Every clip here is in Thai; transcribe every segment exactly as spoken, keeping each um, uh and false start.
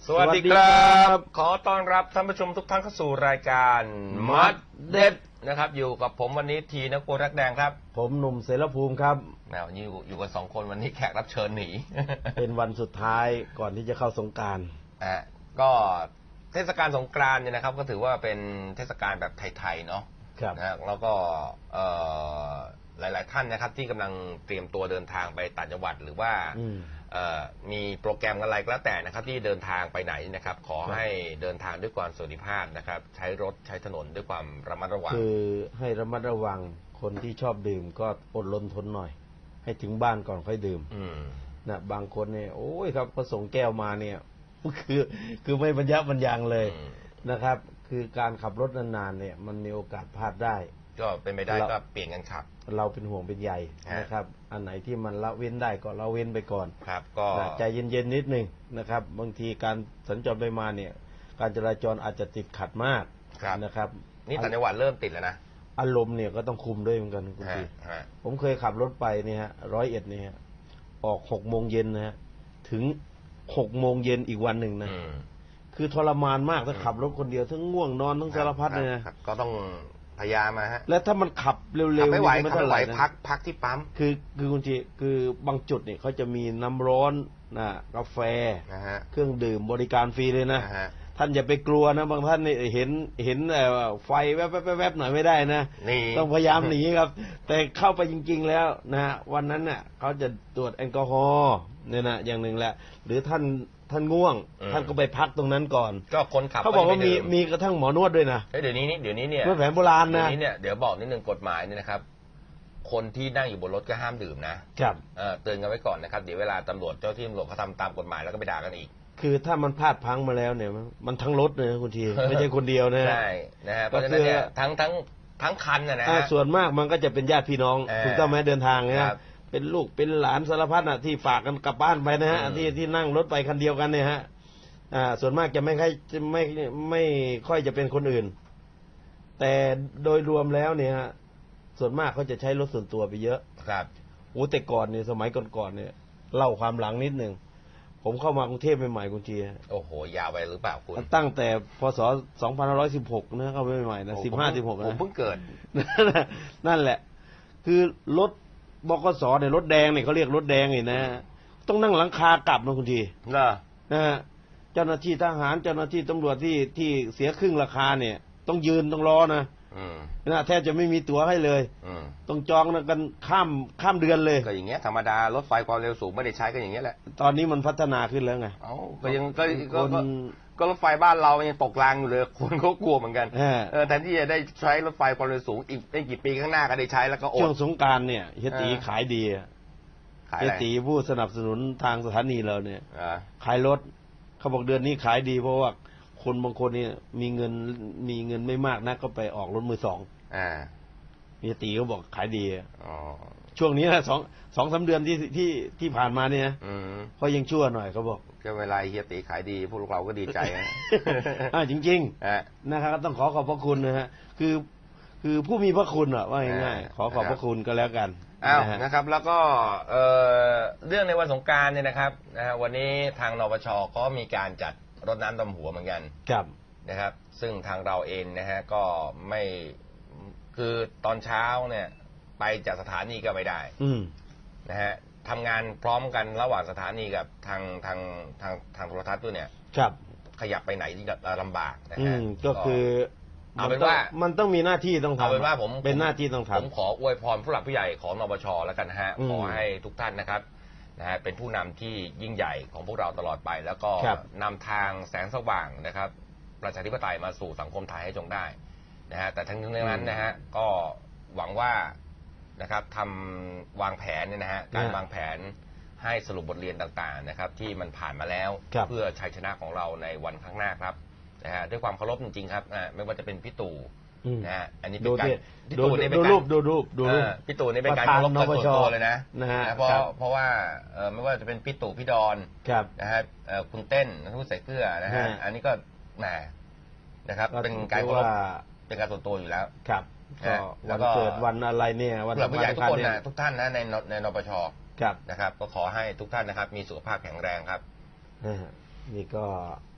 สวัสดีครับขอต้อนรับท่านผู้ชมทุกท่านเข้าสู่รายการมัดเด็ดนะครับอยู่กับผมวันนี้ทีนักโปรรักแดงครับผมหนุ่มเสรภูมิครับแนวนี้อยู่กันสองคนวันนี้แขกรับเชิญหนีเป็นวันสุดท้ายก่อนที่จะเข้าสงกรานต์อ่ะก็เทศกาลสงกรานต์เนี่ยนะครับก็ถือว่าเป็นเทศกาลแบบไทยๆเนาะนะแล้วก็หลายๆท่านนะครับที่กำลังเตรียมตัวเดินทางไปต่างจังหวัดหรือว่ามีโปรแกรมอะไรก็แล้วแต่นะครับที่เดินทางไปไหนนะครับขอให้เดินทางด้วยความสวัสดิภาพนะครับใช้รถใช้ถนนด้วยความระมัดระวังคือให้ระมัดระวังคนที่ชอบดื่มก็อดรนทนหน่อยให้ถึงบ้านก่อนค่อยดื่มนะบางคนเนี่ยโอ้ยครับพอส่งแก้วมาเนี่ยคือคือไม่บรรยะบรรยังเลยนะครับคือการขับรถนานๆเนี่ยมันมีโอกาสพลาดได้ก็เป็นไปได้ก็เปลี่ยนกันขับเราเป็นห่วงเป็นใยนะครับอันไหนที่มันละเว้นได้ก็ละเว้นไปก่อนครับก็ใจเย็นๆนิดนึงนะครับบางทีการสัญจรไปมาเนี่ยการจราจรอาจจะติดขัดมากนะครับนี่ต่างจังหวัดเริ่มติดแล้วนะอารมณ์เนี่ยก็ต้องคุมด้วยเหมือนกันคุณพี่ผมเคยขับรถไปเนี่ยฮะร้อยเอ็ดเนี่ยออกหกโมงเย็นนะฮะถึงหกโมงเย็นอีกวันหนึ่งนะคือทรมานมากถ้าขับรถคนเดียวทั้งง่วงนอนทั้งสารพัดเลยนะก็ต้องพยายามมาฮะแล้วถ้ามันขับเร็วๆไม่ไหวไม่ไหวพักพักที่ปั๊มคือคือคุณจีคือบางจุดเนี่ยเขาจะมีน้ำร้อนนะกาแฟเครื่องดื่มบริการฟรีเลยนะท่านอย่าไปกลัวนะบางท่านเนี่ยเห็นเห็นไฟแวบๆๆหน่อยไม่ได้นะต้องพยายามหนีครับแต่เข้าไปจริงๆแล้วนะวันนั้นเนี่ยเขาจะตรวจแอลกอฮอล์เนี่ยนะอย่างหนึ่งแหละหรือท่านท่านง่วงท่านก็ไปพักตรงนั้นก่อนก็คนขับเขาบอกว่ามีมีกระทั่งหมอนวดด้วยนะเดี๋ยวนี้นี่เดี๋ยวนี้เนี่ยนวดแผนโบราณนะเดี๋ยวนี้เนี่ยเดี๋ยวบอกนิดนึงกฎหมายเนี่ยนะครับคนที่นั่งอยู่บนรถก็ห้ามดื่มนะครับเตือนกันไว้ก่อนนะครับเดี๋ยวเวลาตำรวจเจ้าที่ตำรวจเขาทำตามกฎหมายแล้วก็ไปด่ากันอีกคือถ้ามันพลาดพังมาแล้วเนี่ยมันทั้งรถเลยคุณทีไม่ใช่คนเดียวนะใช่นะฮะเพราะฉะนั้นเนี่ยทั้งทั้งทั้งคันนะนะส่วนมากมันก็จะเป็นญาติพี่น้องถูกต้องไหมเดินทางเนี่ยเป็นลูกเป็นหลานสารพัดน่ะที่ฝากกันกลับบ้านไปนะฮะที่ที่นั่งรถไปคันเดียวกันเนี่ยฮะอ่าส่วนมากจะไม่ค่อยจะไม่ไม่ค่อยจะเป็นคนอื่นแต่โดยรวมแล้วเนี่ยส่วนมากเขาจะใช้รถส่วนตัวไปเยอะครับโอ้แต่ก่อนเนี่ยสมัยก่อนๆเนี่ยเล่าความหลังนิดหนึ่งผมเข้ามากรุงเทพใหม่ๆคุณเจียโอ้โหยาวไปหรือเปล่าคุณตั้งแต่พศสองพันห้าร้อยสิบหกนะเข้าไปใหม่ๆนะสิบห้าสิบหกนะผมเพิ่งเกิดนั่นแหละคือรถบกสเนี่ยรถแดงเนี่ยเขาเรียกรถแดงนี่นะต้องนั่งหลังคากลับนะคุณทีนะนะฮะเจ้าหน้าที่ทหารเจ้าหน้าที่ตำรวจที่ที่เสียครึ่งราคาเนี่ยต้องยืนต้องรอนะนะแทบจะไม่มีตั๋วให้เลยต้องจองกันข้ามข้ามเดือนเลยก็อย่างเงี้ยธรรมดารถไฟความเร็วสูงไม่ได้ใช้ก็อย่างเงี้ยแหละตอนนี้มันพัฒนาขึ้นแล้วไงเอ้าก็ยังก็ก็รถไฟบ้านเรายังตกรางอยู่เลยคนเขากลัวเหมือนกันเออแทนที่จะได้ใช้รถไฟความเร็วสูงอีกไม่กี่ปีข้างหน้าก็ได้ใช้แล้วก็ช่วงสงกรานต์เนี่ยเฮียตีขายดีเฮียตีผู้สนับสนุนทางสถานีเราเนี่ยขายรถเขาบอกเดือนนี้ขายดีเพราะว่าคนบางคนเนี่ยมีเงินมีเงินไม่มากนักก็ไปออกรถมือสองอ่าเฮียตีเขาบอกขายดีอ๋อช่วงนี้นะสองสองสามเดือนที่ที่ที่ผ่านมาเนี่ยเขายังชั่วหน่อยเขาบอกก็เวลาเฮียตีขายดีพวกเราก็ดีใจนะอ่าจริงๆนะครับต้องขอขอบพระคุณนะฮะคือคือผู้มีพระคุณอ่ะว่าง่ายๆขอขอบพระคุณก็แล้วกันอ้าวนะครับแล้วก็เอ่อเรื่องในวันสงกรานต์เนี่ยนะครับนะฮะวันนี้ทางนปช.ก็มีการจัดรดน้ำดำหัวเหมือนกันครับนะครับซึ่งทางเราเองนะฮะก็ไม่คือตอนเช้าเนี่ยไปจากสถานีก็ไม่ได้นะฮะทำงานพร้อมกันระหว่างสถานีกับทางทางทางทางโทรทัศน์ด้วยเนี่ยครับขยับไปไหนที่ลำบากนะฮะก็คือเอาเป็นว่ามันต้องมีหน้าที่ต้องทำเอาเป็นว่าผมเป็นหน้าที่ต้องทำผมขออวยพรผู้หลักผู้ใหญ่ของนปช.แล้วกันนะฮะขอให้ทุกท่านนะครับนะฮะเป็นผู้นำที่ยิ่งใหญ่ของพวกเราตลอดไปแล้วก็นำทางแสงสว่างนะครับประชาธิปไตยมาสู่สังคมไทยให้จงได้นะฮะแต่ทั้งนี้ทั้งนั้นนะฮะก็หวังว่านะครับทำวางแผนเนี่ยนะฮะการวางแผนให้สรุปบทเรียนต่างๆนะครับที่มันผ่านมาแล้วเพื่อชัยชนะของเราในวันข้างหน้าครับนะฮะด้วยความเคารพจริงๆครับนะไม่ว่าจะเป็นพี่ตู่นะฮะอันนี้เป็นการพี่ตู่นี่เป็นการดูรูปดูรูปดูรูปพี่ตู่นี่เป็นการเคารพส่วนตัวเลยนะนะฮะเพราะเพราะว่าไม่ว่าจะเป็นพี่ตู่พี่ดอนนะฮะคุณเต้นนัทวุฒิสายเกลือนะฮะอันนี้ก็แหมนะครับเป็นการเคารพเป็นการส่วนตัวอยู่แล้วครับวันเกิดวันอะไรเนี่ยวันผู้ใหญ่ทุกคนนะทุกท่านนะในในนปช.นะครับก็ขอให้ทุกท่านนะครับมีสุขภาพแข็งแรงครับนี่ก็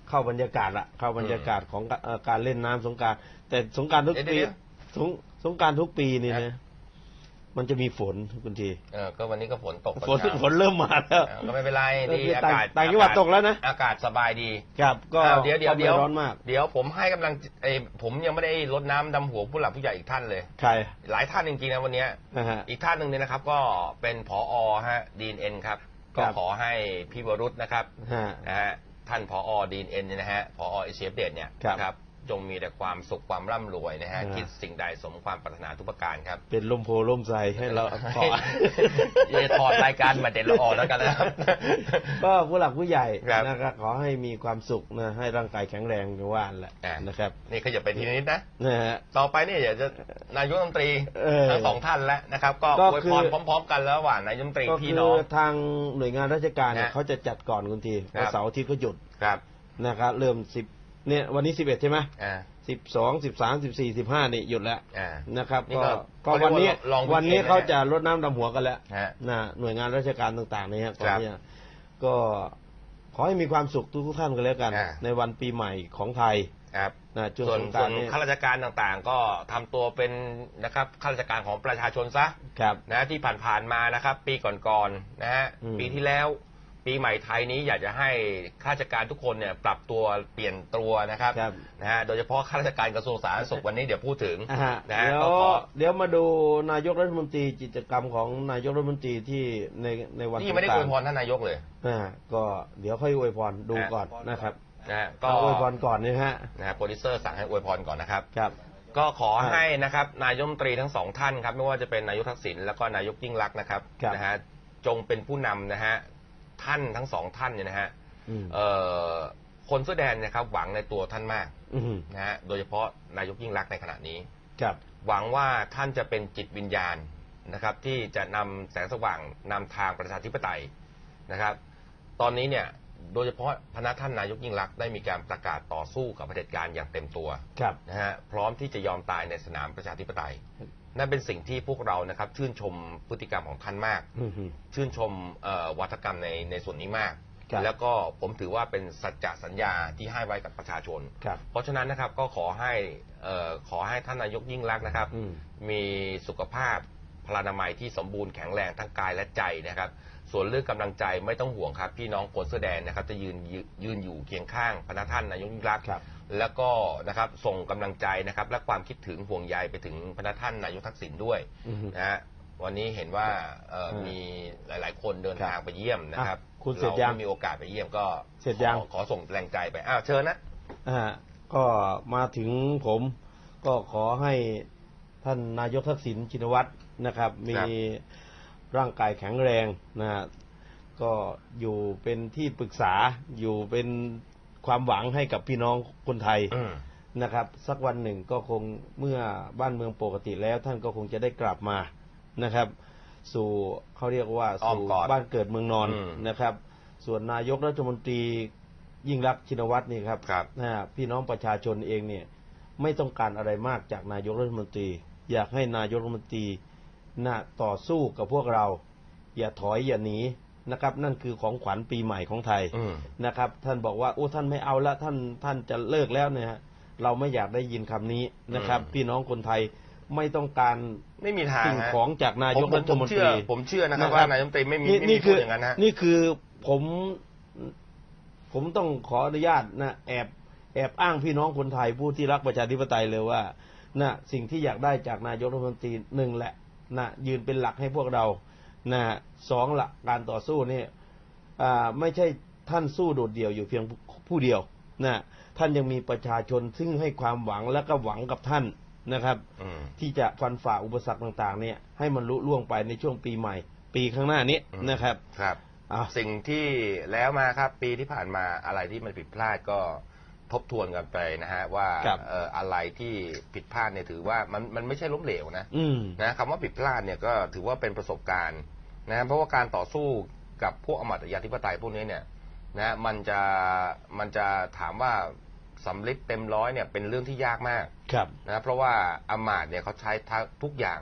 เข้าบรรยากาศละเข้าบรรยากาศของการเล่นน้ำสงกรานต์แต่สงกรานต์ทุกปีสงสงกรานต์ทุกปีนี่นะมันจะมีฝนคุณทีเออก็วันนี้ก็ฝนตกฝนฝนเริ่มมาแล้วก็ไม่เป็นไรดีอากาศต่างจังหวัดตกแล้วนะอากาศสบายดีครับก็เดี๋ยวเดี๋ยวเดี๋ยวร้อนมากเดี๋ยวผมให้กำลังไอ้ผมยังไม่ได้รดน้ำดำหัวผู้หลักผู้ใหญ่อีกท่านเลยใครหลายท่านจริงๆนะวันนี้อีกท่านหนึ่งเนี่ยนะครับก็เป็นผอฮะดีเอ็นครับก็ขอให้พี่วรุษนะครับนะฮะท่านผอดีเอ็นเนี่ยนะฮะผอเอเชียเดชเนี่ยครับจงมีแต่ความสุขความร่ำรวยนะฮะคิดสิ่งใดสมความปรารถนาทุกประการครับเป็นลมโพล่มใสให้เราขออย่าถอดรายการมาเด็ดละออแล้วกันนะครับก็ผู้หลักผู้ใหญ่นะครับขอให้มีความสุขนะให้ร่างกายแข็งแรงในว่านแหละนะครับนี่ขยับไปทีนิดนะนะฮะต่อไปนี่อยากจะนายกรัฐมนตรีทั้งสองท่านแล้วนะครับก็อวยพรพร้อมๆกันแล้วว่านายกรัฐมนตรีพี่น้องทางหน่วยงานราชการเนี่ยเขาจะจัดก่อนคุณทีวันเสาร์อาทิตย์ก็หยุดนะครับเริ่มสิบเนี่ยวันนี้สิบเอ็ดใช่ไหมอ่าสิบสองสิบสามสิบสี่สิบห้านี่หยุดแล้วนะครับก็ก็วันนี้วันนี้เขาจะรดน้ำดำหัวกันแล้วนะหน่วยงานราชการต่างๆนี่ฮะตอนนี้ก็ขอให้มีความสุขทุกท่านกันแล้วกันในวันปีใหม่ของไทยครับส่วนส่วนข้าราชการต่างๆก็ทำตัวเป็นนะครับข้าราชการของประชาชนซะนะที่ผ่านๆมานะครับปีก่อนๆนะฮะปีที่แล้วปีใหม่ไทยนี้อยากจะให้ข้าราชการทุกคนเนี่ยปรับตัวเปลี่ยนตัวนะครับนะฮะโดยเฉพาะข้าราชการกระทรวงสาธารณสุขวันนี้เดี๋ยวพูดถึงนะฮะเดี๋ยวเดี๋ยวมาดูนายกรัฐมนตรีกิจกรรมของนายกรัฐมนตรีที่ในในวันที่ไม่ได้อวยพรท่านนายกเลยนะก็เดี๋ยวค่อยอวยพรดูก่อนนะครับนะก็อวยพรก่อนนี่ฮะนะโปรดิวเซอร์สั่งให้อวยพรก่อนนะครับครับก็ขอให้นะครับนายกรัฐมนตรีทั้งสองท่านครับไม่ว่าจะเป็นนายกทักษิณแล้วก็นายกยิ่งลักษณ์นะครับนะฮะจงเป็นผู้นำนะฮะท่านทั้งสองท่านเนี่ยนะฮะคนเสื้อแดงนะครับหวังในตัวท่านมากนะฮะโดยเฉพาะนายกยิ่งลักษณ์ในขณะนี้หวังว่าท่านจะเป็นจิตวิญญาณนะครับที่จะนำแสงสว่างนำทางประชาธิปไตยนะครับตอนนี้เนี่ยโดยเฉพาะพนักท่านนายกยิ่งลักษณ์ได้มีการประกาศต่อสู้กับเผด็จการอย่างเต็มตัวนะฮะพร้อมที่จะยอมตายในสนามประชาธิปไตยนั่นเป็นสิ่งที่พวกเรานะครับชื่นชมพฤติกรรมของท่านมากชื่นชมวัฒกรรมในในส่วนนี้มากแล้วก็ผมถือว่าเป็นสัจจะสัญญาที่ให้ไว้กับประชาชนเพราะฉะนั้นนะครับก็ขอให้ขอให้ท่านนายกยิ่งลักษณ์นะครับมีสุขภาพพลานามัยที่สมบูรณ์แข็งแรงทั้งกายและใจนะครับส่วนเรื่องกำลังใจไม่ต้องห่วงครับพี่น้องคนเสื้อแดงนะครับจะยืนยืนอยู่เคียงข้างพนักท่านนายกยิ่งลักษณ์แล้วก็นะครับส่งกำลังใจนะครับและความคิดถึงห่วงใยไปถึงพนักท่านนายกทักษิณด้วยนะฮะวันนี้เห็นว่ามีหลายๆคนเดินทางไปเยี่ยมนะครับคุณเสร็จยังมีโอกาสไปเยี่ยมก็เสร็จยังขอส่งแรงใจไปอ้าวเชิญนะอ่าก็มาถึงผมก็ขอให้ท่านนายกทักษิณชินวัตรนะครับมีร่างกายแข็งแรงนะก็อยู่เป็นที่ปรึกษาอยู่เป็นความหวังให้กับพี่น้องคนไทยนะครับสักวันหนึ่งก็คงเมื่อบ้านเมืองปกติแล้วท่านก็คงจะได้กลับมานะครับสู่เขาเรียกว่าสู่บ้านเกิดเมืองนอนนะครับส่วนนายกรัฐมนตรียิ่งลักษณ์ชินวัตรนี่ครับนะพี่น้องประชาชนเองเนี่ยไม่ต้องการอะไรมากจากนายกรัฐมนตรีอยากให้นายกรัฐมนตรีน่ะต่อสู้กับพวกเราอย่าถอยอย่าหนีนะครับนั่นคือของขวัญปีใหม่ของไทยนะครับท่านบอกว่าโอ้ท่านไม่เอาละท่านท่านจะเลิกแล้วเนี่ยเราไม่อยากได้ยินคำนี้นะครับพี่น้องคนไทยไม่ต้องการไม่มีทางสิ่งของจากนายกรัฐมนตรีผมเชื่อนะครับว่านายกรัฐมนตรีไม่มีไม่มีพูดอย่างนั้นนะนี่คือผมผมต้องขออนุญาตนะแอบแอบอ้างพี่น้องคนไทยผู้ที่รักประชาธิปไตยเลยว่านะสิ่งที่อยากได้จากนายกรัฐมนตรีหนึ่งแหละนะยืนเป็นหลักให้พวกเรานะสองหลักการต่อสู้นี่ไม่ใช่ท่านสู้โดดเดี่ยวอยู่เพียงผู้เดียวนะท่านยังมีประชาชนซึ่งให้ความหวังและก็หวังกับท่านนะครับที่จะฟันฝ่าอุปสรรคต่างๆเนี่ยให้มันลุล่วงไปในช่วงปีใหม่ปีข้างหน้านี้นะครับครับสิ่งที่แล้วมาครับปีที่ผ่านมาอะไรที่มันผิดพลาดก็ทบทวนกันไปนะฮะว่าอะไรที่ผิดพลาดเนี่ยถือว่ามันมันไม่ใช่ล้มเหลวนะนะคำว่าผิดพลาดเนี่ยก็ถือว่าเป็นประสบการณ์นะเพราะว่าการต่อสู้กับพวกอำมาตย์ธิปไตยพวกนี้เนี่ยนะมันจะมันจะถามว่าสำลิดเต็มร้อยเนี่ยเป็นเรื่องที่ยากมากนะเพราะว่าอำมาตย์เนี่ยเขาใช้ทุกอย่าง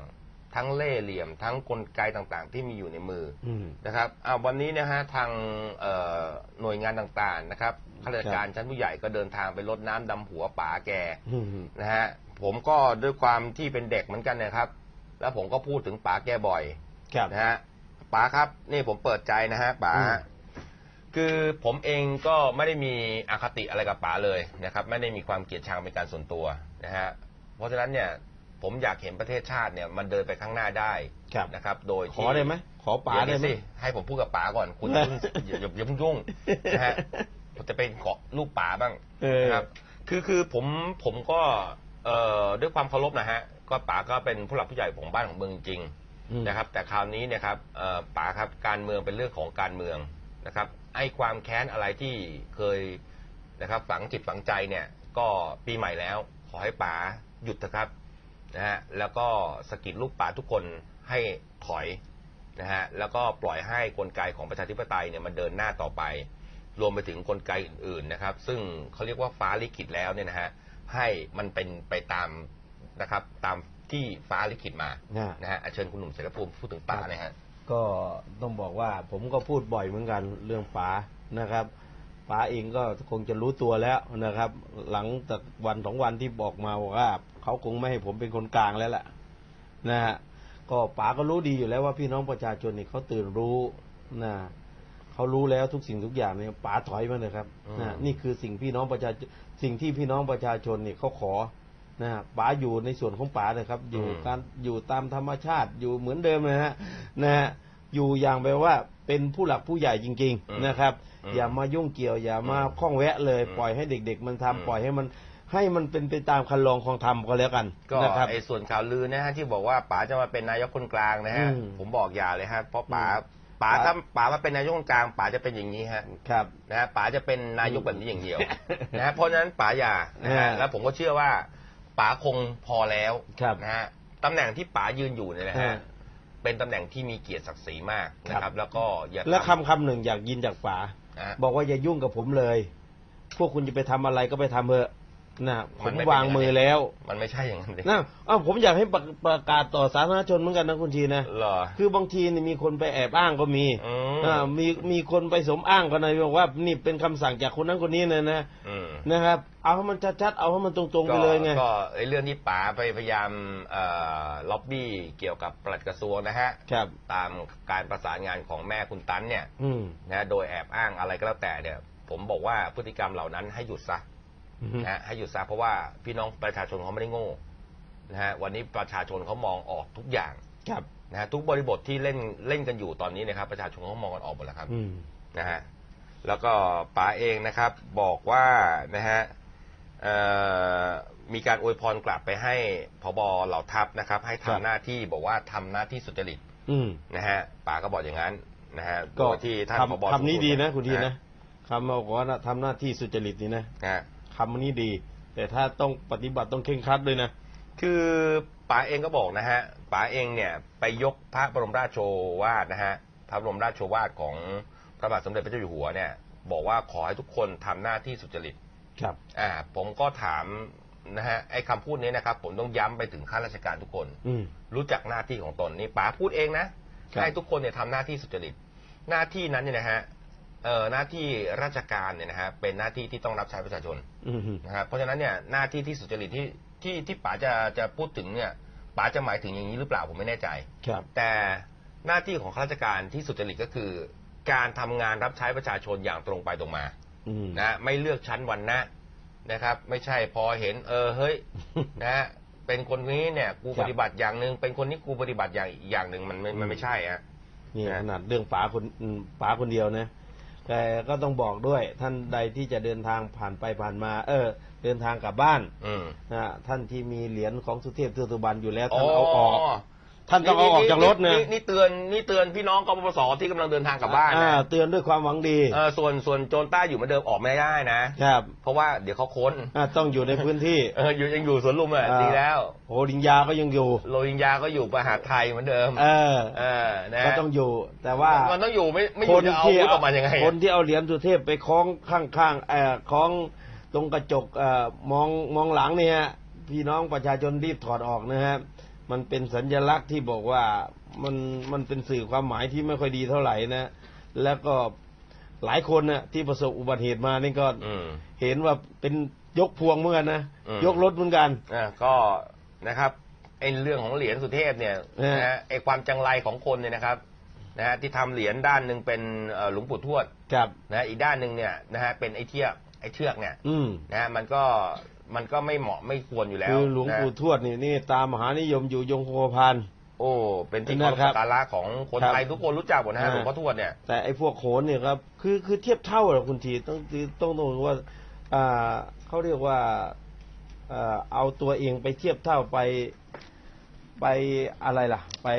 ทั้งเล่ห์เหลี่ยมทั้งกลไกต่างๆที่มีอยู่ในมือนะครับเอาวันนี้นะฮะทางหน่วยงานต่างๆนะครับข้าราชการชั้นผู้ใหญ่ก็เดินทางไปรดน้ำดำหัวป๋าแกนะฮะผมก็ด้วยความที่เป็นเด็กเหมือนกันนะครับแล้วผมก็พูดถึงป๋าแกบ่อยนะฮะป๋าครับนี่ผมเปิดใจนะฮะป๋าคือผมเองก็ไม่ได้มีอคติอะไรกับป๋าเลยนะครับไม่ได้มีความเกลียดชังเป็นการส่วนตัวนะฮะเพราะฉะนั้นเนี่ยผมอยากเห็นประเทศชาติเนี่ยมันเดินไปข้างหน้าได้นะครับโดยขอได้ไหมขอป๋าได้ไหมให้ผมพูดกับป๋าก่อนคุณอย่าอย่าอย่าเพิ่งยุ่งนะฮะจะเป็นเกาะลูกป๋าบ้างนะครับคือคือผมผมก็เอ่อด้วยความเคารพนะฮะก็ป๋าก็เป็นผู้หลักผู้ใหญ่ของบ้านของเมืองจริงนะครับแต่คราวนี้เนี่ยครับป๋าครับการเมืองเป็นเรื่องของการเมืองนะครับไอ้ความแค้นอะไรที่เคยนะครับฝังจิตฝังใจเนี่ยก็ปีใหม่แล้วขอให้ป๋าหยุดนะครับนะฮะแล้วก็สกิดลูกป๋าทุกคนให้ถอยนะฮะแล้วก็ปล่อยให้กลไกของประชาธิปไตยเนี่ยมันเดินหน้าต่อไปรวมไปถึงกลไกอื่นๆนะครับซึ่งเขาเรียกว่าฟ้าลิขิตแล้วเนี่ยนะฮะให้มันเป็นไปตามนะครับตามที่ฟ้าลิขิตมานะฮะเชิญคุณหนุ่มเสรีภูมิพูดถึงป๋านะฮะก็ต้องบอกว่าผมก็พูดบ่อยเหมือนกันเรื่องป๋านะครับป๋าเองก็คงจะรู้ตัวแล้วนะครับหลังจากวันสองวันที่บอกมาว่าเขาคงไม่ให้ผมเป็นคนกลางแล้วแหละนะฮะก็ป๋าก็รู้ดีอยู่แล้วว่าพี่น้องประชาชนนี่เขาตื่นรู้นะเขารู้แล้วทุกสิ่งทุกอย่างเนี่ยป๋าถอยมาเลยครับนะนี่คือสิ่งพี่น้องประชาสิ่งที่พี่น้องประชาชนนี่เขาขอนะป๋าอยู่ในส่วนของป๋าเลยครับอยู่การอยู่ตามธรรมชาติอยู่เหมือนเดิมนะฮะนะฮะอยู่อย่างแบบว่าเป็นผู้หลักผู้ใหญ่จริงๆนะครับอย่ามายุ่งเกี่ยวอย่ามาข้องแวะเลยปล่อยให้เด็กๆมันทำปล่อยให้มันให้มันเป็นไปตามคันลองของธรรมก็แล้วกันก็ไอ้ส่วนข่าวลือนะฮะที่บอกว่าป๋าจะมาเป็นนายกคนกลางนะฮะผมบอกอย่าเลยฮะเพราะป๋าป๋าถ้าป๋ามาเป็นนายกคนกลางป๋าจะเป็นอย่างนี้ฮะครับนะฮะป๋าจะเป็นนายกแบบนี้อย่างเดียวนะฮะเพราะฉะนั้นป๋าอย่านะฮะแล้วผมก็เชื่อว่าป๋าคงพอแล้วนะฮะตำแหน่งที่ป๋ายืนอยู่เนี่ยนะฮะเป็นตำแหน่งที่มีเกียรติศักดิ์ศรีมากนะครับแล้วก็อย่าและคำคำหนึ่งอยากยินจากป๋าบอกว่าอย่ายุ่งกับผมเลยพวกคุณจะไปทำอะไรก็ไปทำเถอะนะผมวางมือแล้วมันไม่ใช่อย่างนั้นเลยนะอ้าวผมอยากให้ประกาศต่อสาธารณชนเหมือนกันนะคุณทีนะหรอคือบางทีนี่มีคนไปแอบอ้างก็มีอ่ามีมีคนไปสมอ้างกันนะบอกว่านี่เป็นคำสั่งจากคนนั้นคนนี้นะนะนะครับเอาให้มันชัดๆเอาให้มันตรงๆไปเลยไงก็ไอ้เรื่องที่ป๋าไปพยายามล็อบบี้เกี่ยวกับปลัดกระทรวงนะฮะตามการประสานงานของแม่คุณตันเนี่ยนะโดยแอบอ้างอะไรก็แล้วแต่เนี่ยผมบอกว่าพฤติกรรมเหล่านั้นให้หยุดซะนะให้หยุดซะเพราะว่าพี่น้องประชาชนเขาไม่ได้โง่นะฮะวันนี้ประชาชนเขามองออกทุกอย่างนะฮะทุกบริบทที่เล่นเล่นกันอยู่ตอนนี้นะครับประชาชนเขามองกันออกหมดแล้วครับนะฮะแล้วก็ป๋าเองนะครับบอกว่านะฮะมีการอวยพรกลับไปให้ผบ.เหล่าทัพนะครับให้ทำหน้าที่บอกว่าทำหน้าที่สุจริตนะฮะป๋าก็บอกอย่างนั้นนะฮะก็ที่ท่านผบ.คำนี้ดีนะคุณทีนะคำบอกว่าทำหน้าที่สุจริตนี่นะคำนี้ดีแต่ถ้าต้องปฏิบัติต้องเคร่งครัดเลยนะคือป๋าเองก็บอกนะฮะป๋าเองเนี่ยไปยกพระบรมราชโองวาทนะฮะพระบรมราชโองวาทของพระบาทสมเด็จพระเจ้าอยู่หัวเนี่ยบอกว่าขอให้ทุกคนทำหน้าที่สุจริตครับอ่าผมก็ถามนะฮะไอ้คำพูดนี้นะครับผมต้องย้ำไปถึงข้าราชการทุกคนรู้จักหน้าที่ของตนนี่ป๋าพูดเองนะให้ทุกคนเนี่ยทำหน้าที่สุจริตหน้าที่นั้นเนี่ยนะฮะเอ่อหน้าที่ราชการเนี่ยนะฮะเป็นหน้าที่ที่ต้องรับใช้ประชาชนนะครับเพราะฉะนั้นเนี่ยหน้าที่ที่สุจริตที่ที่ที่ป๋าจะจะพูดถึงเนี่ยป๋าจะหมายถึงอย่างนี้หรือเปล่าผมไม่แน่ใจแต่หน้าที่ของข้าราชการที่สุจริตก็คือการทำงานรับใช้ประชาชนอย่างตรงไปตรงมานะไม่เลือกชั้นวรรณะนะครับไม่ใช่พอเห็นเออเฮ้ยนะเป็นคนนี้เนี่ยกูปฏิบัติอย่างหนึ่งเป็นคนนี้กูปฏิบัติอย่างอีกอย่างหนึ่งมันมันไม่ใช่ฮะนี่ขนาดเรื่องป๋าคนป๋าคนเดียวนะแต่ก็ต้องบอกด้วยท่านใดที่จะเดินทางผ่านไปผ่านมาเออเดินทางกลับบ้านนะท่านที่มีเหรียญของสุเทพเทือกสุบรรณอยู่แล้วท่านเอาออกท่านต้องเอาออกจากรถนะนี่เตือนนี่เตือนพี่น้องกปปสที่กำลังเดินทางกลับบ้านนะเตือนด้วยความหวังดีเออส่วนส่วนโจรใต้อยู่เหมือนเดิมออกไม่ได้นะครับเพราะว่าเดี๋ยวเขาค้นต้องอยู่ในพื้นที่เอออยู่ยังอยู่สวนลุมอ่ะดีแล้วโหริงยาก็ยังอยู่โรฮิงญาก็อยู่ประหารไทยเหมือนเดิมเออเออนะก็ต้องอยู่แต่ว่ามันต้องอยู่ไม่ไม่อยู่จะเอาอาวุธออกมายังไงคนที่เอาเหรียญสุเทพไปคล้องข้างๆเอ่อคล้องตรงกระจกเอ่อมองมองหลังเนี่ยพี่น้องประชาชนรีบถอดออกนะฮะมันเป็นสัญลักษณ์ที่บอกว่ามันมันเป็นสื่อความหมายที่ไม่ค่อยดีเท่าไหร่นะแล้วก็หลายคนนะที่ประสบอุบัติเหตุมานี่ก็เห็นว่าเป็นยกพวงเหมือนกันนะยกรถเหมือนกันอ่าก็นะครับไอ้เรื่องของเหรียญสุเทพเนี่ยนะฮะไอ้ความจังไรของคนเนี่ยนะครับนะฮะที่ทำเหรียญด้านหนึ่งเป็นหลวงปู่ทวดนะอีกด้านหนึ่งเนี่ยนะฮะเป็นไอ้เทียบไอ้เชือกเนี่ยนะฮะมันก็มันก็ไม่เหมาะไม่ควรอยู่แล้วคือหลวงปู่ทวดนี่นี่ตามมหานิยมอยู่ยงคงกระพันโอ้เป็นที่เคารพสักการะของคนไทยทุกคนรู้จักหมดนะฮะหลวงพ่อทวดเนี่ยแต่ไอ้พวกโขนเนี่ยครับคือคือเทียบเท่าหรอคุณทีต้องต้องต้องว่าอ่าเขาเรียกว่าอ่าเอาตัวเองไปเทียบเท่าไปไปอะไรล่ะไป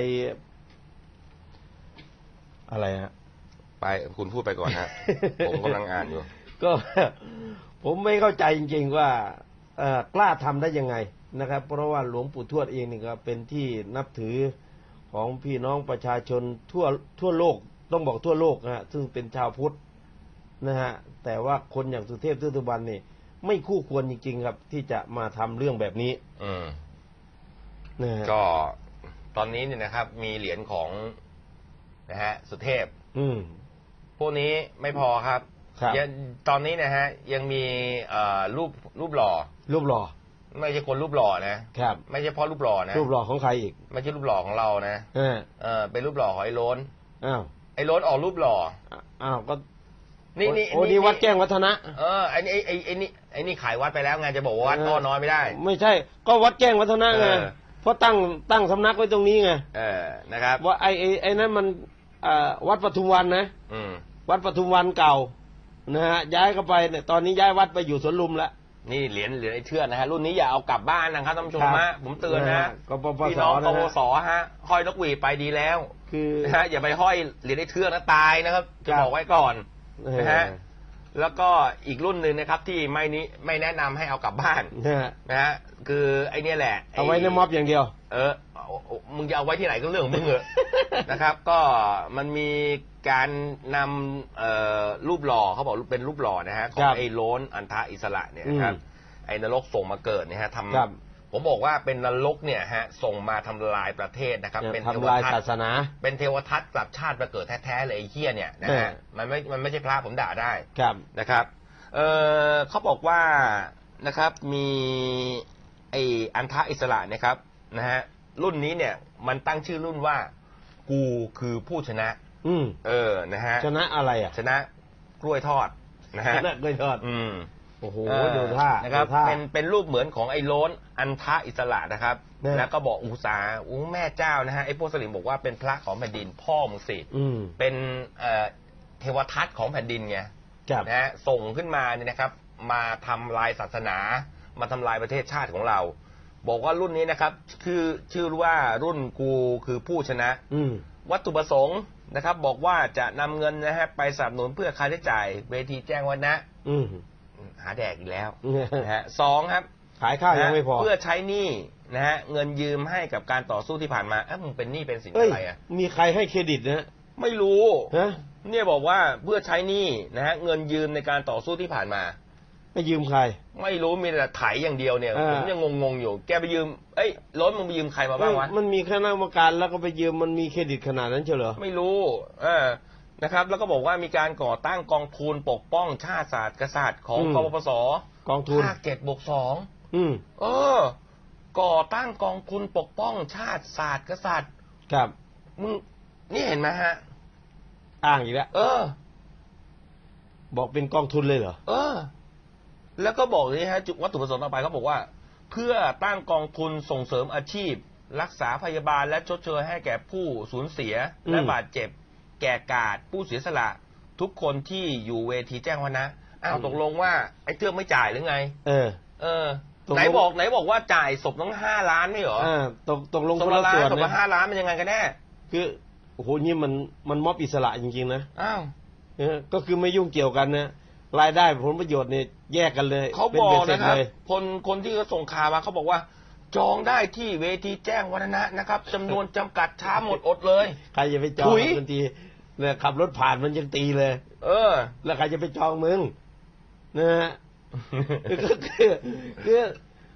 อะไรฮะไปคุณพูดไปก่อนฮะ ผมกำลังอ่านอยู่ก็ผมไม่เข้าใจจริงๆว่ากล้าทำได้ยังไงนะครับเพราะว่าหลวงปู่ทวดเองนี่ก็เป็นที่นับถือของพี่น้องประชาชนทั่วทั่วโลกต้องบอกทั่วโลกนะฮะซึ่งเป็นชาวพุทธนะฮะแต่ว่าคนอย่างสุเทพเทือกสุบรรณนี่ไม่คู่ควรจริงๆครับที่จะมาทำเรื่องแบบนี้อืมนะฮะก็ตอนนี้เนี่ยนะครับมีเหรียญของนะฮะสุเทพอืมพวกนี้ไม่พอครับตอนนี้นะฮะยังมีรูปรูปหล่อรูปหล่อไม่ใช่คนรูปหล่อนะครับไม่ใช่เพราะรูปหล่อนะรูปหล่อของใครอีกไม่ใช่รูปหล่อของเรานะเออเออเป็นรูปหล่อของไอ้โล้นอ้าวไอ้โล้นออกรูปหล่ออ้าวก็นี่นี่โอ้นี่วัดแจ้งวัฒนะเออไอ้นี่ไอ้ไอ้นี่ไอ้นี่ขายวัดไปแล้วไงจะบอกว่าวัดอ้อน้อยไม่ได้ไม่ใช่ก็วัดแจ้งวัฒนะไงเพราะตั้งตั้งสำนักไว้ตรงนี้ไงเออนะครับว่าไอ้ไอ้ไอ้นั้นมันวัดปทุมวันนะวัดปทุมวันเก่านะฮะย้ายเข้าไปเนี่ยตอนนี้ย้ายวัดไปอยู่สวนลุมแล้วนี่เหรียญเหรียญไอ้เทือกนะฮะรุ่นนี้อย่าเอากลับบ้านนะครับท่านผู้ชมฮะผมเตือนนะพี่น้องกบสฮะห้อยนกหวีดไปดีแล้วคือนะฮะอย่าไปห้อยเหรียญไอ้เทือกนะตายนะครับจะบอกไว้ก่อนนะฮะแล้วก็อีกรุ่นหนึ่งนะครับที่ไม่นี้ไม่แนะนำให้เอากลับบ้านนะฮะคือไอ้นี่แหละเอาไว้ในม็อบอย่างเดียวเออมึงจะเอาไว้ที่ไหนก็เรื่องของมึงเหอะนะครับก็มันมีการนำรูปหล่อเขาบอกเป็นรูปหล่อนะฮะของไอ้โล้นอันทะอิสระเนี่ยนะครับไอ้นรกส่งมาเกิดเนี่ยฮะทำผมบอกว่าเป็นนรกเนี่ยฮะส่งมาทำลายประเทศนะครับเป็นทำลายศาสนาเป็นเทวทัตกลับชาติมาเกิดแท้ๆเลยไอ้เหี้ยเนี่ยนะฮะมันไม่มันไม่ใช่พระผมด่าได้นะครับเออเขาบอกว่านะครับมีไอ้อันทะอิสระนะครับนะฮะรุ่นนี้เนี่ยมันตั้งชื่อรุ่นว่ากูคือผู้ชนะอืมเออนะฮะชนะอะไรอ่ะชนะกล้วยทอดนะฮะชนะกล้วยทอดอืมโอ้โหดูท่านะครับเป็นเป็นรูปเหมือนของไอ้โล้นอันทะอิสระนะครับแล้วก็บอกอุสาอู้แม่เจ้านะฮะไอ้พวกสลิมบอกว่าเป็นพระของแผ่นดินพ่อมึงสิเป็นเอ่อเทวทัตของแผ่นดินไงนะฮะส่งขึ้นมาเนี่ยนะครับมาทำลายศาสนามาทำลายประเทศชาติของเราบอกว่ารุ่นนี้นะครับคือชื่อว่ารุ่นกูคือผู้ชนะวัตถุประสงค์นะครับบอกว่าจะนำเงินนะฮะไปสนับสนุนเพื่อค่าใช้จ่ายเวทีแจ้งวัฒนะหาแดกอีกแล้วนะฮะสองครับขายข้าวยังไม่พอเพื่อใช้หนี้นะฮะเงินยืมให้กับการต่อสู้ที่ผ่านมาเอ้ามึงเป็นหนี้เป็นสินอะไรอ่ะมีใครให้เครดิตนะไม่รู้เนี่ยบอกว่าเพื่อใช้หนี้นะฮะเงินยืมในการต่อสู้ที่ผ่านมาไปยืมใครไม่รู้มีแต่ไถอย่างเดียวเนี่ยผมยังงงๆอยู่แกไปยืมเอ้ยรถมึงไปยืมใครมาบ้างวะมันมีคณะกรรมการแล้วก็ไปยืมมันมีเครดิตขนาดนั้นเฉลอไม่รู้เออนะครับแล้วก็บอกว่ามีการก่อตั้งกองทุนปกป้องชาติศาสตร์กษัตริย์ของกปปสกองทุนภาคเจ็ดบวกสองอืมเออก่อตั้งกองทุนปกป้องชาติศาสตร์กษัตริย์ครับมึงนี่เห็นไหมฮะอ้างอีกแล้วเออบอกเป็นกองทุนเลยเหรอเออแล้วก็บอกนี่ฮะวัตถุประสงค์ต่อไปเขาบอกว่าเพื่อตั้งกองทุนส่งเสริมอาชีพรักษาพยาบาลและชดเชยให้แก่ผู้สูญเสียและบาดเจ็บแก่กาดผู้เสียสละทุกคนที่อยู่เวทีแจ้งวัฒนะอ้าวตกลงว่าไอ้เทือกไม่จ่ายหรือไงเออเออไหนบอกไหนบอกว่าจ่ายศพต้องห้าล้านไม่เหรอตกตกลงคนละส่วนศพละห้าล้านมันยังไงกันแน่คือโอ้โหนี่มันมันม็อบอิสระจริงๆนะอ้าวก็คือไม่ยุ่งเกี่ยวกันนะรายได้ผลประโยชน์เนี่ยแยกกันเลยเขาบอกนะครับคนคนที่เขาส่งข่าวมาเขาบอกว่าจองได้ที่เวทีแจ้งวัฒนะนะครับจำนวนจำกัดช้าหมดอดเลยใครจะไปจองทันทีเนี่ยขับรถผ่านมันยังตีเลยเออแล้วใครจะไปจองมึงนะฮะคือคือคือ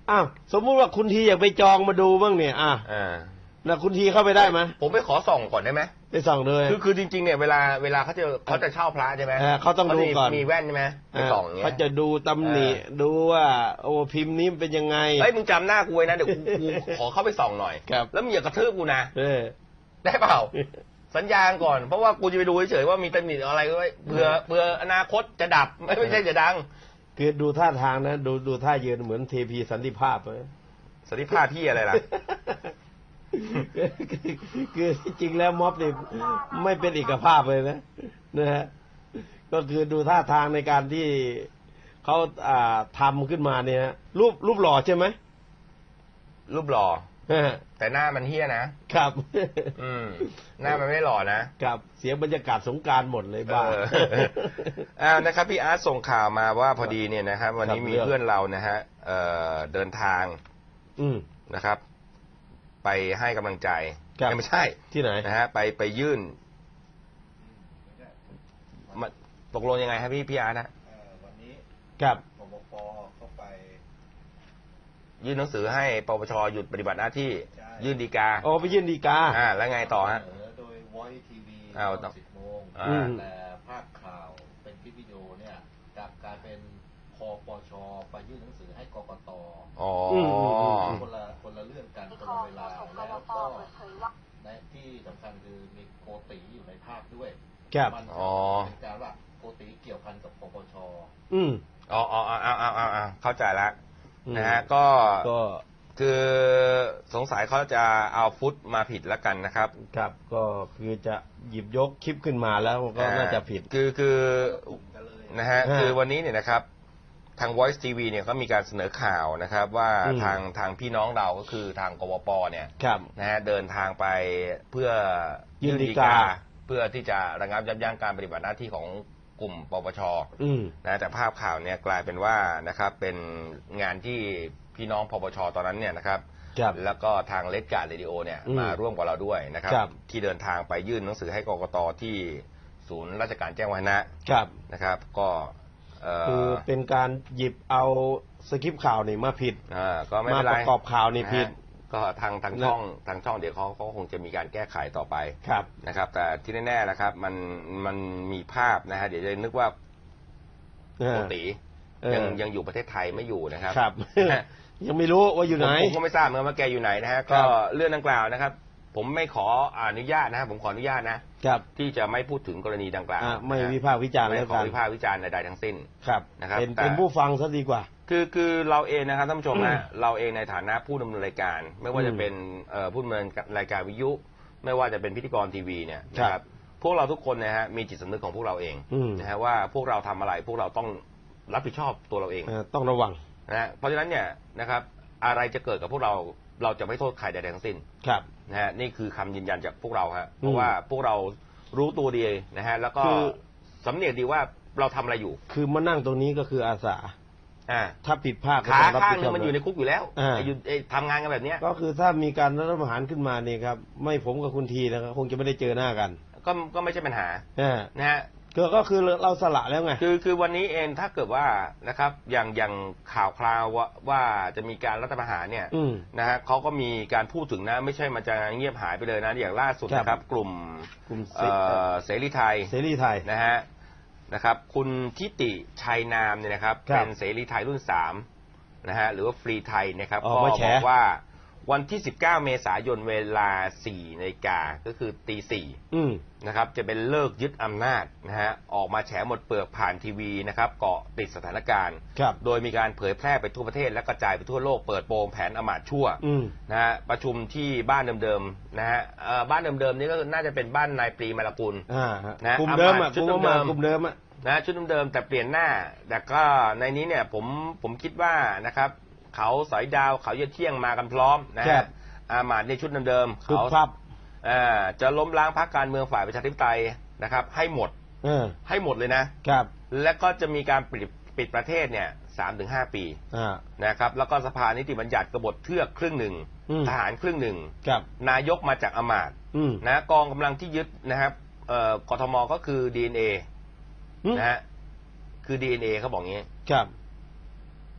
อ้าวสมมุติว่าคุณทีอยากไปจองมาดูบ้างเนี่ยอ่ะอ่าแล้วคุณทีเข้าไปได้ไหมผมไปขอส่องก่อนได้ไหมไปส่องเลยคือคือจริงๆเนี่ยเวลาเวลาเขาจะเขาจะเช่าพระใช่ไหมเขาต้องดูก่อนมีแว่นใช่ไหมไปส่องเงี้ยเขาจะดูตำหนิดูว่าโอ้พิมพ์นี้เป็นยังไงเฮ้ยมึงจำหน้ากูไว้นะเดี๋ยวกูขอเข้าไปส่องหน่อยแล้วมึงอย่ากระทืบกูนะได้เปล่าสัญญาก่อนเพราะว่ากูจะไปดูเฉยๆว่ามีตำหนิอะไรก็ไว้เผื่อเผื่ออนาคตจะดับไม่ไม่ใช่จะดังคือดูท่าทางนะดูดูท่ายืนเหมือนเทพีสันติภาพเลยสันติภาพที่อะไรล่ะคือจริงแล้วม็อบนี่ไม่เป็นเอกภาพเลยนะนะฮะก็คือดูท่าทางในการที่เขาอ่าทำขึ้นมาเนี่ยรูปรูปหล่อใช่ไหมรูปหล่อแต่หน้ามันเฮี้ยนะครับอืมหน้ามันไม่หล่อนะครับเสียบรรยากาศสงกรานต์หมดเลยบ้าอ่านะครับพี่อาร์ตส่งข่าวมาว่าพอดีเนี่ยนะครับวันนี้มีเพื่อนเรานะฮะเอ่อเดินทางอืมนะครับไปให้กำลังใจไม่ใช่ที่ไหนนะฮะไปไปยื่นตกลงยังไงครับพี่พี่อาร์ตนะวันนี้กับปปปเข้าไปยื่นหนังสือให้ปปชหยุดปฏิบัติหน้าที่ยื่นฎีกาโอ้ไปยื่นฎีกาอ่าแล้วไงต่อฮะโดย Voice ที วีเอาตอนสิบโมงแต่ภาพข่าวเป็นคลิปวิดีโอเนี่ยกลับกลายเป็นคปชไปยื่นหนังสือให้กกตอ๋อคนละคนละเรื่องกันคนละเวลาแล้วก็ในที่สำคัญคือมีโกติอยู่ในภาพด้วยมันเป็นการว่าโกติเกี่ยวพันกับปปชอืมอ๋ออ๋ออ๋ออ๋ออ๋อเข้าใจแล้วนะฮะก็คือสงสัยเขาจะเอาฟุตมาผิดแล้วกันนะครับครับก็คือจะหยิบยกคลิปขึ้นมาแล้วก็น่าจะผิดคือคือนะฮะคือวันนี้เนี่ยนะครับทาง Voice ที วี เนี่ยก็มีการเสนอข่าวนะครับว่าทางทางพี่น้องเราก็คือทางกวปเนี่ยนะฮะเดินทางไปเพื่อยื่นฎีกาเพื่อที่จะระงับยับยั้งการปฏิบัติหน้าที่ของกลุ่มปปชนะแต่ภาพข่าวเนี่ยกลายเป็นว่านะครับเป็นงานที่พี่น้องปปชตอนนั้นเนี่ยนะครับแล้วก็ทางเลดการ์ดเรดิโอเนี่ยมาร่วมกับเราด้วยนะครับที่เดินทางไปยื่นหนังสือให้กกตที่ศูนย์ราชการแจ้งวัฒนะนะครับก็คือเป็นการหยิบเอาสคริปต์ข่าวนี่มาผิดมาประกอบข่าวนี่ผิดก็ทางทางช่องทางช่องเดี๋ยวเขาเขาคงจะมีการแก้ไขต่อไปนะครับแต่ที่แน่ๆนะครับมันมันมีภาพนะฮะเดี๋ยวจะนึกว่าโกติยังยังอยู่ประเทศไทยไม่อยู่นะครับยังไม่รู้ว่าอยู่ไหนผมก็ไม่ทราบเหมือนกันว่าแกอยู่ไหนนะฮะก็เรื่องดังกล่าวนะครับผมไม่ขออนุญาตนะครับผมขออนุญาตนะที่จะไม่พูดถึงกรณีดังกล่าวไม่วิพากษ์วิจารณ์ไม่ขอวิพากษ์วิจารณ์ใดๆทั้งสิ้นนะครับเป็นผู้ฟังซะดีกว่าคือคือเราเองนะครับท่านผู้ชมนะเราเองในฐานะผู้ดำเนินรายการไม่ว่าจะเป็นผู้ดำเนินรายการวิทยุไม่ว่าจะเป็นพิธีกรทีวีเนี่ยนะครับพวกเราทุกคนนะฮะมีจิตสำนึกของพวกเราเองนะฮะว่าพวกเราทำอะไรพวกเราต้องรับผิดชอบตัวเราเองต้องระวังนะฮะเพราะฉะนั้นเนี่ยนะครับอะไรจะเกิดกับพวกเราเราจะไม่โทษใครใดๆทั้งสิ้นนะฮะนี่คือคำยืนยันจากพวกเราฮะเพราะว่าพวกเรารู้ตัวดีนะฮะแล้วก็สำเนียกดีว่าเราทำอะไรอยู่คือมานั่งตรงนี้ก็คืออาสาถ้าผิดพลาดขาข้างนึงมันอยู่ในคุกอยู่แล้วอยู่ทำงานกันแบบนี้ก็คือถ้ามีการรัฐประหารขึ้นมาเนี่ยครับไม่ผมกับคุณทีนะครับคงจะไม่ได้เจอหน้ากันก็ก็ไม่ใช่ปัญหานะฮะก็ก็คือเราสละแล้วไงคือคือวันนี้เองถ้าเกิดว่านะครับอย่างอย่างข่าวคราวว่าว่าจะมีการรัฐประหารเนี่ยนะฮะเขาก็มีการพูดถึงนะไม่ใช่มันจะเงียบหายไปเลยนะอย่างล่าสุดนะครับกลุ่มกลุ่มเสรีไทยเสรีไทยนะฮะนะครับคุณทิติชัยนามเนี่ยนะครับเป็นเสรีไทยรุ่นสามนะฮะหรือว่าฟรีไทยนะครับก็บอกว่าวันที่สิบเก้าเมษายนเวลาสี่นาฬิกาก็คือตีสี่นะครับจะเป็นเลิกยึดอำนาจนะฮะออกมาแฉหมดเปลือกผ่านทีวีนะครับเกาะติดสถานการณ์โดยมีการเผยแพร่ไปทั่วประเทศและกระจายไปทั่วโลกเปิดโปงแผนอมาตย์ชั่วนะฮะประชุมที่บ้านเดิมๆนะฮะบ้านเดิมๆนี้ก็น่าจะเป็นบ้านนายปรีมาลกุลนะกลุ่มเดิมอ่ะชุดเดิมกลุ่มเดิมอ่ะนะชุดเดิมแต่เปลี่ยนหน้าแต่ก็ในนี้เนี่ยผมผมคิดว่านะครับเขาสอยดาวเขาเยอะเที่ยงมากันพร้อมนะฮะอามาตย์ในชุดเดิมๆเขาจะล้มล้างพรรคการเมืองฝ่ายประชาธิปไตยนะครับให้หมดให้หมดเลยนะครับและก็จะมีการปิดปิดประเทศเนี่ยสามถึงห้าปีนะครับแล้วก็สภานิติบัญญัติกบฏเทือกครึ่งหนึ่งทหารครึ่งหนึ่งนายกมาจากอามาตย์นะกองกำลังที่ยึดนะครับกทมก็คือ ดี เอ็น เอ นะฮะคือ ดี เอ็น เอ เขาบอกงี้ครับ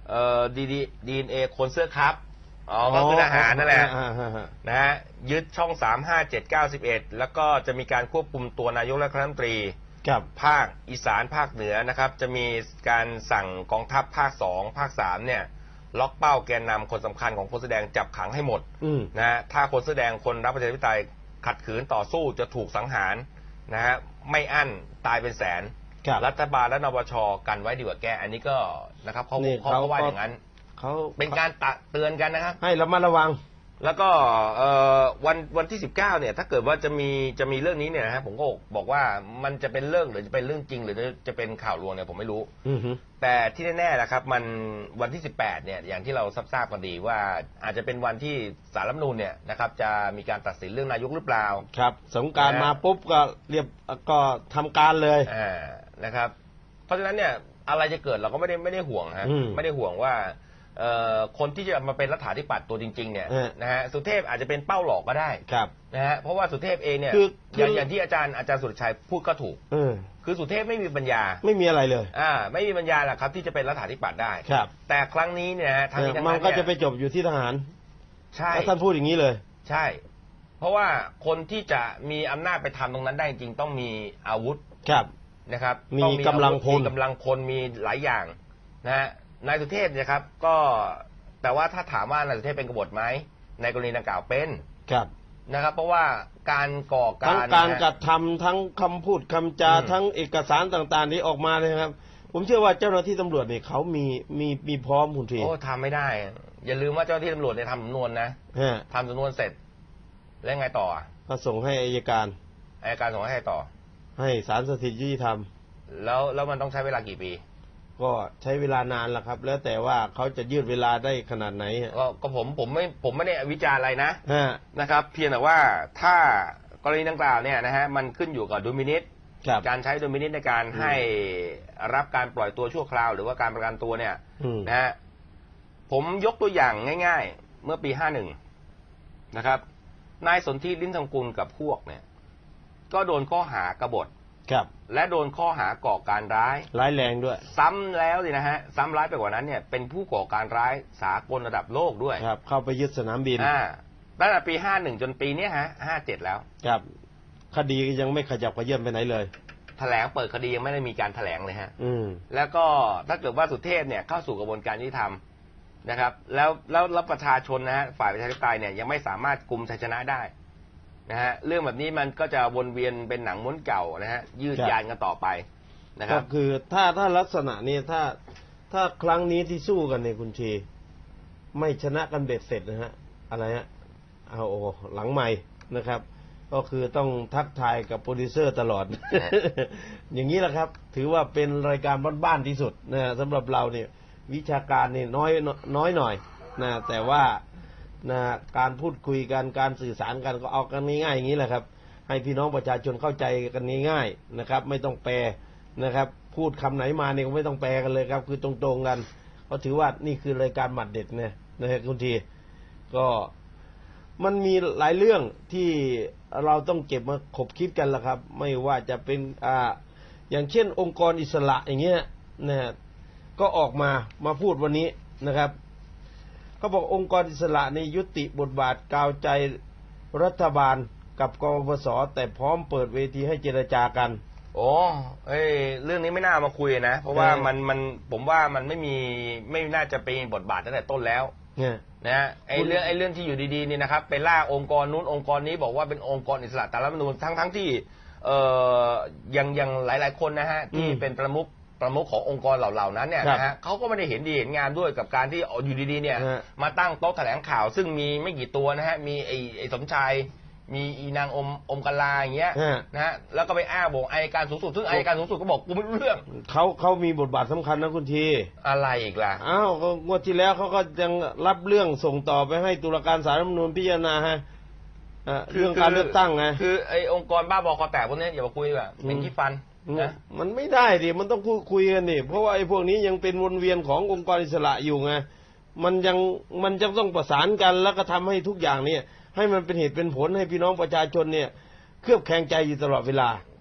เอ่อดีดีดีเอ็นเอคนเสื้อครับอ๋อก็คือทหารนั่นแหละนะฮะยึดช่องสามห้าเจ็ดเก้าสิบเอ็ดแล้วก็จะมีการควบคุมตัวนายกและรัฐมนตรีภาคอีสานภาคเหนือนะครับจะมีการสั่งกองทัพภาคสองภาคสามเนี่ยล็อกเป้าแกนนำคนสำคัญของคนแสดงจับขังให้หมดนะฮะถ้าคนแสดงคนรับประชาธิปไตยขัดขืนต่อสู้จะถูกสังหารนะฮะไม่อั้นตายเป็นแสนรัฐบาลและนปชกันไว้ดีกว่าแก้อันนี้ก็นะครับเขาเขาก็ว่าอย่างนั้นเขาเป็นการเตือนกันนะครับให้ระมัดระวังแล้วก็วันวันที่สิบเก้าเนี่ยถ้าเกิดว่าจะมีจะมีเรื่องนี้เนี่ยนะฮะผมก็บอกว่ามันจะเป็นเรื่องหรือจะเป็นเรื่องจริงหรือจะเป็นข่าวลวงเนี่ยผมไม่รู้แต่ที่แน่ๆนะครับมันวันที่สิบแปดเนี่ยอย่างที่เราทราบกันดีว่าอาจจะเป็นวันที่ศาลรัฐธรรมนูญเนี่ยนะครับจะมีการตัดสินเรื่องนายกหรือเปล่าครับสงกรานต์มาปุ๊บก็เรียบก็ทำการเลยนะครับเพราะฉะนั้นเนี่ยอะไรจะเกิดเราก็ไม่ได้ไม่ได้ห่วงฮะไม่ได้ห่วงว่าคนที่จะมาเป็นรัฐาธิปัตย์ตัวจริงๆเนี่ยนะฮะสุเทพอาจจะเป็นเป้าหลอกก็ได้นะฮะเพราะว่าสุเทพเองเนี่ยอย่างอย่างที่อาจารย์อาจารย์สุรชัยพูดก็ถูกคือสุเทพไม่มีปัญญาไม่มีอะไรเลยอ่าไม่มีปัญญาแหละครับที่จะเป็นรัฐาธิปัตย์ได้ครับแต่ครั้งนี้เนี่ยทางนี้ทางนั้นมันก็จะไปจบอยู่ที่ทหารใช่ท่านพูดอย่างนี้เลยใช่เพราะว่าคนที่จะมีอำนาจไปทำตรงนั้นได้จริงต้องมีอาวุธครับนะครับมีกำลังพลมีกำลังพลมีหลายอย่างนะฮะนายสุเทพนะครับก็แต่ว่าถ้าถามว่านายสุเทพเป็นกบฏไหมในกรณีดังกล่าวเป็นครับนะครับเพราะว่าการก่อการทั้งการกระทำทั้งคำพูดคำจาทั้งเอกสารต่างๆนี้ออกมาเลยครับผมเชื่อว่าเจ้าหน้าที่ตำรวจเนี่ยเขามีมีมีพร้อมคุณทีโอ้ทำไม่ได้อย่าลืมว่าเจ้าหน้าที่ตำรวจเนี่ยทำสำนวนนะทำสำนวนเสร็จแล้วไงต่อก็ส่งให้อัยการอัยการส่งให้ต่อให้ศาลสถิตยุติธรรมแล้วแล้วมันต้องใช้เวลากี่ปีก็ใช้เวลานานละครับแล้วแต่ว่าเขาจะยืดเวลาได้ขนาดไหนก็ก็ผมผมไม่ผมไม่ได้วิจารณ์อะไรนะนะครับเพียงแต่ว่าถ้ากรณีดังกล่าวเนี่ยนะฮะมันขึ้นอยู่กับดุลพินิจการใช้ดุลพินิจในการให้รับการปล่อยตัวชั่วคราวหรือว่าการประกันตัวเนี่ยนะฮะผมยกตัวอย่างง่ายๆเมื่อปีห้าหนึ่งนะครับนายสนธิลิ้มทองกุลกับพวกเนี่ยก็โดนข้อหากบฏครับและโดนข้อหาก่อการร้ายร้ายแรงด้วยซ้ำแล้วสินะฮะซ้ำร้ายไปกว่านั้นเนี่ยเป็นผู้ก่อการร้ายสากลระดับโลกด้วยครับเข้าไปยึดสนามบินอ่าตั้งแต่ปีห้าหนึ่งจนปีนี้ฮะห้าเจ็ดแล้วครับคดียังไม่ขยับขยื่นไปไหนเลยแถลงเปิดคดียังไม่ได้มีการแถลงเลยฮะอืมแล้วก็ถ้าเกิดว่าสุเทพเนี่ยเข้าสู่กระบวนการยุติธรรมนะครับแล้วแล้วรับประชาชนนะฮะฝ่ายประชาธิปไตยเนี่ยยังไม่สามารถกุมชัยชนะได้นะฮะเรื่องแบบนี้มันก็จะวนเวียนเป็นหนังม้วนเก่านะฮะยืดยานกันต่อไปนะครับก็คือถ้าถ้าลักษณะนี้ถ้าถ้าครั้งนี้ที่สู้กันเนี่ยคุณชีไม่ชนะกันเบ็ดเสร็จนะฮะอะไรฮะเอาโอ้หลังใหม่นะครับก็คือต้องทักทายกับโปรดิวเซอร์ตลอด อย่างนี้แหละครับถือว่าเป็นรายการบ้านๆที่สุดนะสำหรับเราเนี่ยวิชาการเนี่ยน้อยน้อยหน่อยนะแต่ว่านะการพูดคุยกันการสื่อสารกันก็เอากันง่ายๆอย่างนี้แหละครับให้พี่น้องประชาชนเข้าใจกันง่ายๆนะครับไม่ต้องแปลนะครับพูดคำไหนมาเนี่ยก็ไม่ต้องแปลกันเลยครับคือตรงๆกันก็ถือว่านี่คือรายการหมัดเด็ดเนี่ยนะครับคุณทีก็มันมีหลายเรื่องที่เราต้องเก็บมาขบคิดกันละครับไม่ว่าจะเป็นอ่าอย่างเช่นองค์กรอิสระอย่างเงี้ยนะก็ออกมามาพูดวันนี้นะครับเขาบอกองค์กรอิสระในยุติบทบาทกาวใจรัฐบาลกับกปปสแต่พร้อมเปิดเวทีให้เจรจากันโอ้เอ้ยเรื่องนี้ไม่น่ามาคุยนะเพราะว่ามันมันผมว่ามันไม่มีไม่น่าจะเป็นบทบาทตั้งแต่ต้นแล้วนะไอ้เรื่องไอ้เรื่องที่อยู่ดีๆนี่นะครับไปล่าองค์กรนู้นองค์กรนี้บอกว่าเป็นองค์กรอิสระตามรัฐธรรมนูญทั้งทั้งที่เอ่อยังยังหลายๆคนนะฮะที่เป็นประมุขประมุขขององค์กรเหล่านั้นเนี่ยนะฮะเขาก็ไม่ได้เห็นดีเห็นงามด้วยกับการที่อยู่ดีๆเนี่ยมาตั้งโต๊ะแถลงข่าวซึ่งมีไม่กี่ตัวนะฮะมีไอ้ไอ้สมชายมีอีนางอมอมกลาอย่างเงี้ยนะฮะแล้วก็ไปอ้างบอกอัยการสูงสุดซึ่งอัยการสูงสุดก็บอกกูไม่รู้เรื่องเขาเขามีบทบาทสำคัญนะคุณทีอะไรอีกล่ะอ้าวงวดที่แล้วเขาก็ยังรับเรื่องส่งต่อไปให้ตุลาการศาลรัฐธรรมนูญพิจารณาฮะเรื่องการเลือกตั้งไงคือไอ้องค์กรบ้าบอคอแตกพวกนี้อย่ามาคุยแบบเป็นขี้ฟันนะมันไม่ได้ดิมันต้องพูดคุยกันดิเพราะว่าไอ้พวกนี้ยังเป็นวนเวียนขององค์กรอิสระอยู่ไงมันยังมันจะต้องประสานกันแล้วก็ทำให้ทุกอย่างเนี่ยให้มันเป็นเหตุเป็นผลให้พี่น้องประชาชนเนี่ยเคลือบแคลงใจอยู่ตลอดเวลา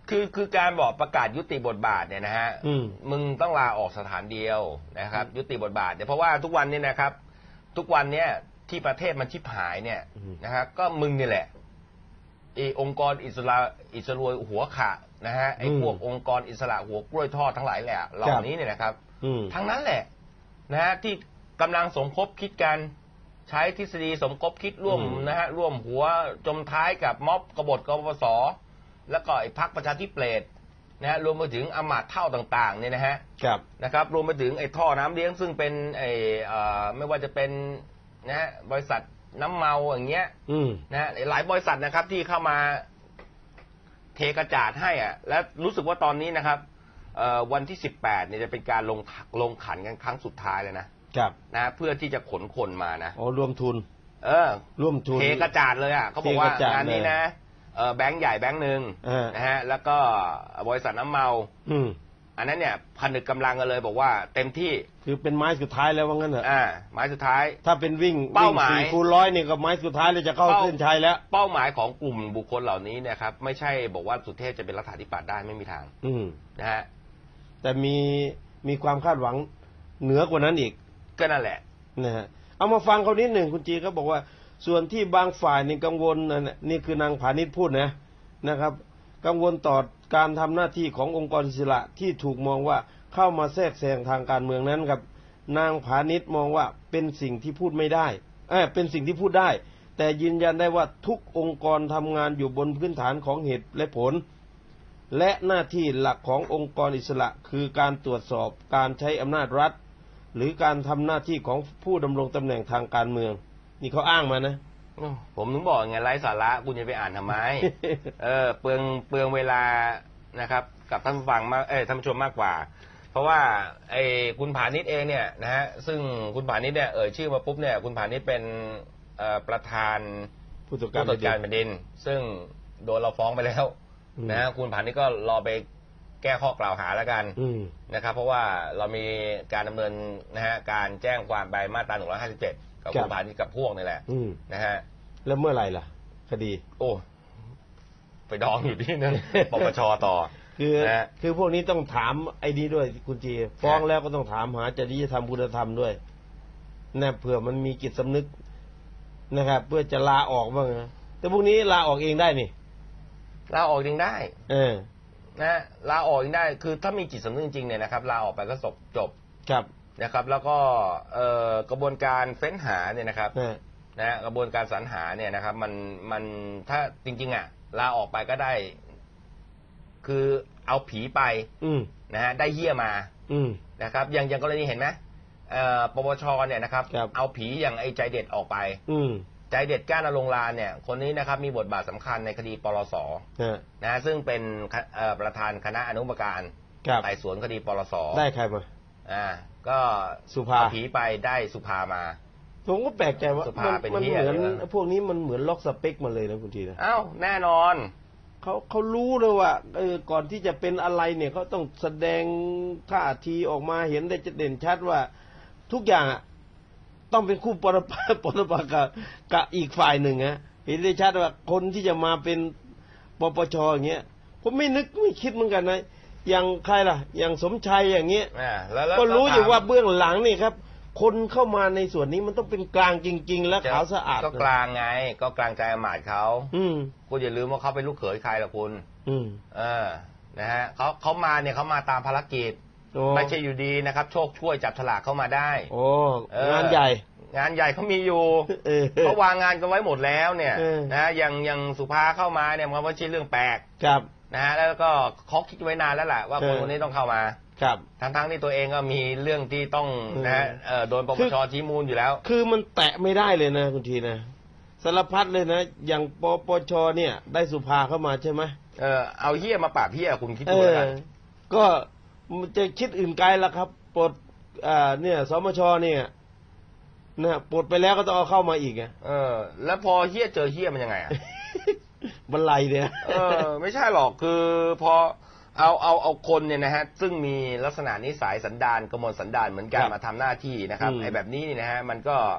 คือคือการบอกประกาศยุติบทบาทเนี่ยนะฮะมึงต้องลาออกสถานเดียวนะครับยุติบทบาทเนี่ยเพราะว่าทุกวันนี้นะครับทุกวันเนี่ยที่ประเทศมันชิบหายเนี่ยนะครับก็มึงนี่แหละไอ้องค์กรอิสระอิสระหัวขานะฮะไอ้พวกองค์กรอิสระหัวกล้วยทอดทั้งหลายแหละเหล่านี้เนี่ยนะครับทั้งนั้นแหละนะฮะที่กำลังสมคบคิดกันใช้ทฤษฎีสมคบคิดร่วมนะฮะร่วมหัวจมท้ายกับม็อบกบฏกบสแล้วก็ไอ้พรรคประชาธิปไตยนะฮะรวมไปถึงอมาตย์เท่าต่างๆเนี่ยนะฮะนะครับรวมไปถึงไอ้ท่อน้ำเลี้ยงซึ่งเป็นไอ้ไม่ว่าจะเป็นนะฮะบริษัทน้ำเมาอย่างเงี้ยนะฮะหลายบริษัทนะครับที่เข้ามาเทกระจาดให้อ่ะและรู้สึกว่าตอนนี้นะครับวันที่สิบแปดเนี่ยจะเป็นการลงลงขันกันครั้งสุดท้ายเลยนะครับนะเพื่อที่จะขนคนมานะอ๋อรวมทุนเออร่วมทุนเทกระจาดเลยอ่ะเขาบอกว่างานนี้นะเออแบงค์ใหญ่แบงค์หนึ่งนะฮะแล้วก็บริษัทน้ำเมาอันนั้นเนี่ยผนึกกำลังกันเลยบอกว่าเต็มที่คือเป็นไม้สุดท้ายแล้วว่างั้นเหรออ่าไม้สุดท้ายถ้าเป็นวิ่งเป้าหมายสี่คูณร้อยนี่ก็ไม้สุดท้ายเลยจะเข้าเส้นชัยแล้วเป้าหมายของกลุ่มบุคคลเหล่านี้เนี่ยครับไม่ใช่บอกว่าสุเทพจะเป็นรัฐาธิปัตย์ได้ไม่มีทางอืมนะฮะแต่มีมีความคาดหวังเหนือกว่านั้นอีกก็นั่นแหละนะฮะเอามาฟังเขานิดหนึ่งคุณจีเขาบอกว่าส่วนที่บางฝ่ายนี่กังวลนี่คือนางพาณิชย์พูดนะนะครับกังวลต่อการทำหน้าที่ขององค์กรอิสระที่ถูกมองว่าเข้ามาแทรกแซงทางการเมืองนั้นครับนางพาณิชย์มองว่าเป็นสิ่งที่พูดไม่ได้เออเป็นสิ่งที่พูดได้แต่ยืนยันได้ว่าทุกองค์กรทำงานอยู่บนพื้นฐานของเหตุและผลและหน้าที่หลักขององค์กรอิสระคือการตรวจสอบการใช้อำนาจรัฐหรือการทำหน้าที่ของผู้ดำรงตำแหน่งทางการเมืองนี่เขาอ้างมานะผมถึงบอกไงไร้สาระคุณจะไปอ่านทำไม เออเปลืองเปลืองเวลานะครับกับท่านฟังมากเอ้ท่านผู้ชมมากกว่าเพราะว่าไอ้คุณผานิชเองเนี่ยนะฮะซึ่งคุณผานิชเนี่ยเอ่ยชื่อมาปุ๊บเนี่ยคุณผานิชเป็นประธานผู้ตรวจการแผ่นดินซึ่งโดนเราฟ้องไปแล้วนะฮะคุณผานิชก็รอไปแก้ข้อกล่าวหาแล้วกันนะครับเพราะว่าเรามีการดำเนินนะฮะการแจ้งความไปมาตราหนึ่งร้อยห้าสิบเจ็ดกับคุณผานิชกับพวกนี่แหละนะฮะแล้วเมื่อไหร่ล่ะคดีโอ้ไปดองอยู่ที่นั่นปปชต่อคือคือพวกนี้ต้องถามไอ้นี้ด้วยคุณจีฟ้องแล้วก็ต้องถามหาจริยธรรมคุณธรรมด้วยนะเผื่อมันมีจิตสำนึกนะครับเพื่อจะลาออกบ้างนะแต่พวกนี้ลาออกเองได้นี่ลาออกเองได้เออนะลาออกเองได้คือถ้ามีจิตสำนึกจริงเนี่ยนะครับลาออกไปก็จบจบครับนะครับแล้วก็เอ่อกระบวนการเฟ้นหาเนี่ยนะครับนะกระบวนการสรรหาเนี่ยนะครับมันมันถ้าจริงๆอ่ะลาออกไปก็ได้คือเอาผีไปนะฮะได้เหี้ยมานะครับอย่างอย่างกรณีเห็นไหมปปชเนี่ยนะครับเอาผีอย่างไอ้ใจเด็ดออกไปใจเด็ดก้านอลงลานเนี่ยคนนี้นะครับมีบทบาทสำคัญในคดีปลสนะฮะซึ่งเป็นประธานคณะอนุกรรมการไต่สวนคดีปลสได้ใครมาอ่าก็สุภาผีไปได้สุภามาผมก็แปลกใจว่ามันเหมือนพวกนี้มันเหมือนล็อกสเปคมาเลยนะคุณทีนะอ้าวแน่นอนเขาเขารู้เลยว่าเออก่อนที่จะเป็นอะไรเนี่ยเขาต้องแสดงท่าทีออกมาเห็นได้จะเด่นชัดว่าทุกอย่างอ่ะต้องเป็นคู่ปรปักษ์ปรปักษ์กับกับอีกฝ่ายหนึ่งนะเห็นได้ชัดว่าคนที่จะมาเป็นปปชอย่างเงี้ยผมไม่นึกไม่คิดเหมือนกันนะอย่างใครล่ะอย่างสมชัยอย่างเงี้ยก็รู้อยู่ว่าเบื้องหลังนี่ครับคนเข้ามาในส่วนนี้มันต้องเป็นกลางจริงๆและขาวสะอาดก็กลางไงก็กลางใจอมาตย์เขาคุณอย่าลืมว่าเขาเป็นลูกเขยใครล่ะคุณเออนะฮะเขาเขามาเนี่ยเขามาตามภารกิจไม่ใช่อยู่ดีนะครับโชคช่วยจับฉลากเข้ามาได้โอ้งานใหญ่งานใหญ่เขามีอยู่เขาวางงานกันไว้หมดแล้วเนี่ยนะอย่างอย่างสุภาเข้ามาเนี่ยมันไม่ใช่เรื่องแปลกครับนะฮะแล้วก็เขาคิดไว้นานแล้วแหละว่าคนคนนี้ต้องเข้ามาครับทั้งๆที่ตัวเองก็มีเรื่องที่ต้องนะฮะโดนปปชชี้มูลอยู่แล้วคือมันแตะไม่ได้เลยนะคุณทีนะสารพัดเลยนะอย่างปปชเนี่ยได้สุภาเข้ามาใช่ไหมเออเอาเหี้ยมาปราบเหี้ยคุณคิดดูแล้วกันก็จะคิดอื่นไกลละครับปลดอ่าเนี่ยสมชเนี่ยนะปลดไปแล้วก็ต้องเอาเข้ามาอีกไงเออแล้วพอเหี้ยเจอเหี้ยมันยังไงอ่ะบรรลัยเนี่ยเออไม่ใช่หรอกคือพอเอาเอาเอาคนเนี่ยนะฮะซึ่งมีลักษณะนิสัยสันดานกมลสันดานเหมือนกันมาทำหน้าที่นะครับไอ้แบบนี้นี่นะฮะมันก็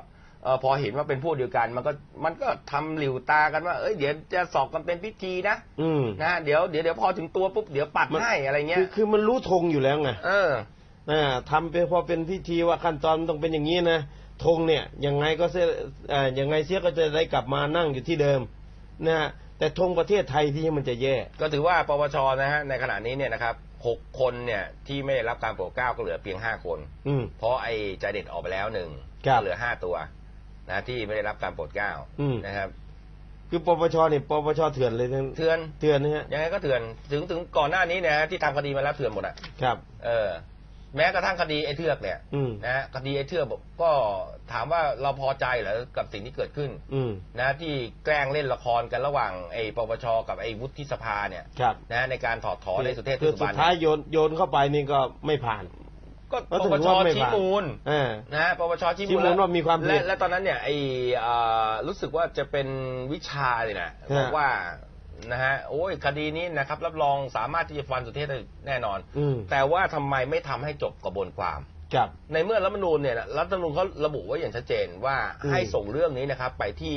เออพอเห็นว่าเป็นพวกเดียวกันมันก็มันก็ทำหลิวตากันว่าเอ้ยเดี๋ยวจะสอบกันเป็นพิธีนะนะเดี๋ยวเดี๋ยวเดี๋ยวพอถึงตัวปุ๊บเดี๋ยวปัดให้อะไรเงี้ยคือคือมันรู้ธงอยู่แล้วไงเออนะทำไปพอเป็นพิธีว่าขั้นตอนต้องเป็นอย่างนี้นะธงเนี่ยยังไงก็เสียอ่ายังไงเสียก็จะได้กลับมานั่งอยู่ที่เดิมนะฮะแต่ธงประเทศไทยที่มันจะแย่ก็ถือว่าปปชนะฮะในขณะนี้เนี่ยนะครับหกคนเนี่ยที่ไม่ได้รับการโปรดเกล้าก็เหลือเพียงห้าคนเพราะไอ้ใจเด็ดออกไปแล้วหนึ่งก็เหลือห้าตัวนะที่ไม่ได้รับการโปรดเกล้านะครับคือปปชเนี่ยปปชเถื่อนเลยเถื่อนเถื่อนนะฮะยังไงก็เถื่อนถึงถึงก่อนหน้านี้เนี่ยที่ทำคดีมาแล้วเถื่อนหมดอ่ะครับเออแม้กระทั่งคดีไอ้เทือกเนี่ยนะคดีไอ้เทือกก็ถามว่าเราพอใจเหรอกับสิ่งที่เกิดขึ้นนะที่แกล้งเล่นละครกันระหว่างไอ้ปปชกับไอ้วุฒิสภาเนี่ยนะในการถอดถอนในสุเทพคือสุดท้ายโยนโยนเข้าไปนี่ก็ไม่ผ่านก็ปปชชี้มูลนะปปชชี้มูลว่ามีความและและตอนนั้นเนี่ยไอ้รู้สึกว่าจะเป็นวิชาเลยนะบอกว่านะฮะโอ้ยคดีนี้นะครับรับรองสามารถที่จะฟันสุเทพได้แน่นอนแต่ว่าทำไมไม่ทำให้จบกระบวนความในเมื่อรัฐธรรมนูญเนี่ยรัฐธรรมนูญเขาระบุไว้อย่างชัดเจนว่าให้ส่งเรื่องนี้นะครับไปที่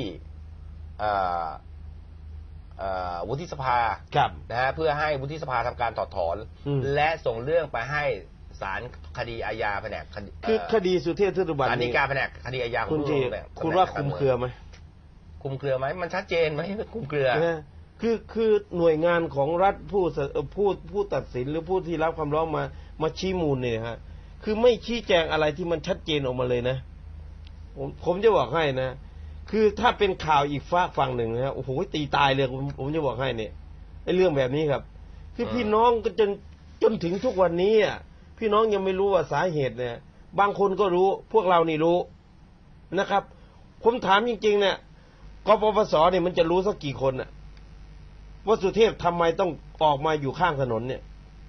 วุฒิสภานะฮะเพื่อให้วุฒิสภาทำการถอดถอนและส่งเรื่องไปให้ศาลคดีอาญาแผนกคือคดีสุเทพเทือกสุบรรณศาลฎีกาแผนกคดีอาญาคุณจีคุณว่าคุมเครือไหมคุมเครือไหมมันชัดเจนไหมคุมเครือคือคือหน่วยงานของรัฐผู้ผู้ผู้ตัดสินหรือผู้ที่รับคำร้องมามาชี้มูลเนี่ยฮะคือไม่ชี้แจงอะไรที่มันชัดเจนออกมาเลยนะผมผมจะบอกให้นะคือถ้าเป็นข่าวอีกฝากฝั่งหนึ่งนะฮะโอ้โหตีตายเลยผมผมจะบอกให้เนี่ยไอ้เรื่องแบบนี้ครับคือพี่น้องก็จนจนถึงทุกวันนี้อ่ะพี่น้องยังไม่รู้ว่าสาเหตุเนี่ยบางคนก็รู้พวกเรานี่รู้นะครับผมถามจริงๆเนี่ยกปปสเนี่ยมันจะรู้สักกี่คนอ่ะว่าสุเทพทำไมต้องออกมาอยู่ข้างถนนเนี่ย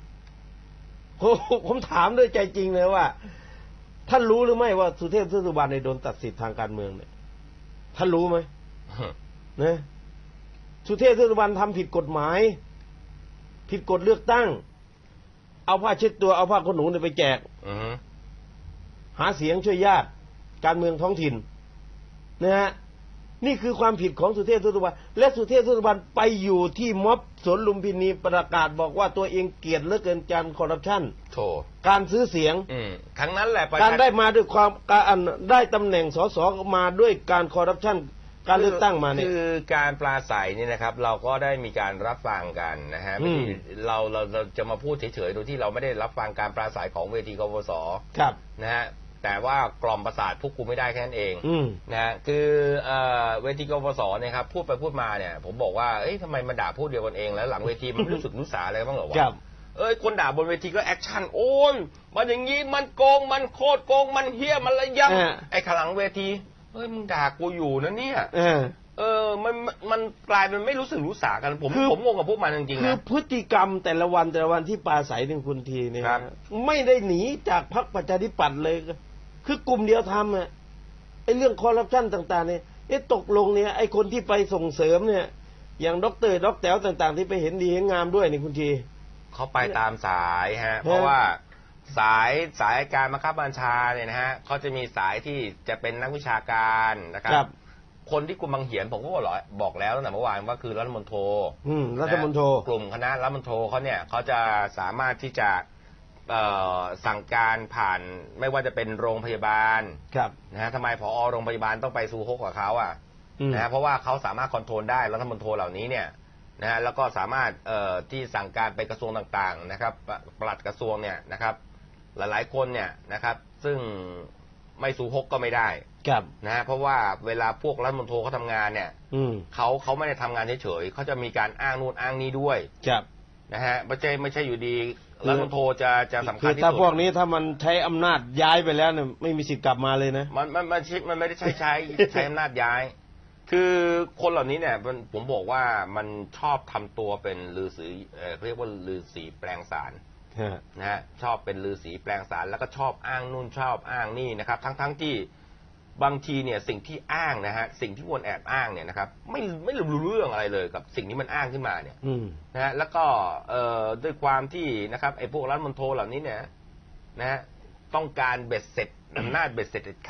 ผมถามด้วยใจจริงเลยว่าท่านรู้หรือไม่ว่าสุเทพเทือกสุบรรณโดนตัดสิทธิ์ทางการเมืองเนี่ยท่านรู้ไหมนะสุเทพเทือกสุบรรณทำผิดกฎหมายผิดกฎเลือกตั้งเอาผ้าเช็ดตัวเอาผ้าขนหนูไปแจกหาเสียงช่วยญาติการเมืองท้องถิ่นนะฮะนี่คือความผิดของสุเทพเทือกสุบรรณและสุเทพเทือกสุบรรณไปอยู่ที่ม็อบสวนลุมพินีประกาศบอกว่าตัวเองเกลียดเหลือเกินการคอร์รัปชันโธ่การซื้อเสียงครั้งนั้นแหละการได้มาด้วยความการได้ตำแหน่งสสมาด้วยการคอร์รัปชันการเลือกตั้งมาเนี่ยคือการปราศัยนี่นะครับเราก็ได้มีการรับฟังกันนะฮะเราเราเราจะมาพูดเฉยๆโดยที่เราไม่ได้รับฟังการปราศัยของเวทีกปปสครับนะฮะแต่ว่ากล่อมประสาทพวกกูไม่ได้แค่นั้นเองนะฮะคือเวทีกปปสเนี่ยครับพูดไปพูดมาเนี่ยผมบอกว่าเอ้ยทำไมมาด่าพูดเดียวกันเองแล้วหลังเวทีมันรู้สึกรู้สาอะไรบ้างเหรอวะเอ้ยคนด่าบนเวทีก็แอคชั่นโอ้ยมันอย่างงี้มันโกงมันโคตรโกงมันเหี้ยมันระยำไอ้ข้างหลังเวทีเฮ้ยมึงด่ากูอยู่นะเนี่ยเออมันมันกลายเป็นไม่รู้สึกรู้สากันผมผมงงกับพวกมันจริงๆนะคือพฤติกรรมแต่ละวันแต่ละวันที่ปราศัยหนึ่งคุณทีเนี่ยไม่ได้หนีจากพรรคประชาธิปัตย์เลยคือกลุ่มเดียวทำอ่ะไอ้เรื่องคอร์รัปชันต่างๆเนี่ยไอ้ตกลงเนี่ยไอ้คนที่ไปส่งเสริมเนี่ยอย่างด็อกเตอร์ด็อกแต๋วต่างๆที่ไปเห็นดีเห็นงามด้วยนี่คุณทีเขาไปตามสายฮะเพราะว่าสายสายการบังคับบัญชาเนี่ยนะฮะเขาจะมีสายที่จะเป็นนักวิชาการนะครับคนที่กลุ่มบางเหียนผมก็บอกแล้วตั้งแต่เมื่อวานว่าคือรัฐมนตรีรัฐมนตรีกลุ่มคณะรัฐมนตรีเขาเนี่ยเขาจะสามารถที่จะสั่งการผ่านไม่ว่าจะเป็นโรงพยาบาลนะฮะทำไมผอโรงพยาบาลต้องไปซูฮกกับเขาอ่ะนะฮะเพราะว่าเขาสามารถคอนโทรลได้รัฐมนตรีเหล่านี้เนี่ยนะฮะแล้วก็สามารถที่สั่งการไปกระทรวงต่างๆนะครับปลัดกระทรวงเนี่ยนะครับหลายๆคนเนี่ยนะครับซึ่งไม่ซูฮกก็ไม่ได้นะฮะเพราะว่าเวลาพวกรัฐมนตรีเขาทำงานเนี่ยเขาเขาไม่ได้ทำงานเฉยๆเขาจะมีการอ้างนู่นอ้างนี้ด้วยนะฮะไม่ใช่ไม่ใช่อยู่ดีรัฐมนตรีจะจะสำคัญที่สุดถ้าพวกนี้ถ้ามันใช้อำนาจย้ายไปแล้วเนี่ยไม่มีสิทธิ์กลับมาเลยนะมันมันมันมันไม่ได้ใช้ใช้ใช้อำนาจย้ายคือคนเหล่านี้เนี่ยผมบอกว่ามันชอบทำตัวเป็นฤาษีเรียกว่าฤาษีแปลงสารนะฮะชอบเป็นฤาษีแปลงสารแล้วก็ชอบอ้างนู่นชอบอ้างนี่นะครับทั้งทั้งที่บางทีเนี่ยสิ่งที่อ้างนะฮะสิ่งที่วนแอบอ้างเนี่ยนะครับไม่ไม่รู้เรื่องอะไรเลยกับสิ่งที่มันอ้างขึ้นมาเนี่ยนะฮะแล้วก็เอ่อด้วยความที่นะครับไอ้พวกรัฐมนตรีเหล่านี้เนี่ยนะฮะต้องการเบ็ดเสร็จอำนาจเบ็ดเสร็จเด็ดขาด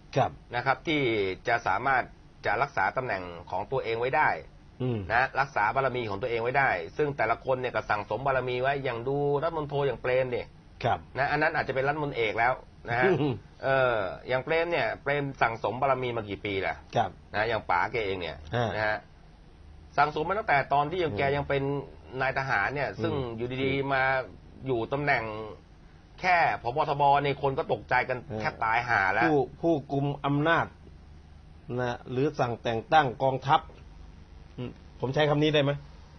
นะครับที่จะสามารถจะรักษาตำแหน่งของตัวเองไว้ได้นะรักษาบารมีของตัวเองไว้ได้ซึ่งแต่ละคนเนี่ยก็สั่งสมบารมีไว้อย่างดูรัฐมนตรีอย่างเปรมเนี่ยนะอันนั้นอาจจะเป็นรัฐมนตรีเอกแล้วนะฮะเอออย่างเปรมเนี่ยเปรมสั่งสมบารมีมากี่ปีล่ะนะอย่างป๋าแกเองเนี่ยนะฮะสั่งสมมาตั้งแต่ตอนที่ยังแกยังเป็นนายทหารเนี่ยซึ่งอยู่ดีๆมาอยู่ตำแหน่งแค่ผบทบในคนก็ตกใจกันแทบตายห่าแล้วผู้ผู้กุมอำนาจนะหรือสั่งแต่งตั้งกองทัพผมใช้คำนี้ได้ไหม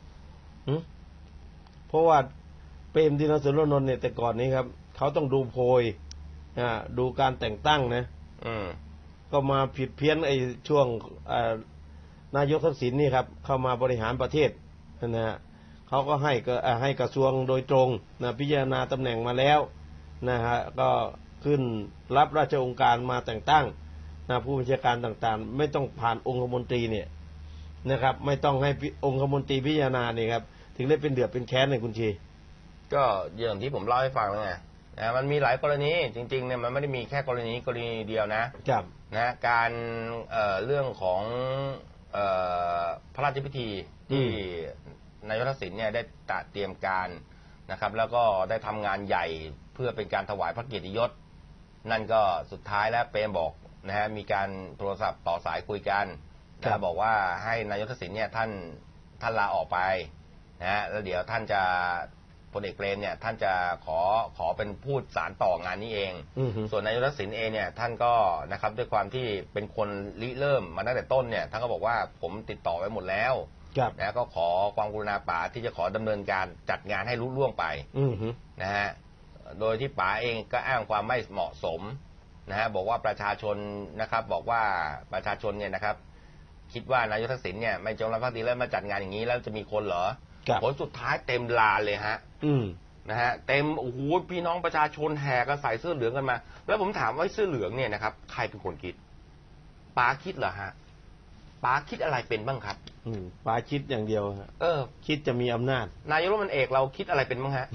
เพราะว่าเปรมตินสุรานนท์เนี่ยแต่ก่อนนี้ครับเขาต้องดูโพยดูการแต่งตั้งนะก็มาผิดเพี้ยนไอ้ช่วงนายกทักษิณนี่ครับเข้ามาบริหารประเทศนะฮะเขาก็ให้ก็ให้กระทรวงโดยตรงนะพิจารณาตำแหน่งมาแล้วนะฮะก็ขึ้นรับราชองค์การมาแต่งตั้งนะผู้บัญชาการต่างๆไม่ต้องผ่านองคมนตรีเนี่ยนะครับไม่ต้องให้องคมนตรีพิจารณาเนี่ยครับถึงได้เป็นเดือดเป็นแค้นในคุณชีก็อย่างที่ผมเล่าให้ฟังแล้วไงนะมันมีหลายกรณีจริงๆเนี่ยมันไม่ได้มีแค่กรณีกรณีเดียวนะครับนะการเอ่อเรื่องของเอ่อพระราชพิธีที่นายกทักษิณเนี่ยได้เตรียมการนะครับแล้วก็ได้ทำงานใหญ่เพื่อเป็นการถวายพระเกียรติยศนั่นก็สุดท้ายแล้วเปรมบอกนะฮะมีการโทรศัพท์ต่อสายคุยกันนะบอกว่าให้นายกทักษิณเนี่ยท่านท่านลาออกไปนะฮะแล้วเดี๋ยวท่านจะพลเอกเปรมเนี่ยท่านจะขอขอเป็นผู้สานต่องานนี้เองส่วนนายกทักษิณเองเนี่ยท่านก็นะครับด้วยความที่เป็นคนริเริ่มมาตั้งแต่ต้นเนี่ยท่านก็บอกว่าผมติดต่อไว้หมดแล้วนะก็ขอความกรุณาป๋าที่จะขอดำเนินการจัดงานให้ลุล่วงไปนะฮะโดยที่ป๋าเองก็อ้างความไม่เหมาะสมนะฮะบอกว่าประชาชนนะครับบอกว่าประชาชนเนี่ยนะครับคิดว่านายกทักษิณเนี่ยไม่จงรักภักดีแล้วมาจัดงานอย่างนี้แล้วจะมีคนเหรอผลสุดท้ายเต็มลานเลยฮะนะฮะเต็มโอ้โหพี่น้องประชาชนแห่กันใส่เสื้อเหลืองกันมาแล้วผมถามว่าเสื้อเหลืองเนี่ยนะครับใครเป็นคนคิดป๋าคิดเหรอฮะป๋าคิดอะไรเป็นบ้างครับป๋าคิดอย่างเดียวฮะเออคิดจะมีอำนาจนายกรัฐมนตรีเอกเราคิดอะไรเป็นบ้างฮะ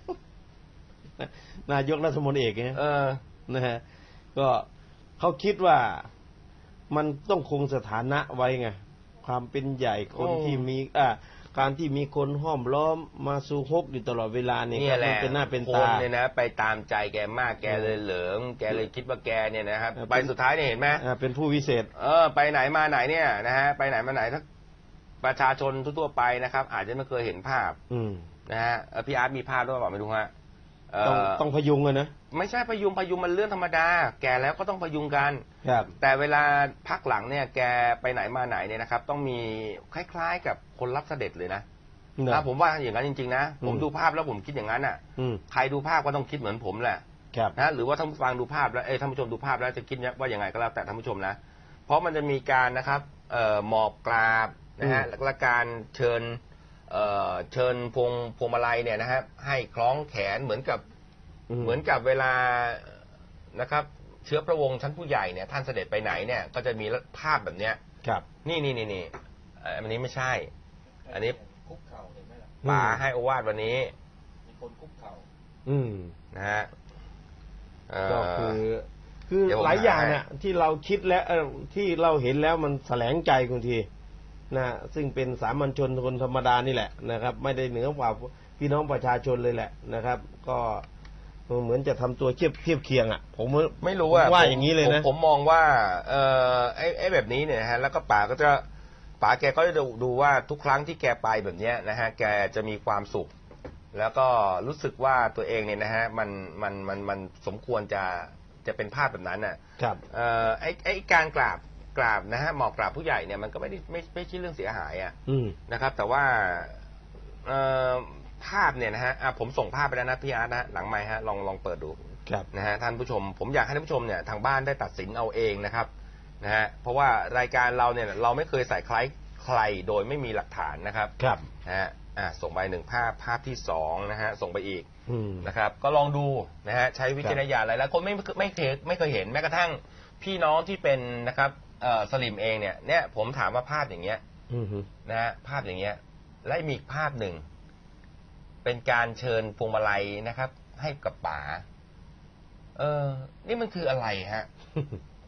นายกรัฐมนตรีเอกเนี่ยเออนะฮะก็เขาคิดว่ามันต้องคงสถานะไว้ไงความเป็นใหญ่คนที่มีอ่าการที่มีคนห้อมล้อมมาสู่ฮกอยู่ตลอดเวลาเนี่ยมันเป็นหน้าเป็นตาคนเนี่ยนะไปตามใจแกมากแกเลยเหลิงแกเลยคิดว่าแกเนี่ยนะครับไปสุดท้ายเนี่ยเห็นไหมเป็นผู้วิเศษเออไปไหนมาไหนเนี่ยนะฮะไปไหนมาไหนถ้าประชาชนทั่วไปนะครับอาจจะไม่เคยเห็นภาพนะฮะพี่อาร์ตมีภาพด้วยเปล่าไม่รู้ฮะต้องต้องพยุงเลยนะไม่ใช่พยุงพยุงมันเรื่องธรรมดาแกแล้วก็ต้องพยุงกันครับแต่เวลาพักหลังเนี่ยแกไปไหนมาไหนเนี่ยนะครับต้องมีคล้ายๆกับคนรับเสด็จเลยนะถ้าผมว่าอย่างนั้นจริงๆนะผมดูภาพแล้วผมคิดอย่างนั้นอ่ะใครดูภาพก็ต้องคิดเหมือนผมแหละนะหรือว่าท่านผู้ฟังดูภาพแล้วเอ้ท่านผู้ชมดูภาพแล้วจะคิดว่าอย่างไงก็แล้วแต่ท่านผู้ชมนะเพราะมันจะมีการนะครับหมอบกราบนะฮะและการเชิญเชิญพวงพวงมาลัยเนี่ยนะฮะให้คล้องแขนเหมือนกับเหมือนกับเวลานะครับเชื้อพระวงศ์ชั้นผู้ใหญ่เนี่ยท่านเสด็จไปไหนเนี่ยก็จะมีภาพแบบเนี้ยครับนี่นี่นี่นี่อันนี้ไม่ใช่อันนี้คุกเข่าเห็นไหมล่ะป๋าให้โอวาทวันนี้มีคนคุกเข่าอืมนะฮะก็คือคือหลายอย่างเนี่ยที่เราคิดแล้วที่เราเห็นแล้วมันแสลงใจคุณทีนะซึ่งเป็นสามัญชนคนธรรมดานี่แหละนะครับไม่ได้เหนือกว่าพี่น้องประชาชนเลยแหละนะครับก็เหมือนจะทำตัวเทียบเทียบเคียงอ่ะผมไม่รู้ว่าอย่างนี้เลยนะผมมองว่าเออไอ้ไอ้แบบนี้เนี่ยฮะแล้วก็ป๋าก็จะป๋าแกก็จะดูดูว่าทุกครั้งที่แกไปแบบนี้นะฮะแกจะมีความสุขแล้วก็รู้สึกว่าตัวเองเนี่ยนะฮะมันมันมันมันสมควรจะจะเป็นภาพแบบนั้นอ่ะครับเอ่อไอ้ไอ้การกราบกราบนะฮะหมอบกราบผู้ใหญ่เนี่ยมันก็ไม่ได้ไม่ไม่ใช่เรื่องเสียหายอ่ะนะครับแต่ว่าเอ่อภาพเนี่ยนะฮะผมส่งภาพไปแล้วนะพี่อาร์ตนะหลังไมค์ฮะลองลองเปิดดูนะฮะท่านผู้ชมผมอยากให้ท่านผู้ชมเนี่ยทางบ้านได้ตัดสินเอาเองนะครับนะฮะเพราะว่ารายการเราเนี่ยเราไม่เคยใส่ใครใครโดยไม่มีหลักฐานนะครับครับนะฮะอ่าส่งไปหนึ่งภาพภาพที่สองนะฮะส่งไปอีกนะครับก็ลองดูนะฮะใช้วิจารณญาณอะไรแล้วคนไม่ไม่เคยไม่เคยเห็นแม้กระทั่งพี่น้องที่เป็นนะครับเอ่อสลิมเองเนี่ยเนี่ยผมถามว่าภาพอย่างเงี้ยนะฮะภาพอย่างเงี้ยและมีอีกภาพหนึ่งเป็นการเชิญพวงมาลัยนะครับให้กับป๋าเออนี่มันคืออะไรฮะ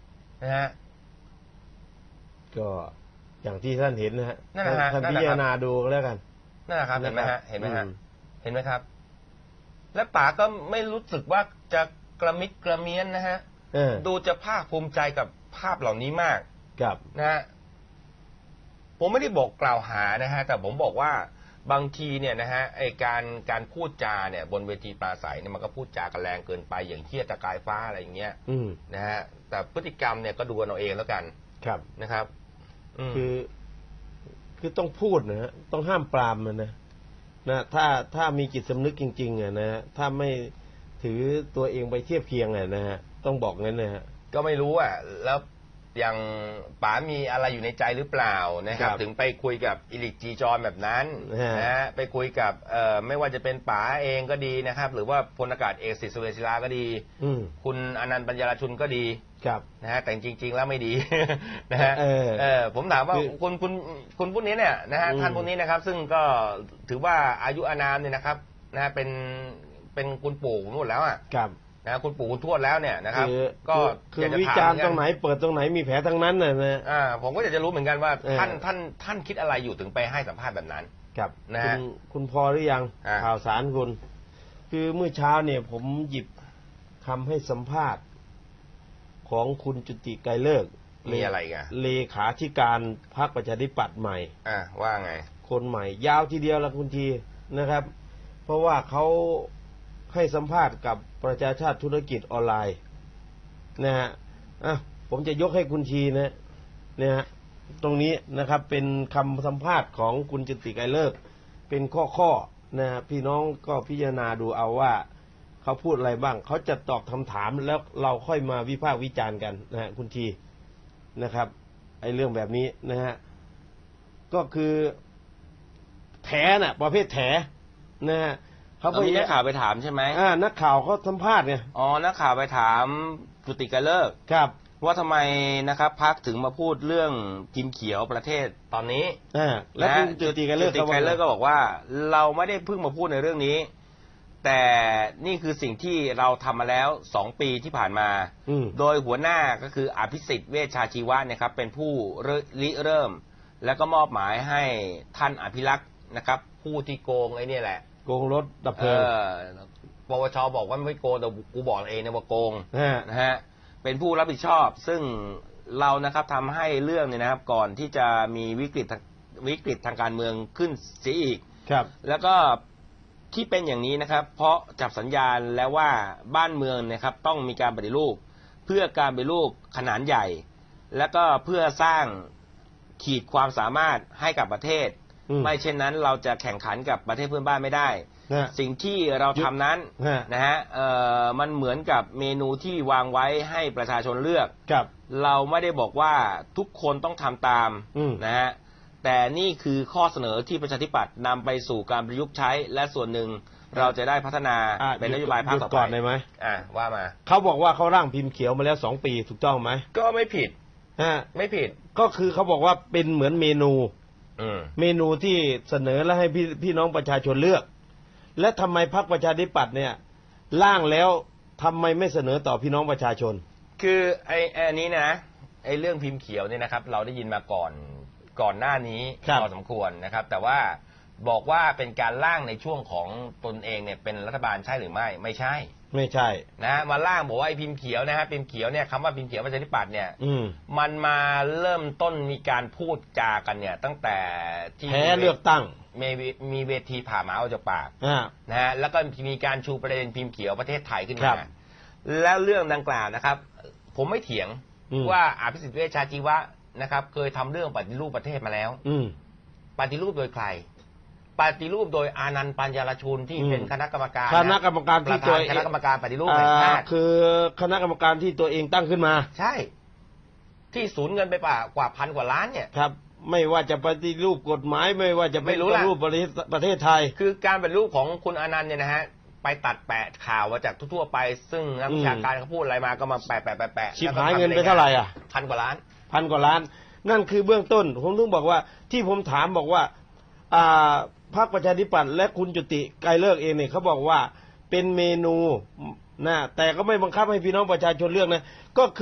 นะฮะก็อย่างที่ท่านเห็นนะฮะนั่นแหละฮะท่านพิจารณาดูก็แล้วกันนั่นแหละครับเห็นไหมฮะเห็นไหมฮะเห็นไหมครับและป๋าก็ไม่รู้สึกว่าจะกระมิดกระเมียนนะฮะดูจะภาคภูมิใจกับภาพเหล่านี้มากครับนะฮะผมไม่ได้บอกกล่าวหานะฮะแต่ผมบอกว่าบางทีเนี่ยนะฮะไอการการพูดจาเนี่ยบนเวทีปราศัยเนี่ยมันก็พูดจากันแรงเกินไปอย่างเหี้ยตะกายฟ้าอะไรอย่างเงี้ยนะฮะแต่พฤติกรรมเนี่ยก็ดูกันเอาเองแล้วกันครับนะครับคือคือต้องพูดนะฮะต้องห้ามปรามมันนะนะถ้าถ้ามีจิตสำนึกจริงๆอ่ะนะถ้าไม่ถือตัวเองไปเทียบเคียงอ่ะนะฮะต้องบอกงั้นนะฮะก็ไม่รู้อ่ะแล้วอย่างป๋ามีอะไรอยู่ในใจหรือเปล่านะครับถึงไปคุยกับอิลิกจีจอนแบบนั้นนะฮะไปคุยกับเอ่อไม่ว่าจะเป็นป๋าเองก็ดีนะครับหรือว่าพลอากาศเอกสิทธิ์สุเรศิลาก็ดีคุณอนันต์ปัญญาชุนก็ดีนะฮะแต่จริงๆแล้วไม่ดีนะฮะเออผมถามว่าคุณคุณคุณพวกนี้เนี่ยนะฮะท่านพวกนี้นะครับซึ่งก็ถือว่าอายุอานามเนี่ยนะครับนะเป็นเป็นคุณปู่ผมหมดแล้วอ่ะนะคุณปู่คุณทวดแล้วเนี่ยนะครับก็คือวิจารณ์ตรงไหนเปิดตรงไหนมีแผลทั้งนั้นนะนะอ่าผมก็อยากจะรู้เหมือนกันว่าท่านท่านท่านคิดอะไรอยู่ถึงไปให้สัมภาษณ์แบบนั้นครับนะฮะคุณพอหรือยังข่าวสารคุณคือเมื่อเช้าเนี่ยผมหยิบคำให้สัมภาษณ์ของคุณจุติไกรเลิกษ์มีอะไรกันเลขาธิการพรรคประชาธิปัตย์ใหม่อ่าว่าไงคนใหม่ยาวทีเดียวละคุณทีนะครับ เพราะว่าเขาให้สัมภาษณ์กับประชาชาติธุรกิจออนไลน์นะฮะอ่ะผมจะยกให้คุณชีนะเนี่ยฮะตรงนี้นะครับเป็นคำสัมภาษณ์ของคุณจุติไกรเลิกษ์เป็นข้อๆนะพี่น้องก็พิจารณาดูเอาว่าเขาพูดอะไรบ้างเขาจะตอบคำถามแล้วเราค่อยมาวิพากษ์วิจารณ์กันนะฮะคุณชีนะครับไอ้เรื่องแบบนี้นะฮะก็คือแถน่ะประเภทแถนะฮะเขามีนักข่าวไปถามใช่ไหมอ่านักข่าวเขาสัมภาษณ์ไงอ๋อนักข่าวไปถามจุติไกรเลิกษ์ครับว่าทำไมนะครับพรรคถึงมาพูดเรื่องกินเขียวประเทศตอนนี้อ่าแล้วจุติไกรเลิกษ์จุติไกรเลิกษ์ก็บอกว่าเราไม่ได้เพิ่งมาพูดในเรื่องนี้แต่นี่คือสิ่งที่เราทำมาแล้วสองปีที่ผ่านมาโดยหัวหน้าก็คืออภิสิทธิ์เวชชาชีวะเนี่ยครับเป็นผู้ริเริ่มแล้วก็มอบหมายให้ท่านอภิรักษ์นะครับผู้ที่โกงไอ้นี่แหละโกงรถดับเพลิงปวชบอกว่าไม่โกงแต่กูบอกเองนะว่าโกงนะฮะเป็นผู้รับผิดชอบซึ่งเรานะครับทำให้เรื่องเนี่ยนะครับก่อนที่จะมีวิกฤตวิกฤตทางการเมืองขึ้นเสียอีกครับแล้วก็ที่เป็นอย่างนี้นะครับเพราะจับสัญญาณแล้วว่าบ้านเมืองนะครับต้องมีการปฏิรูปเพื่อการปฏิรูปขนาดใหญ่แล้วก็เพื่อสร้างขีดความสามารถให้กับประเทศไม่เช่นนั้นเราจะแข่งขันกับประเทศเพื่อนบ้านไม่ได้สิ่งที่เราทำนั้นนะฮะเอ่อมันเหมือนกับเมนูที่วางไว้ให้ประชาชนเลือกเราไม่ได้บอกว่าทุกคนต้องทำตามนะฮะแต่นี่คือข้อเสนอที่ประชาธิปัตย์นำไปสู่การประยุกต์ใช้และส่วนหนึ่งเราจะได้พัฒนาเป็นนโยบายภาคต่อไปก่อนได้ไหมอ่าว่ามาเขาบอกว่าเขาร่างพิมพ์เขียวมาแล้วสองปีถูกต้องไหมก็ไม่ผิดฮะไม่ผิดก็คือเขาบอกว่าเป็นเหมือนเมนูเมนูที่เสนอแล้วให้พี่พี่น้องประชาชนเลือกและทำไมพรรคประชาธิปัตย์เนี่ยร่างแล้วทำไมไม่เสนอต่อพี่น้องประชาชนคือไอ้อันนี้นะไอ้เรื่องพิมพ์เขียวเนี่ยนะครับเราได้ยินมาก่อนก่อนหน้านี้พอสมควรนะครับแต่ว่าบอกว่าเป็นการร่างในช่วงของตนเองเนี่ยเป็นรัฐบาลใช่หรือไม่ไม่ใช่ไม่ใช่นะมาร่างบอกว่าไอ้พิมพ์เขียวนะฮะพิมพ์เขียวเนี่ยคำว่าพิมพ์เขียวประชาธิปัตย์เนี่ยมันมาเริ่มต้นมีการพูดจากันเนี่ยตั้งแต่ที่แพ้เลือกตั้งมีมีเวทีผ่าหมาออกจากปากนะฮะแล้วก็มีการชูประเด็นพิมพ์เขียวประเทศไทยขึ้นมาแล้วเรื่องดังกล่าวนะครับผมไม่เถียงว่าอภิสิทธิ์เวชชาชีวะนะครับเคยทำเรื่องปฏิรูปประเทศมาแล้วปฏิรูปโดยใครปฏิรูปโดยอานันต์ปัญญารชุนที่เป็นคณะกรรมการคณะกรรมการที่ตัวคณะกรรมการปฏิรูปแห่งชาติคือคณะกรรมการที่ตัวเองตั้งขึ้นมาใช่ที่สูญเงินไปป่ากว่าพันกว่าล้านเนี่ยครับไม่ว่าจะปฏิรูปกฎหมายไม่ว่าจะปฏิรูปประเทศไทยคือการปฏิรูปของคุณอานันต์เนี่ยนะฮะไปตัดแปะข่าวมาจากทั่วๆไปซึ่งนักวิชาการเขาพูดอะไรมาก็มาแปะแปะแปะแปะชิบหายเงินไปเท่าไหร่อ่ะพันกว่าล้านพันกว่าล้านนั่นคือเบื้องต้นผมถึงบอกว่าที่ผมถามบอกว่าอ่าพรรคประชาธิปัตย์และคุณจุติไกรเลิกษ์เองเนี่ยเขาบอกว่าเป็นเมนูนะแต่ก็ไม่บังคับให้พี่น้องประชาชนเลือกนะก็คือ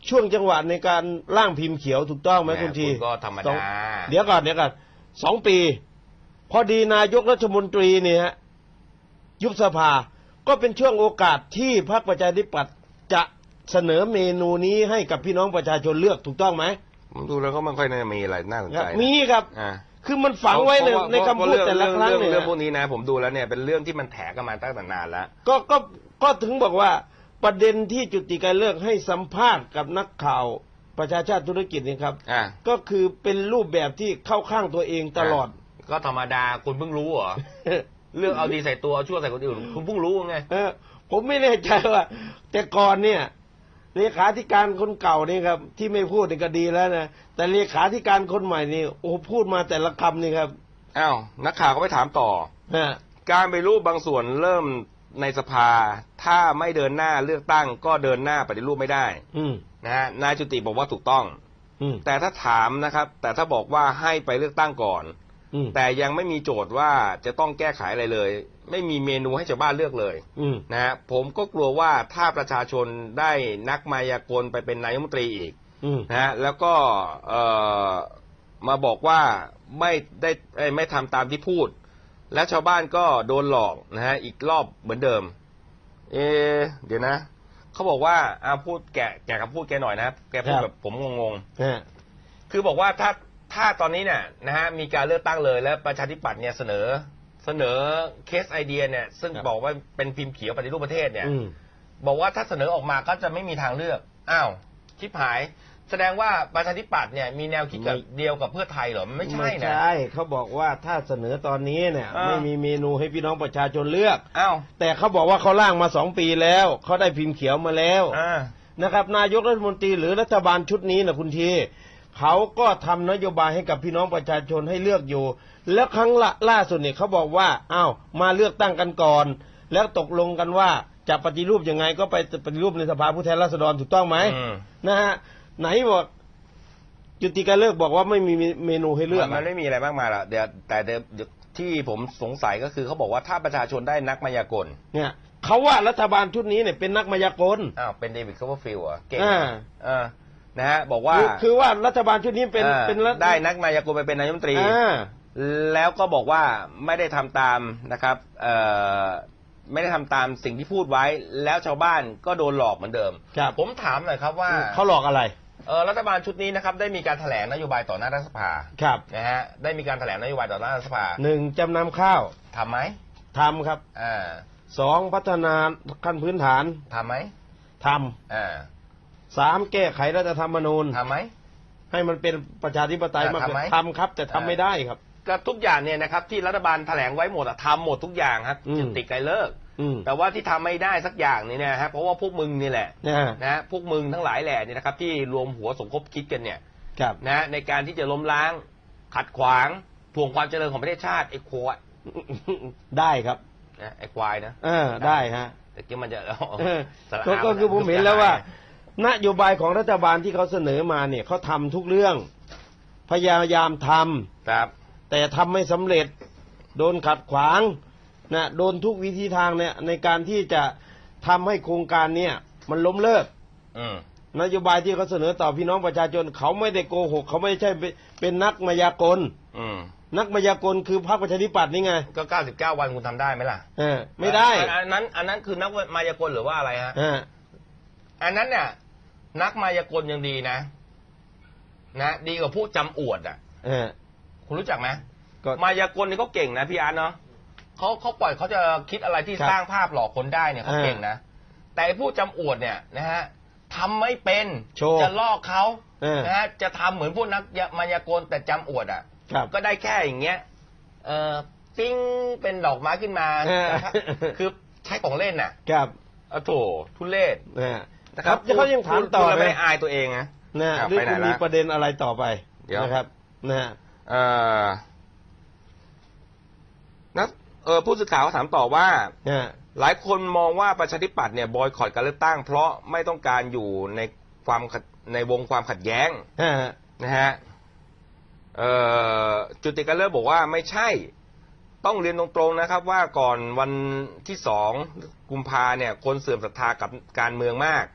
ช่วงจังหวะในการร่างพิมพ์เขียวถูกต้องไหมคุณทีก็ธรรมดาเดี๋ยวก่อนเดี๋ยวก่อนสองปี พอดีนายกรัฐมนตรีเนี่ยฮะยุบสภาก็เป็นช่วงโอกาสที่พรรคประชาธิปัตย์จะเสนอเมนูนี้ให้กับพี่น้องประชาชนเลือกถูกต้องไหมผมดูแล้วก็ไม่ค่อยน่ามีอะไรน่าสนใจมีครับคือมันฝังไว้ในในคำพูดแต่ละครั้งเนี่ยเรื่องพวกนี้นะผมดูแล้วเนี่ยเป็นเรื่องที่มันแถกันมาตั้งแต่นานแล้วก็ก็ก็ถึงบอกว่าประเด็นที่จุติการเลือกให้สัมภาษณ์กับนักข่าวประชาชาติธุรกิจนี่ครับก็คือเป็นรูปแบบที่เข้าข้างตัวเองตลอดก็ธรรมดาคุณเพิ่งรู้เหรอ เรื่องเอาดีใส่ตัวเอาชั่วใส่คนอื่นคุณเพิ่งรู้ไงเออผมไม่แน่ใจว่าแต่ก่อนเนี่ยเลขาธิการคนเก่านี่ครับที่ไม่พูดนี่ก็ดีแล้วนะแต่เลขาธิการคนใหม่นี่โอ้พูดมาแต่ละคำนี่ครับอ้าวนักข่าวก็ไปถามต่อการไปรูปบางส่วนเริ่มในสภาถ้าไม่เดินหน้าเลือกตั้งก็เดินหน้าปฏิรูปไม่ได้นะฮะนายจุติบอกว่าถูกต้องแต่ถ้าถามนะครับแต่ถ้าบอกว่าให้ไปเลือกตั้งก่อนแต่ยังไม่มีโจทย์ว่าจะต้องแก้ไขอะไรเลยไม่มีเมนูให้ชาวบ้านเลือกเลยนะฮะผมก็กลัวว่าถ้าประชาชนได้นักมายากลไปเป็นนายกรัฐมนตรีอีกนะฮะแล้วก็เอ่อมาบอกว่าไม่ได้ไม่ทำตามที่พูดและชาวบ้านก็โดนหลอกนะฮะอีกรอบเหมือนเดิมเอเดี๋ยวนะเขาบอกว่าอาพูดแกะแกะคำพูดแกหน่อยนะครับแกพูดแบบผมงงๆคือบอกว่าถ้าถ้าตอนนี้เนี่ยนะฮะมีการเลือกตั้งเลยแล้วประชาธิปัตย์เนี่ยเสนอเสนอเคสไอเดียเนี่ยซึ่งบอกว่าเป็นพิมพ์เขียวปฏิรูปประเทศเนี่ยบอกว่าถ้าเสนอออกมาก็จะไม่มีทางเลือกอ้าวชิบหายแสดงว่าประชาธิปัตย์เนี่ยมีแนวคิดกับเดียวกับเพื่อไทยเหรอไม่ใช่นะไม่ใช่เขาบอกว่าถ้าเสนอตอนนี้เนี่ยไม่มีเมนูให้พี่น้องประชาชนเลือกอ้าวแต่เขาบอกว่าเขาล่างมาสองปีแล้วเขาได้พิมพ์เขียวมาแล้วนะครับนายกรัฐมนตรีหรือรัฐบาลชุดนี้นะคุณทีเขาก็ทำนโยบายให้กับพี่น้องประชาชนให้เลือกอยู่แล้วครั้งล่าสุดเนี่ยเขาบอกว่าอ้าวมาเลือกตั้งกันก่อนแล้วตกลงกันว่าจะปฏิรูปยังไงก็ไปปฏิรูปในสภาผู้แทนราษฎรถูกต้องไหมนะฮะไหนบอกจุติการเลือกบอกว่าไม่มีเมนูให้เลือกมันไม่มีอะไรมากมายหรอกเดี๋ยวแต่เดี๋ยวที่ผมสงสัยก็คือเขาบอกว่าถ้าประชาชนได้นักมายากลเนี่ยเขาว่ารัฐบาลชุดนี้เนี่ยเป็นนักมายากลอ้าวเป็นเดวิดคัพเปอร์ฟิลด์อ่ะเก่งอ่านะฮะบอกว่าคือว่ารัฐบาลชุดนี้เป็นเป็นได้นักมายากลไปเป็นนายกรัฐมนตรีแล้วก็บอกว่าไม่ได้ทำตามนะครับเอ่อไม่ได้ทำตามสิ่งที่พูดไว้แล้วชาวบ้านก็โดนหลอกเหมือนเดิมผมถามหน่อยครับว่าเขาหลอกอะไรเออรัฐบาลชุดนี้นะครับได้มีการแถลงนโยบายต่อหน้ารัฐสภาครับนะฮะได้มีการแถลงนโยบายต่อหน้ารัฐสภาหนึ่งจำนำข้าวทำไหมทำครับอ่าสองพัฒนาขั้นพื้นฐานทำไหมทำอ่าสามแก้ไขรัฐธรรมนูญทำไหมให้มันเป็นประชาธิปไตยมากขึ้นทำครับแต่ทำไม่ได้ครับก็ทุกอย่างเนี่ยนะครับที่รัฐบาลแถลงไว้หมดทำหมดทุกอย่างครับจุติการเลิกแต่ว่าที่ทำไม่ได้สักอย่างนี่นะฮะเพราะว่าพวกมึงนี่แหละนะพวกมึงทั้งหลายแหล่นี่นะครับที่รวมหัวสมคบคิดกันเนี่ยนะในการที่จะล้มล้างขัดขวางทวงความเจริญของประเทศชาติไอ้โคตรได้ครับไอ้ควายนะเออได้ฮะแต่กี้มันจะก็คือผมเห็นแล้วว่านโยบายของรัฐบาลที่เขาเสนอมาเนี่ยเขาทำทุกเรื่องพยายามทำครับแต่ทำไม่สำเร็จโดนขัดขวางนะโดนทุกวิธีทางเนี่ยในการที่จะทำให้โครงการเนี่ยมันล้มเลิกนโยบายที่เขาเสนอต่อพี่น้องประชาชนเขาไม่ได้โกหกเขาไม่ใช่เป็นนักมายากลนักมายากลคือพรรคประชาธิปัตย์นี่ไงก็เก้าสิบเก้าวันคุณทำได้ไหมล่ะเออไม่ได้อันนั้นอันนั้นคือนักมายากลหรือว่าอะไรฮะอันนั้นเนี่ยนักมายากลยังดีนะนะดีกว่าผู้จำอวดอ่ะคุณรู้จักไหมมายากลนี่เขาเก่งนะพี่อาร์ตเนาะเขาเขาปล่อยเขาจะคิดอะไรที่สร้างภาพหลอกคนได้เนี่ยเขาเก่งนะแต่ผู้จำอวดเนี่ยนะฮะทำไม่เป็นจะลอกเขานะฮะจะทำเหมือนพวกนักมายากลแต่จำอวดอ่ะก็ได้แค่อย่างเงี้ยเออปิ้งเป็นดอกไม้ขึ้นมาคือใช้ของเล่นน่ะครับโอ้โถทุเรศนะครับเขายังถามต่อไม่อายตัวเองนะนะหรือคุณมีประเด็นอะไรต่อไปนะครับนะฮะเออนะเออผู้สื่อข่าวถามต่อว่าหลายคนมองว่าประชาธิปัตย์เนี่ยบอยคอตการเลือกตั้งเพราะไม่ต้องการอยู่ในความในวงความขัดแย้งนะฮะจุติการเลิกบอกว่าไม่ใช่ต้องเรียนตรงๆนะครับว่าก่อนวันที่สองกุมภาเนี่ยคนเสื่อมศรัทธากับการเมืองมาก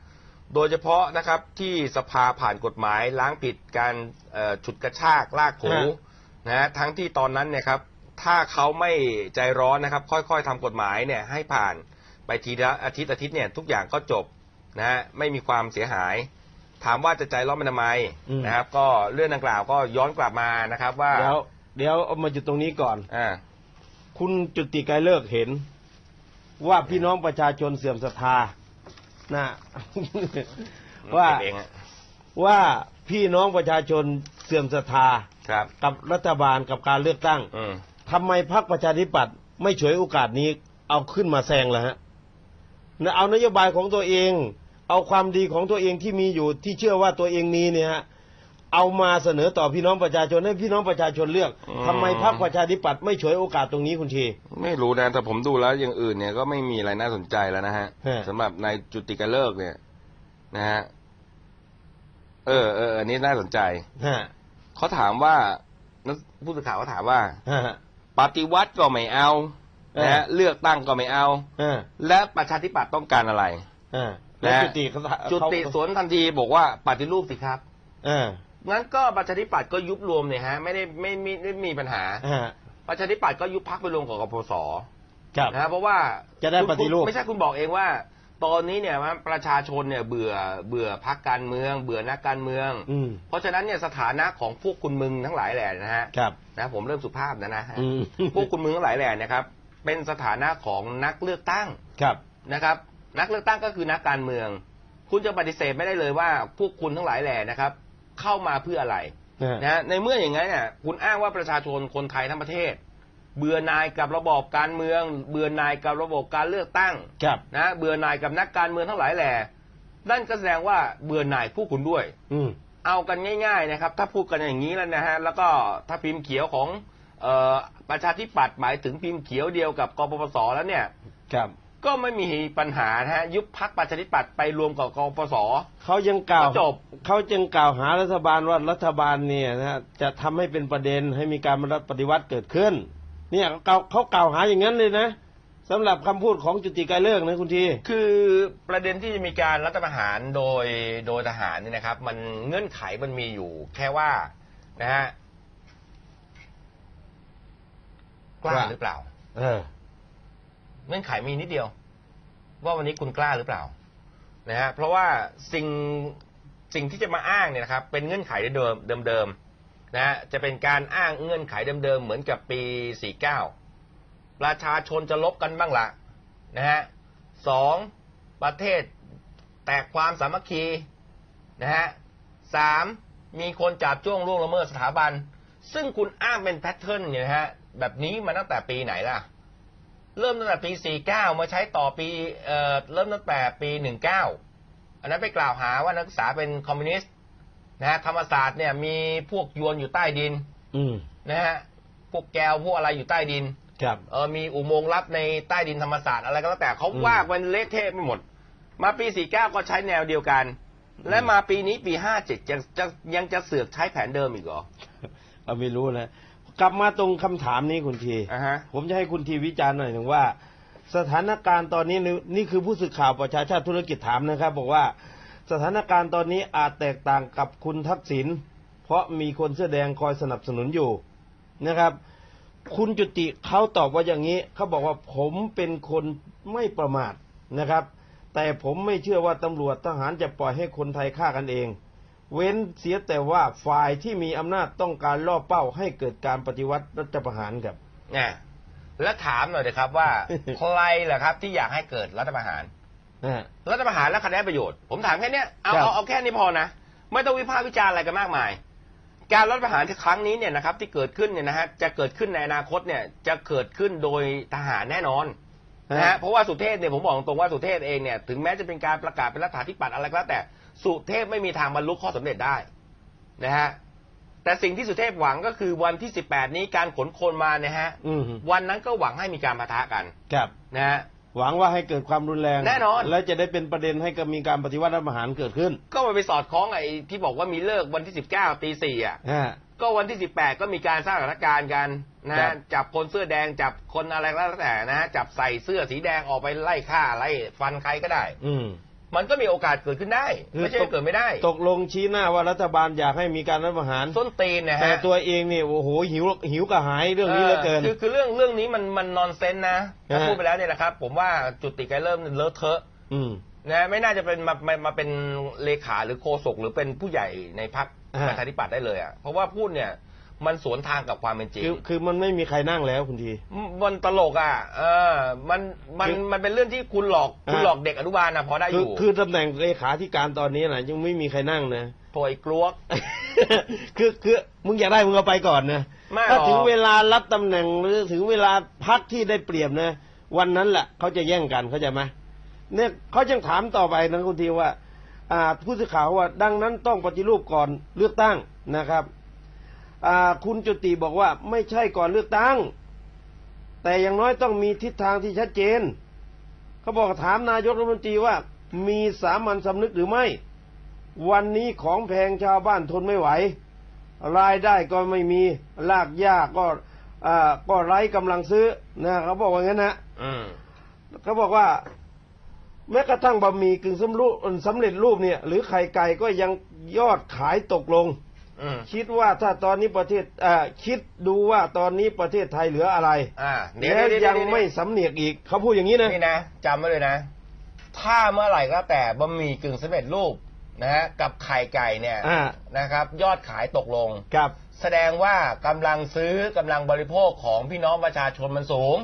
โดยเฉพาะนะครับที่สภาผ่านกฎหมายล้างผิดการฉุดกระชากลากถูนะฮะทั้งที่ตอนนั้นเนี่ยครับถ้าเขาไม่ใจร้อนนะครับค่อยๆทำกฎหมายเนี่ยให้ผ่านไปทีละอาทิตย์อาทิตย์เนี่ยทุกอย่างก็จบนะฮะไม่มีความเสียหายถามว่าจะใจร้อนมันทำไมนะครับก็เรื่องดังกล่าวก็ย้อนกลับมานะครับว่าเดี๋ยวเดี๋ยวเอามาจุดตรงนี้ก่อนอ่าคุณจุติไกรเลิกเห็นว่าพี่น้องประชาชนเสื่อมศรัทธานะว่าว่าพี่น้องประชาชนเสื่อมศรัทธากับรัฐบาลกับการเลือกตั้งทำไมพรรคประชาธิปัตย์ไม่ฉวยโอกาสนี้เอาขึ้นมาแซงล่ะฮะเอานโยบายของตัวเองเอาความดีของตัวเองที่มีอยู่ที่เชื่อว่าตัวเองมีเนี่ยฮะเอามาเสนอต่อพี่น้องประชาชนให้พี่น้องประชาชนเลือกทำไมพรรคประชาธิปัตย์ไม่ฉวยโอกาสตรงนี้คุณทีไม่รู้นะแต่ผมดูแล้วอย่างอื่นเนี่ยก็ไม่มีอะไรน่าสนใจแล้วนะฮะสำหรับนายจุติไกรเลิกเนี่ยนะฮะเออเอออันนี้น่าสนใจเขาถามว่าผู้สื่อข่าวเขาถามว่าปฏิวัติก็ไม่เอานะฮะเลือกตั้งก็ไม่เอาและประชาธิปัตย์ต้องการอะไรแล้วจุติจุติสวนทันทีบอกว่าปฏิรูปสิครับงั้นก็ประชาธิปัตย์ก็ยุบรวมเนี่ยฮะไม่ได้ไม่ไม่ไม่มีปัญหาประชาธิปัตย์ก็ยุบพรรคไปรวมกับกปปสนะเพราะว่าจะได้ปฏิรูปไม่ใช่คุณบอกเองว่าตอนนี้เนี่ยประชาชนเนี่ยเบื่อเบื่อพรรคการเมืองเบื่อนักการเมืองเพราะฉะนั้นเนี่ยสถานะของพวกคุณมึงทั้งหลายแหล่นะฮะนะผมเริ่มสุภาพนะนะพวกคุณมึงทั้งหลายแหล่นะครับเป็นสถานะของนักเลือกตั้งนะครับนักเลือกตั้งก็คือนักการเมืองคุณจะปฏิเสธไม่ได้เลยว่าพวกคุณทั้งหลายแหล่นะครับเข้ามาเพื่ออะไรนะในเมื่ออย่างนั้นเนี่ยคุณอ้างว่าประชาชนคนไทยทั้งประเทศเบื่อหน่ายกับระบอบการเมืองเบื่อหน่ายกับระบบการเลือกตั้งนะเบื่อหน่ายกับนักการเมืองทั้งหลายแหล่นั่นก็แสดงว่าเบื่อหน่ายผู้คุณด้วยเอากันง่ายๆนะครับถ้าพูดกันอย่างนี้แล้วนะฮะแล้วก็ถ้าพิมพ์เขียวของเอ่อประชาธิปัตย์หมายถึงพิมพ์เขียวเดียวกับกปปสแล้วเนี่ยก็ไม่มีปัญหานะฮะยุบพรรคประชาธิปัตย์ไปรวมกับกปปสเขายังกล่าวจบเขาจึงกล่าวหารัฐบาลว่ารัฐบาลเนี่ยนะจะทำให้เป็นประเด็นให้มีการปฏิวัติเกิดขึ้นเนี่ยเขาเขากล่าวหาอย่างนั้นเลยนะสำหรับคำพูดของจุติไกรเลิกนะคุณทีคือประเด็นที่จะมีการรัฐประหารโดยโดยทหารนี่นะครับมันเงื่อนไขมันมีอยู่แค่ว่านะฮะกล้าหรือเปล่าเออเงื่อนไขมีนิดเดียวว่าวันนี้คุณกล้าหรือเปล่านะฮะเพราะว่าสิ่งสิ่งที่จะมาอ้างเนี่ยนะครับเป็นเงื่อนไขเดิมเดิมเดิมนะฮะจะเป็นการอ้างเงื่อนไขเดิมๆเหมือนกับปีสี่เก้าประชาชนจะลบกันบ้างละนะฮะสองประเทศแตกความสามัคคีนะฮะสามมีคนจับจ้วงล่วงละเมิดสถาบันซึ่งคุณอ้างเป็นแพทเทิร์นเนี่ยนะฮะแบบนี้มาตั้งแต่ปีไหนล่ะเริ่มตั้งแต่ปีสี่เก้ามาใช้ต่อปีเอ่อเริ่มตั้งแต่ปีหนึ่งเก้าอันนั้นไปกล่าวหาว่านักศึกษาเป็นคอมมิวนิสต์นะฮะธรรมศาสตร์เนี่ยมีพวกยวนอยู่ใต้ดินนะฮะพวกแก้วพวกอะไรอยู่ใต้ดินเออมีอุโมงค์ลับในใต้ดินธรรมศาสตร์อะไรก็แล้วแต่เขาว่ากันเละเทะไปหมดมาปีสี่เก้าก็ใช้แนวเดียวกันและมาปีนี้ปีห้าเจ็ดจะจะยังจะเสือกใช้แผนเดิมอีกเหรอเราไม่รู้นะกลับมาตรงคำถามนี้คุณทีผมจะให้คุณทีวิจารณ์หน่อยหนึ่งว่าสถานการณ์ตอนนี้นี่คือผู้สื่อข่าวประชาชาติธุรกิจถามนะครับบอกว่าสถานการณ์ตอนนี้อาจแตกต่างกับคุณทักษิณเพราะมีคนเสื้อแดงคอยสนับสนุนอยู่นะครับคุณจุติเขาตอบว่าอย่างนี้เขาบอกว่าผมเป็นคนไม่ประมาทนะครับแต่ผมไม่เชื่อว่าตำรวจทหารจะปล่อยให้คนไทยฆ่ากันเองเว้นเสียแต่ว่าฝ่ายที่มีอำนาจต้องการล่อเป้าให้เกิดการปฏิวัติรัฐประหารครับเนี่ยแล้วถามหน่อยนะครับว่า ใครล่ะครับที่อยากให้เกิดรัฐประหารรัฐประหารแล้วคะแนนประโยชน์ผมถามแค่นี้เอาเอาเอาแค่นี้พอนะไม่ต้องวิพากษ์วิจารณ์อะไรกันมากมายการรัฐประหารครั้งนี้เนี่ยนะครับที่เกิดขึ้นเนี่ยนะฮะจะเกิดขึ้นในอนาคตเนี่ยจะเกิดขึ้นโดยทหารแน่นอนนะฮะเพราะว่าสุเทพเนี่ยผมบอกตรงว่าสุเทพเองเนี่ยถึงแม้จะเป็นการประกาศเป็นรัฐาธิปัตย์อะไรก็แล้วแต่สุเทพไม่มีทางบรรลุข้อสำเร็จได้นะฮะแต่สิ่งที่สุเทพหวังก็คือวันที่สิบแปดนี้การขนคนมาเนี่ยฮะวันนั้นก็หวังให้มีการปะทะกันนะฮะหวังว่าให้เกิดความรุนแรงแน่นอนและจะได้เป็นประเด็นให้มีการปฏิวัติรัฐประหารเกิดขึ้นก็ไปสอดคล้องไอ้ที่บอกว่ามีเลิกวันที่สิบเก้าตีสี่อ่ะก็วันที่สิบแปดก็มีการสร้างสถานการณ์กันนะจับคนเสื้อแดงจับคนอะไรก็แล้วแต่นะจับใส่เสื้อสีแดงออกไปไล่ฆ่าไล่ฟันใครก็ได้มันก็มีโอกาสเกิดขึ้นได้ไม่ใช่เกิดไม่ได้ตกลงชี้หน้าว่ารัฐบาลอยากให้มีการรัฐประหารส้นตีนนะฮะแต่ตัวเองเนี่ยโอ้โหหิวหิวกระหายเรื่องนี้เหลือเกินคือคือเรื่องเรื่องนี้มันมันนอนเซนนะถ้าพูดไปแล้วเนี่ยนะครับผมว่าจุติการเริ่มเลอะเทอะนะไม่น่าจะเป็นมามามาเป็นเลขาหรือโฆษกหรือเป็นผู้ใหญ่ในพรรคประชาธิปัตย์ได้เลยอ่ะเพราะว่าพูดเนี่ยมันสวนทางกับความเป็นจริงคือคือมันไม่มีใครนั่งแล้วคุณทีมันตลกอ่ะเออมันมันมันเป็นเรื่องที่คุณหลอกคุณหลอกเด็กอนุบาลนะพอได้อยู่คือตำแหน่งเลขาธิการตอนนี้นะยังไม่มีใครนั่งนะโถยกลวกคือคือมึงอยากได้มึงเอาไปก่อนนะถ้าถึงเวลารับตำแหน่งหรือถึงเวลาพักที่ได้เปรียบนะวันนั้นแหละเขาจะแย่งกันเขาใจไหมเนี่ยเขายังถามต่อไปนะคุณทีว่าผู้สื่อข่าวว่าดังนั้นต้องปฏิรูปก่อนเลือกตั้งนะครับคุณจุติบอกว่าไม่ใช่ก่อนเลือกตั้งแต่อย่างน้อยต้องมีทิศทางที่ชัดเจนเขาบอกถามนายกรัฐมนตรีว่ามีสามัญสำนึกหรือไม่วันนี้ของแพงชาวบ้านทนไม่ไหวรายได้ก็ไม่มีลากหญ้าก็ก็ไร้กำลังซื้อนะเขาบอกว่างั้นนะเขาบอกว่าแม้กระทั่งบะหมี่กึ่งสำเร็จสำเร็จรูปเนี่ยหรือไข่ไก่ก็ยังยอดขายตกลงคิดว่าถ้าตอนนี้ประเทศคิดดูว่าตอนนี้ประเทศไทยเหลืออะไรแล้วยังไม่สำเนียกอีกเขาพูดอย่างนี้นะนี่นะจำไว้เลยนะถ้าเมื่อไหร่ก็แต่บะหมี่กึ่งสำเร็จรูปนะฮะกับไข่ไก่เนี่ยนะครับยอดขายตกลงครับแสดงว่ากำลังซื้อกำลังบริโภคของพี่น้องประชาชนมันสูง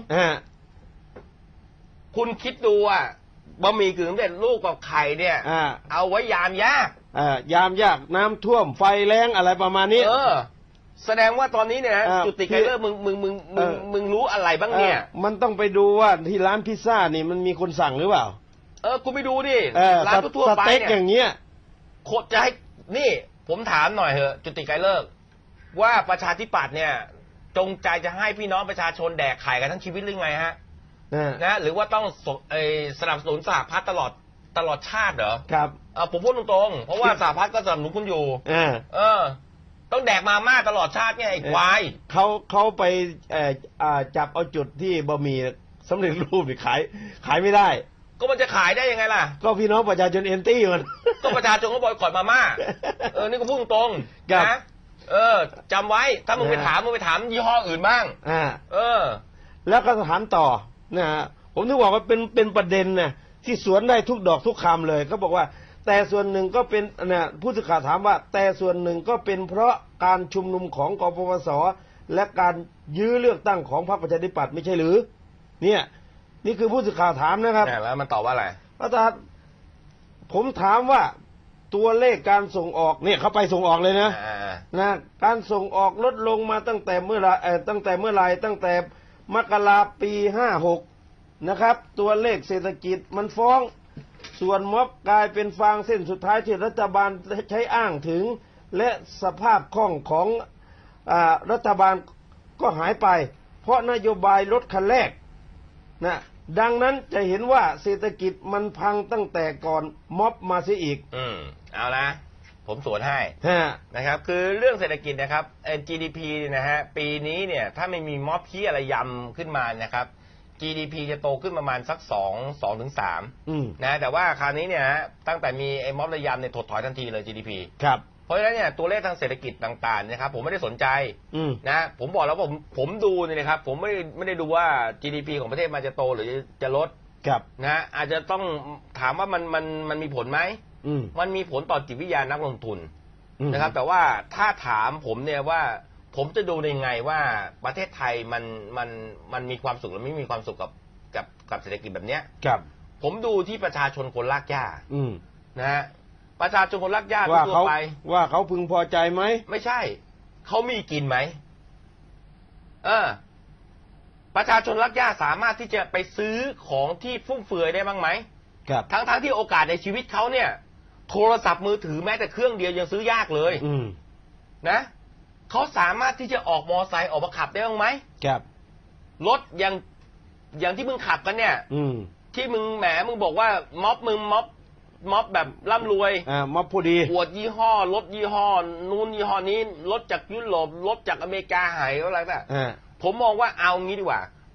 คุณคิดดูอ่ะบะหมี่กึ่งสำเร็จรูปกับไข่เนี่ยเอาไว้ยามยากยามยากน้ำท่วมไฟแรงอะไรประมาณนี้เออแสดงว่าตอนนี้เนี่ยจุติการเริ่มมึงมึงมึงมึงมึงรู้อะไรบ้างเนี่ยมันต้องไปดูว่าที่ร้านพิซซ่านี่มันมีคนสั่งหรือเปล่าเออกูไปดูดิร้านทั่วไปเนี่ยอย่างเงี้ยโคตรจะให้นี่ผมถามหน่อยเหอะจุติการเลิกว่าประชาธิปัตย์เนี่ยจงใจจะให้พี่น้องประชาชนแดกไข่กันทั้งชีวิตหรือไงฮะนะหรือว่าต้องสนับสนุนสหพัฒน์ตลอดตลอดชาติเหรอครับเออผมพูดตรงๆเพราะว่าสหพัฒน์ก็สนับสนุนคุณอยู่เออเออต้องแดกมาม่าตลอดชาติไงไอ้ควายเขาเขาไปเอ่อจับเอาจุดที่บะหมี่สำเร็จรูปขายขายไม่ได้ก็มันจะขายได้ยังไงล่ะก็พี่น้องประชาชนเอนตี้มันก็ประชาชนก็บอยคอตมาม่าเออนี่ก็พูดตรงนะเออจำไว้ถ้ามึงไปถามมึงไปถามยี่ห้ออื่นบ้างอ่าเออแล้วก็ถามต่อนะฮะผมถึงบอกว่าเป็นเป็นประเด็นนะที่สวนได้ทุกดอกทุกคำเลยเขาบอกว่าแต่ส่วนหนึ่งก็เป็นเนี่ยผู้สื่อข่าวถามว่าแต่ส่วนหนึ่งก็เป็นเพราะการชุมนุมของกปปสและการยื้อเลือกตั้งของพรรคประชาธิปัตย์ไม่ใช่หรือเนี่ยนี่คือผู้สื่อข่าวถามนะครับแล้วมันตอบว่าอะไรอาจารย์ผมถามว่าตัวเลขการส่งออกเนี่ยเขาไปส่งออกเลยนะนะการส่งออกลดลงมาตั้งแต่เมื่อไรตั้งแต่เมื่อไรตั้งแต่มกราปีห้าหกนะครับตัวเลขเศรษฐกิจมันฟ้องส่วนม็อบกลายเป็นฟางเส้นสุดท้ายที่รัฐบาลใช้อ้างถึงและสภาพคล่องของอ่ารัฐบาลก็หายไปเพราะนโยบายลดคันแรกนะดังนั้นจะเห็นว่าเศรษฐกิจมันพังตั้งแต่ก่อนม็อบมาเสียอีกอืมเอาละผมสวนให้นะครับคือเรื่องเศรษฐกิจนะครับ จี ดี พี นะฮะปีนี้เนี่ยถ้าไม่มีม็อบที่อะไรยำขึ้นมานะครับ จี ดี พี จะโตขึ้นประมาณสักสอง สองถึงสามนะแต่ว่าคราวนี้เนี่ยตั้งแต่มีไอ้ม็อบระยำเนี่ยถดถอยทันทีเลย จี ดี พีครับเพราะฉะนั้นเนี่ยตัวเลขทางเศรษฐกิจต่างๆนะครับผมไม่ได้สนใจนะผมบอกแล้วผมผมดูเนี่ยนะครับผมไม่ไม่ได้ดูว่า จี ดี พี ของประเทศมันจะโตหรือจะลดนะอาจจะต้องถามว่ามันมันมันมีผลไหมมันมีผลต่อจิตวิทยานักลงทุนนะครับแต่ว่าถ้าถามผมเนี่ยว่าผมจะดูในไงว่าประเทศไทยมันมันมันมีความสุขหรือไม่มีความสุขกับกับกับเศรษฐกิจแบบเนี้ยผมดูที่ประชาชนคนลากหญ้านะฮะประชาชนคนลากหญ้าทั่วไปว่าเขาพึงพอใจไหมไม่ใช่เขามีกินไหมเออประชาชนลากหญ้าสามารถที่จะไปซื้อของที่ฟุ่มเฟือยได้บ้างไหมทั้งทั้งที่โอกาสในชีวิตเขาเนี่ยโทรศัพท์มือถือแม้แต่เครื่องเดียวยังซื้อยากเลยนะเขาสามารถที่จะออกมอไซค์ออกมาขับได้บ้างไหมครับรถอย่างอย่างที่มึงขับกันเนี่ยที่มึงแหมมึงบอกว่าม็อบมึงม็อบม็อบแบบร่ำรวยอ่าม็อบพอดีอวดยี่ห้อรถยี่ห้อนู้นยี่ห้อนี้รถจากยุโรปรถจากอเมริกาหายอะไรแบบผมมองว่าเอางี้ดีกว่าผ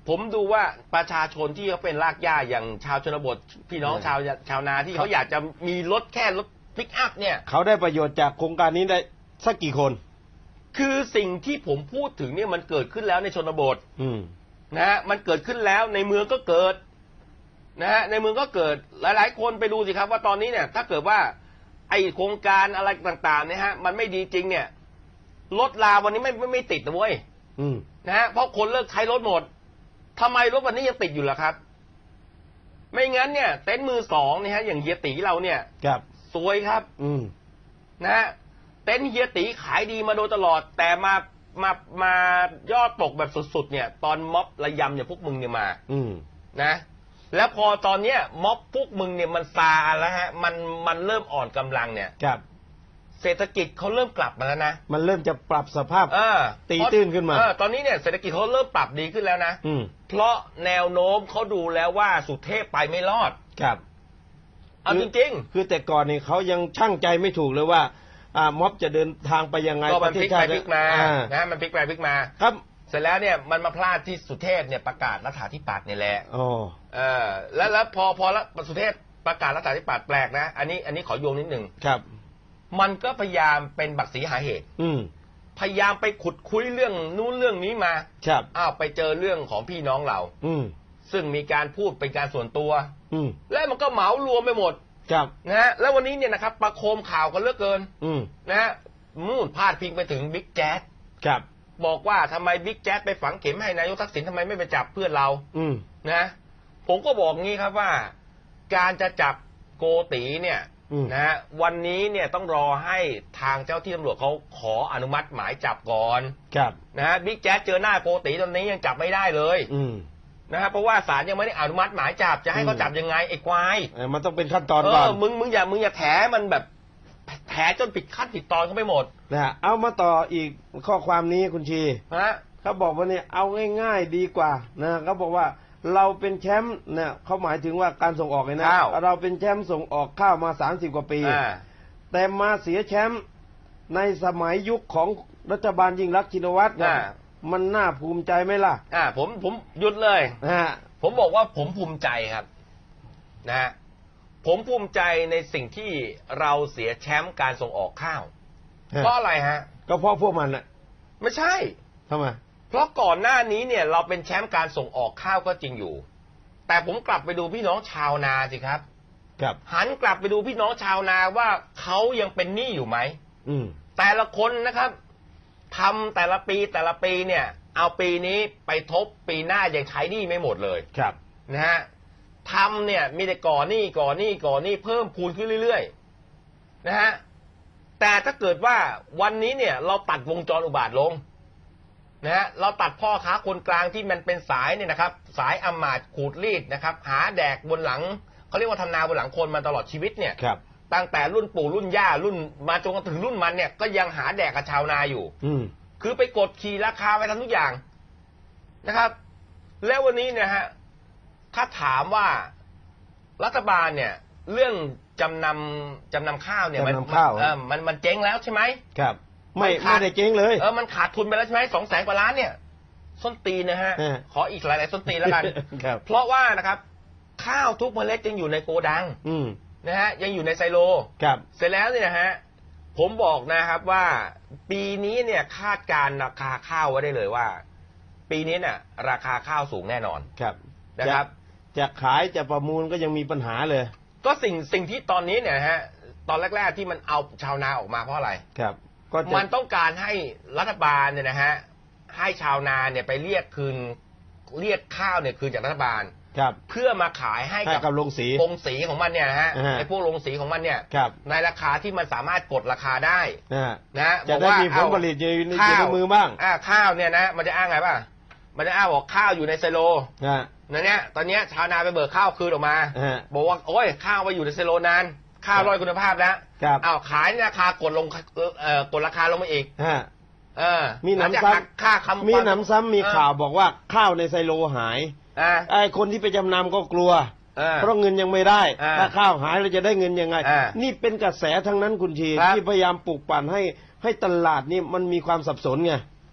ผมดูว่าประชาชนที่เขาเป็นรากหญ้าอย่างชาวชนบทพี่น้องชาวชาวนาที่เขาอยากจะมีรถแค่รถปิกอัพเนี่ยเขาได้ประโยชน์จากโครงการนี้ได้สักกี่คนคือสิ่งที่ผมพูดถึงเนี่ยมันเกิดขึ้นแล้วในชนบทอืมนะฮะมันเกิดขึ้นแล้วในเมืองก็เกิดนะฮะในเมืองก็เกิดหลายๆคนไปดูสิครับว่าตอนนี้เนี่ยถ้าเกิดว่าไอโครงการอะไรต่างๆเนี่ยฮะมันไม่ดีจริงเนี่ยรถลาวันนี้ไม่ไม่ไม่ติดนะเว้ยนะฮะเพราะคนเลิกใช้รถหมดทำไมรถวันนี้ยังติดอยู่ล่ะครับไม่งั้นเนี่ยเต็นท์มือสองเนี่ยฮะอย่างเฮียตีเราเนี่ยครับสวยครับอืมนะฮะเต็นท์เฮียตีขายดีมาโดยตลอดแต่มามามายอดตกแบบสุดๆเนี่ยตอนม็อบระยำเนี่ยพวกมึงเนี่ยมาอืมนะแล้วพอตอนเนี้ยม็อบพวกมึงเนี่ยมันซาแล้วฮะมันมันเริ่มอ่อนกำลังเนี่ยครับเศรษฐกิจเขาเริ่มกลับมาแล้วนะมันเริ่มจะปรับสภาพเออตีตื้นขึ้นมาเออตอนนี้เนี่ยเศรษฐกิจเขาเริ่มปรับดีขึ้นแล้วนะอืมเพราะแนวโน้มเขาดูแล้วว่าสุเทพไปไม่รอดครับเอาจริงๆคือแต่ก่อนนี่เขายังชั่งใจไม่ถูกเลยว่าอ่าม็อบจะเดินทางไปยังไงก็มันพลิกไปพลิกมานะมันพลิกไปพลิกมาครับเสร็จแล้วเนี่ยมันมาพลาดที่สุเทพเนี่ยประกาศรัฐาธิปัตย์เนี่ยแหละอ๋อเออแล้วแล้วพอพอแล้วสุเทพประกาศรัฐาธิปัตย์แปลกนะอันนี้อันนี้ขอโยงนิดหนึ่งครับมันก็พยายามเป็นบักสีหาเหตุอืมพยายามไปขุดคุยเรื่องนู้นเรื่องนี้มาครับอ้าวไปเจอเรื่องของพี่น้องเราอืมซึ่งมีการพูดเป็นการส่วนตัวอืมและมันก็เหมารวมไปหมดครับนะฮะแล้ววันนี้เนี่ยนะครับประโคมข่าวกันเหลือเกินอืมนะฮะมุ่นพาดพิงไปถึงบิ๊กแจ๊สครับบอกว่าทำไมบิ๊กแจ๊สไปฝังเข็มให้นายกทักษิณทำไมไม่ไปจับเพื่อนเราอืมนะผมก็บอกงี้ครับว่าการจะจับโกตีเนี่ยนะฮะวันนี้เนี่ยต้องรอให้ทางเจ้าที่ตำรวจเขาขออนุมัติหมายจับก่อนครับนะฮะบิ๊กแจ๊สเจอหน้าโกตีตอนนี้ยังจับไม่ได้เลยอืมนะฮะเพราะว่าศาลยังไม่ได้อนุมัติหมายจับจะให้เขาจับยังไงไอ้ควายมันต้องเป็นขั้นตอนก่อนเออมึงมึงอย่ามึงอย่าแถมันแบบแถจนผิดขั้นผิดตอนเขาไปหมดนะฮะเอามาต่ออีกข้อความนี้คุณชีฮะเขาบอกว่าเนี่ยเอาง่ายๆดีกว่านะเขาบอกว่าเราเป็นแชมป์เนี่ยเขาหมายถึงว่าการส่งออกเลยนะเราเป็นแชมป์ส่งออกข้าวมาสามสิบกว่าปีแต่มาเสียแชมป์ในสมัยยุคของรัฐบาลยิ่งรักษณ์ชินวัตรนะมันน่าภูมิใจไหมล่ะอ่าผมผมหยุดเลยนะผมบอกว่าผมภูมิใจครับนะฮะผมภูมิใจในสิ่งที่เราเสียแชมป์การส่งออกข้าวเพราะอะไรฮะก็เพราะพวกมันน่ะไม่ใช่ทำไมเพราะก่อนหน้านี้เนี่ยเราเป็นแชมป์การส่งออกข้าวก็จริงอยู่แต่ผมกลับไปดูพี่น้องชาวนาสิครับครับหันกลับไปดูพี่น้องชาวนาว่าเขายังเป็นหนี้อยู่ไหมอืมแต่ละคนนะครับทำแต่ละปีแต่ละปีเนี่ยเอาปีนี้ไปทบปีหน้ายังใช้หนี้ไม่หมดเลยครับนะฮะทำเนี่ยมีแต่ก่อหนี้ก่อหนี้ก่อหนี้เพิ่มพูนขึ้นเรื่อยๆนะฮะแต่ถ้าเกิดว่าวันนี้เนี่ยเราตัดวงจรอุบาทลงนะฮะเราตัดพ่อค้าคนกลางที่มันเป็นสายเนี่ยนะครับสายอำมาตย์ขูดรีดนะครับหาแดกบนหลังเขาเรียกว่าทำนาบนหลังคนมาตลอดชีวิตเนี่ยตั้งแต่รุ่นปู่รุ่นย่ารุ่นมาจนถึงรุ่นมันเนี่ยก็ยังหาแดกกับชาวนาอยู่อืมคือไปกดขี่ราคาไปทำทุกอย่างนะครับแล้ววันนี้เนี่ยฮะถ้าถามว่ารัฐบาลเนี่ยเรื่องจำนำจำนำข้าวเนี่ยมันเออมันมันเจ๊งแล้วใช่ไหมครับไม่ไม่ได้เจ๊งเลยเออมันขาดทุนไปแล้วใช่ไหมสองแสนกว่าล้านเนี่ยส้นตีนนะฮะขออีกหลายๆส้นตีนแล้วกันเพราะว่านะครับข้าวทุกเมล็ดยังอยู่ในโกดังนะฮะยังอยู่ในไซโลเสร็จแล้วเนี่ยนะฮะผมบอกนะครับว่าปีนี้เนี่ยคาดการราคาข้าวไว้ได้เลยว่าปีนี้เนี่ยราคาข้าวสูงแน่นอนครับนะครับจะขายจะประมูลก็ยังมีปัญหาเลยก็สิ่งสิ่งที่ตอนนี้เนี่ยฮะตอนแรกๆที่มันเอาชาวนาออกมาเพราะอะไรครับมันต้องการให้รัฐบาลเนี่ยนะฮะให้ชาวนาเนี่ยไปเรียกคืนเรียกข้าวเนี่ยคืนจากรัฐบาลเพื่อมาขายให้กับโรงสีโรงสีของมันเนี่ยนะฮะไอ้พวกโรงสีของมันเนี่ยในราคาที่มันสามารถกดราคาได้นะจะได้มีผลผลิตอยู่ในมือบ้างข้าวเนี่ยนะมันจะอ้างไงป่ะมันจะอ้างบอกข้าวอยู่ในไซโลนั่นเนี่ยตอนนี้ชาวนาไปเบิกข้าวคืนออกมาบอกว่าโอ้ยข้าวไปอยู่ในไซโลนานข้าวร้อยคุณภาพแล้วอ้าวขายราคากดลงเอ่อกดราคาลงมาอีกเออมีหนำซ้ำค่าคำมีหนำซ้ำมีข่าวบอกว่าข้าวในไซโลหายไอ้คนที่ไปจำนำก็กลัวเพราะเงินยังไม่ได้ถ้าข้าวหายเราจะได้เงินยังไงนี่เป็นกระแสทั้งนั้นคุณชีที่พยายามปลุกปั่นให้ให้ตลาดนี่มันมีความสับสนไง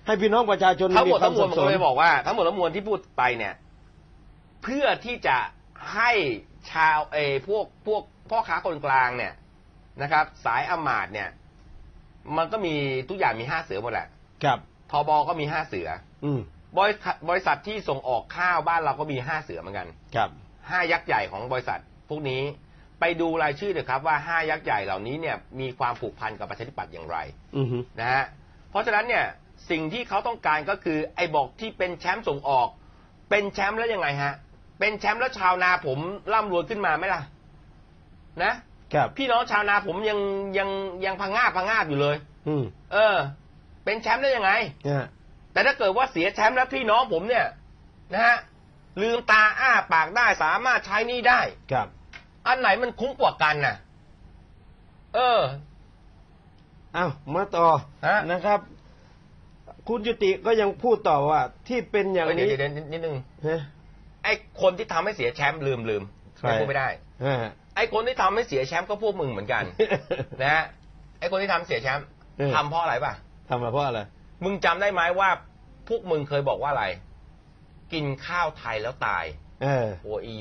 ให้พี่น้องประชาชนทั้งหมดทั้งมวลคผวามสับสมนเลยบอกว่าทั้งหมดทั้งมวลที่พูดไปเนี่ย เพื่อที่จะให้ชาวเออพวกพวกพ่อค้าคนกลางเนี่ยนะครับ สายอำมาตย์เนี่ย มันก็มีทุกอย่างมีห้าเสือหมดแหละครับทบก็มีห้าเสืออืมบริษัทบริษัทที่ส่งออกข้าวบ้านเราก็มีห้าเสือเหมือนกันครับห้ายักษ์ใหญ่ของบริษัทพวกนี้ไปดูรายชื่อเถอะครับว่าห้ายักษ์ใหญ่เหล่านี้เนี่ยมีความผูกพันกับประชาธิปัตย์อย่างไรนะฮะเพราะฉะนั้นเนี่ยสิ่งที่เขาต้องการก็คือไอ้บอกที่เป็นแชมป์ส่งออกเป็นแชมป์แล้วยังไงฮะเป็นแชมป์แล้วชาวนาผมร่ำรวยขึ้นมาไหมล่ะนะครับพี่น้องชาวนาผมยังยังยังพังงาบพังงาบอยู่เลยอืมเออเป็นแชมป์ได้ยังไงแต่ถ้าเกิดว่าเสียแชมป์แล้วพี่น้องผมเนี่ยนะฮะลืมตาอ้าปากได้สามารถใช้นี่ได้ครับอันไหนมันคุ้มกว่ากันน่ะเอออ้าวมาต่อนะครับคุณจุติก็ยังพูดต่อว่าที่เป็นอย่างนี้เดี๋ยวนิดนึงไอ้คนที่ทำให้เสียแชมป์ลืมลืมไม่พูดไม่ได้ไอ้คนที่ทำให้เสียแชมป์ก็พวกมึงเหมือนกันนะฮะไอ้คนที่ทำเสียแชมป์ทำเพราะอะไรป่ะทำมาเพราะอะไรมึงจำได้ไหมว่าพวกมึงเคยบอกว่าอะไรกินข้าวไทยแล้วตายเออโอ้อี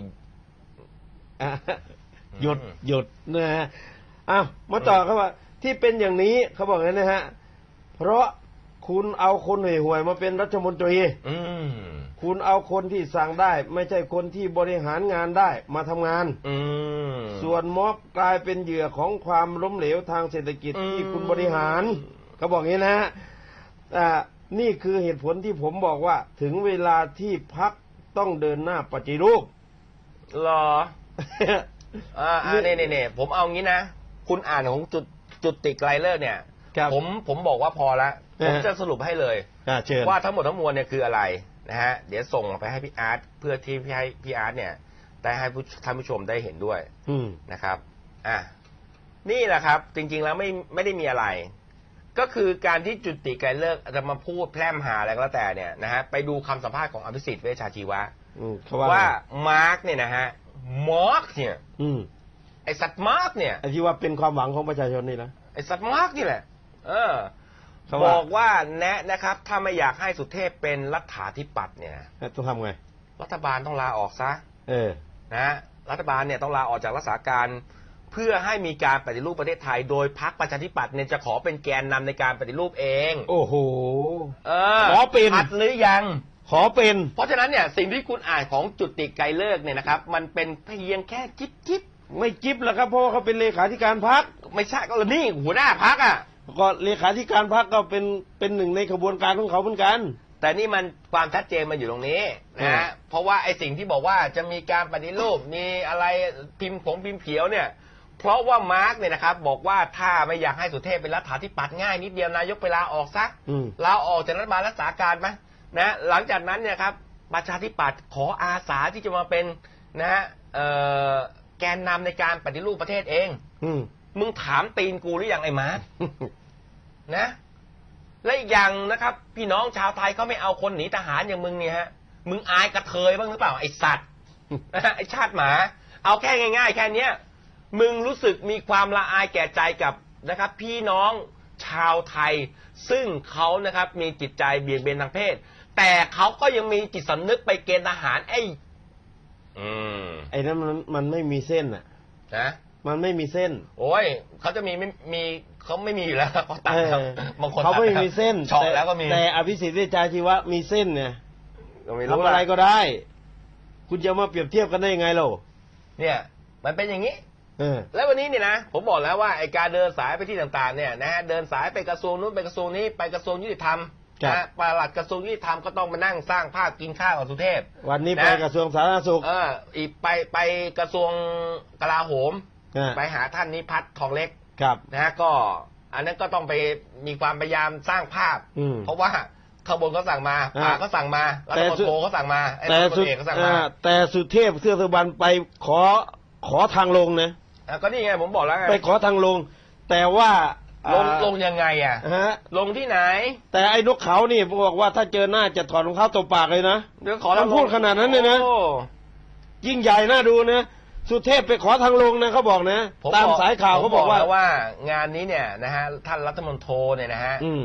หยุดหยุดนะฮะอ้าวมาต่อครับว่าที่เป็นอย่างนี้เขาบอกงั้นนะฮะเพราะคุณเอาคนห่วยๆมาเป็นรัฐมนตรีคุณเอาคนที่สั่งได้ไม่ใช่คนที่บริหารงานได้มาทำงานส่วนม็อบกลายเป็นเหยื่อของความล้มเหลวทางเศรษฐกิจที่คุณบริหารเขาบอกงี้นะอ่านี่คือเหตุผลที่ผมบอกว่าถึงเวลาที่พรรคต้องเดินหน้าปฏิรูปหรออ่าเนี่ยเนี่ยเนี่ยผมเอางี้นะคุณอ่านของจุดจุดติไกลเลิกเนี่ยผมผมบอกว่าพอแล้วผมจะสรุปให้เลยว่าทั้งหมดทั้งมวลเนี่ยคืออะไรนะฮะเดี๋ยวส่งไปให้พี่อาร์ตเพื่อที่พี่ให้พี่อาร์ตเนี่ยได้ให้ท่านผู้ชมได้เห็นด้วยนะครับอ่ะนี่แหละครับจริงๆแล้วไม่ไม่ได้มีอะไรก็คือการที่จุติไกลเลิกจะมาพูดแพร่มหาอะไรก็แล้วแต่เนี่ยนะฮะไปดูคำสัมภาษณ์ของอภิสิทธิ์เวชชาชีวะว่ามาร์กเนี่ยนะฮะมาร์กเนี่ยไอสัตว์มาร์กเนี่ยไอที่ว่าเป็นความหวังของประชาชนนี่นะไอสัตว์มาร์กนี่แหละเออบอกว่าแนะนะครับถ้าไม่อยากให้สุเทพเป็นรัฐาธิปัตย์เนี่ยต้องทำไงรัฐบาลต้องลาออกซะเออนะรัฐบาลเนี่ยต้องลาออกจากรักษาการเพื่อให้มีการปฏิรูปประเทศไทยโดยพรรคประชาธิปัตย์เนี่ยจะขอเป็นแกนนำในการปฏิรูปเองโอ้โหเออขอเป็นชัดหรือยังขอเป็นเพราะฉะนั้นเนี่ยสิ่งที่คุณอ่านของจุติไกลเลิกเนี่ยนะครับมันเป็นเพียงแค่จิ๊บจิ๊บไม่จิ๊บหรอกครับเพราะว่าเขาเป็นเลขาธิการพรรคไม่ใช่ก็นี่หัวหน้าพรรคอ่ะก็เลขาธิการพรรคก็เป็นเป็นหนึ่งในขบวนการของเขาเหมือนกันแต่นี่มันความชัดเจนมันอยู่ตรงนี้นะฮะเพราะว่าไอ้สิ่งที่บอกว่าจะมีการปฏิรูปมีอะไรพิมพ์ผงพิมพ์เขียวเนี่ยเพราะว่ามาร์กเนี่ยนะครับบอกว่าถ้าไม่อยากให้สุเทพเป็นรัฐาธิปัตย์ง่ายนิดเดียวนายกไปลาออกซะลาออกจากรัฐบาลรักษาการไหมนะหลังจากนั้นเนี่ยครับประชาธิปัตย์ขออาสาที่จะมาเป็นนะฮะแกนนำในการปฏิรูปประเทศเองมึงถามตีนกูหรือยังไอ้มาร์กนะและอีกอย่างนะครับพี่น้องชาวไทยเขาไม่เอาคนหนีทหารอย่างมึงเนี่ยฮะมึงอายกระเทยบ้างหรือเปล่าไอ้สัตว์ไอ้ชาติหมาเอาแค่ง่ายๆแค่เนี้ยมึงรู้สึกมีความละอายแก่ใจกับนะครับพี่น้องชาวไทยซึ่งเขานะครับมีจิตใจเบี่ยงเบนทางเพศแต่เขาก็ยังมีจิตสำนึกไปเกณฑ์ทหารไอ้อืมไอ้นั้นมันมันไม่มีเส้นอ่ะนะมันไม่มีเส้นโอ้ยเขาจะมีไม่มีเขาไม่มีอยู่แล้วเขาตัดบางคนเขาไม่มีเส้นช็อตแล้วก็มีแต่อภิสิทธิ์เวชชาชีวะมีเส้นเนี่ยทำอะไรก็ได้คุณจะมาเปรียบเทียบกันได้ยังไงเราเนี่ยมันเป็นอย่างนี้แล้ววันนี้เนี่ยนะผมบอกแล้วว่าไอการเดินสายไปที่ต่างๆเนี่ยนะฮะเดินสายไปกระทรวงนู้นไปกระทรวงนี้ไปกระทรวงยุติธรรมนะปลัดกระทรวงยุติธรรมก็ต้องมานั่งสร้างภาพกินข้าวกับสุเทพวันนี้ไปกระทรวงสาธารณสุขเอออีกไปไปกระทรวงกลาโหมไปหาท่านนิพัฒน์ทองเล็กนะฮะก็อันนั้นก็ต้องไปมีความพยายามสร้างภาพเพราะว่าขบวนเขาสั่งมาป่าเขาสั่งมารัฐมนตรีเขาสั่งมาแต่สุเทพเขาสั่งมาแต่สุเทพเสื้อสุวรรณไปขอขอทางลงนะก็นี่ไงผมบอกแล้วไงไปขอทางลงแต่ว่าลงลงยังไงอ่ะลงที่ไหนแต่ไอ้นกเขานี่บอกว่าถ้าเจอหน้าจะถอดรองเท้าตบปากเลยนะเดี๋ยวขอท่านพูดขนาดนั้นเลยนะยิ่งใหญ่น่าดูนะสุเทพไปขอทางลงนะเขาบอกนะตามสายข่าวเขาบอกว่าว่างานนี้เนี่ยนะฮะท่านรัฐมนตรีเนี่ยนะฮะ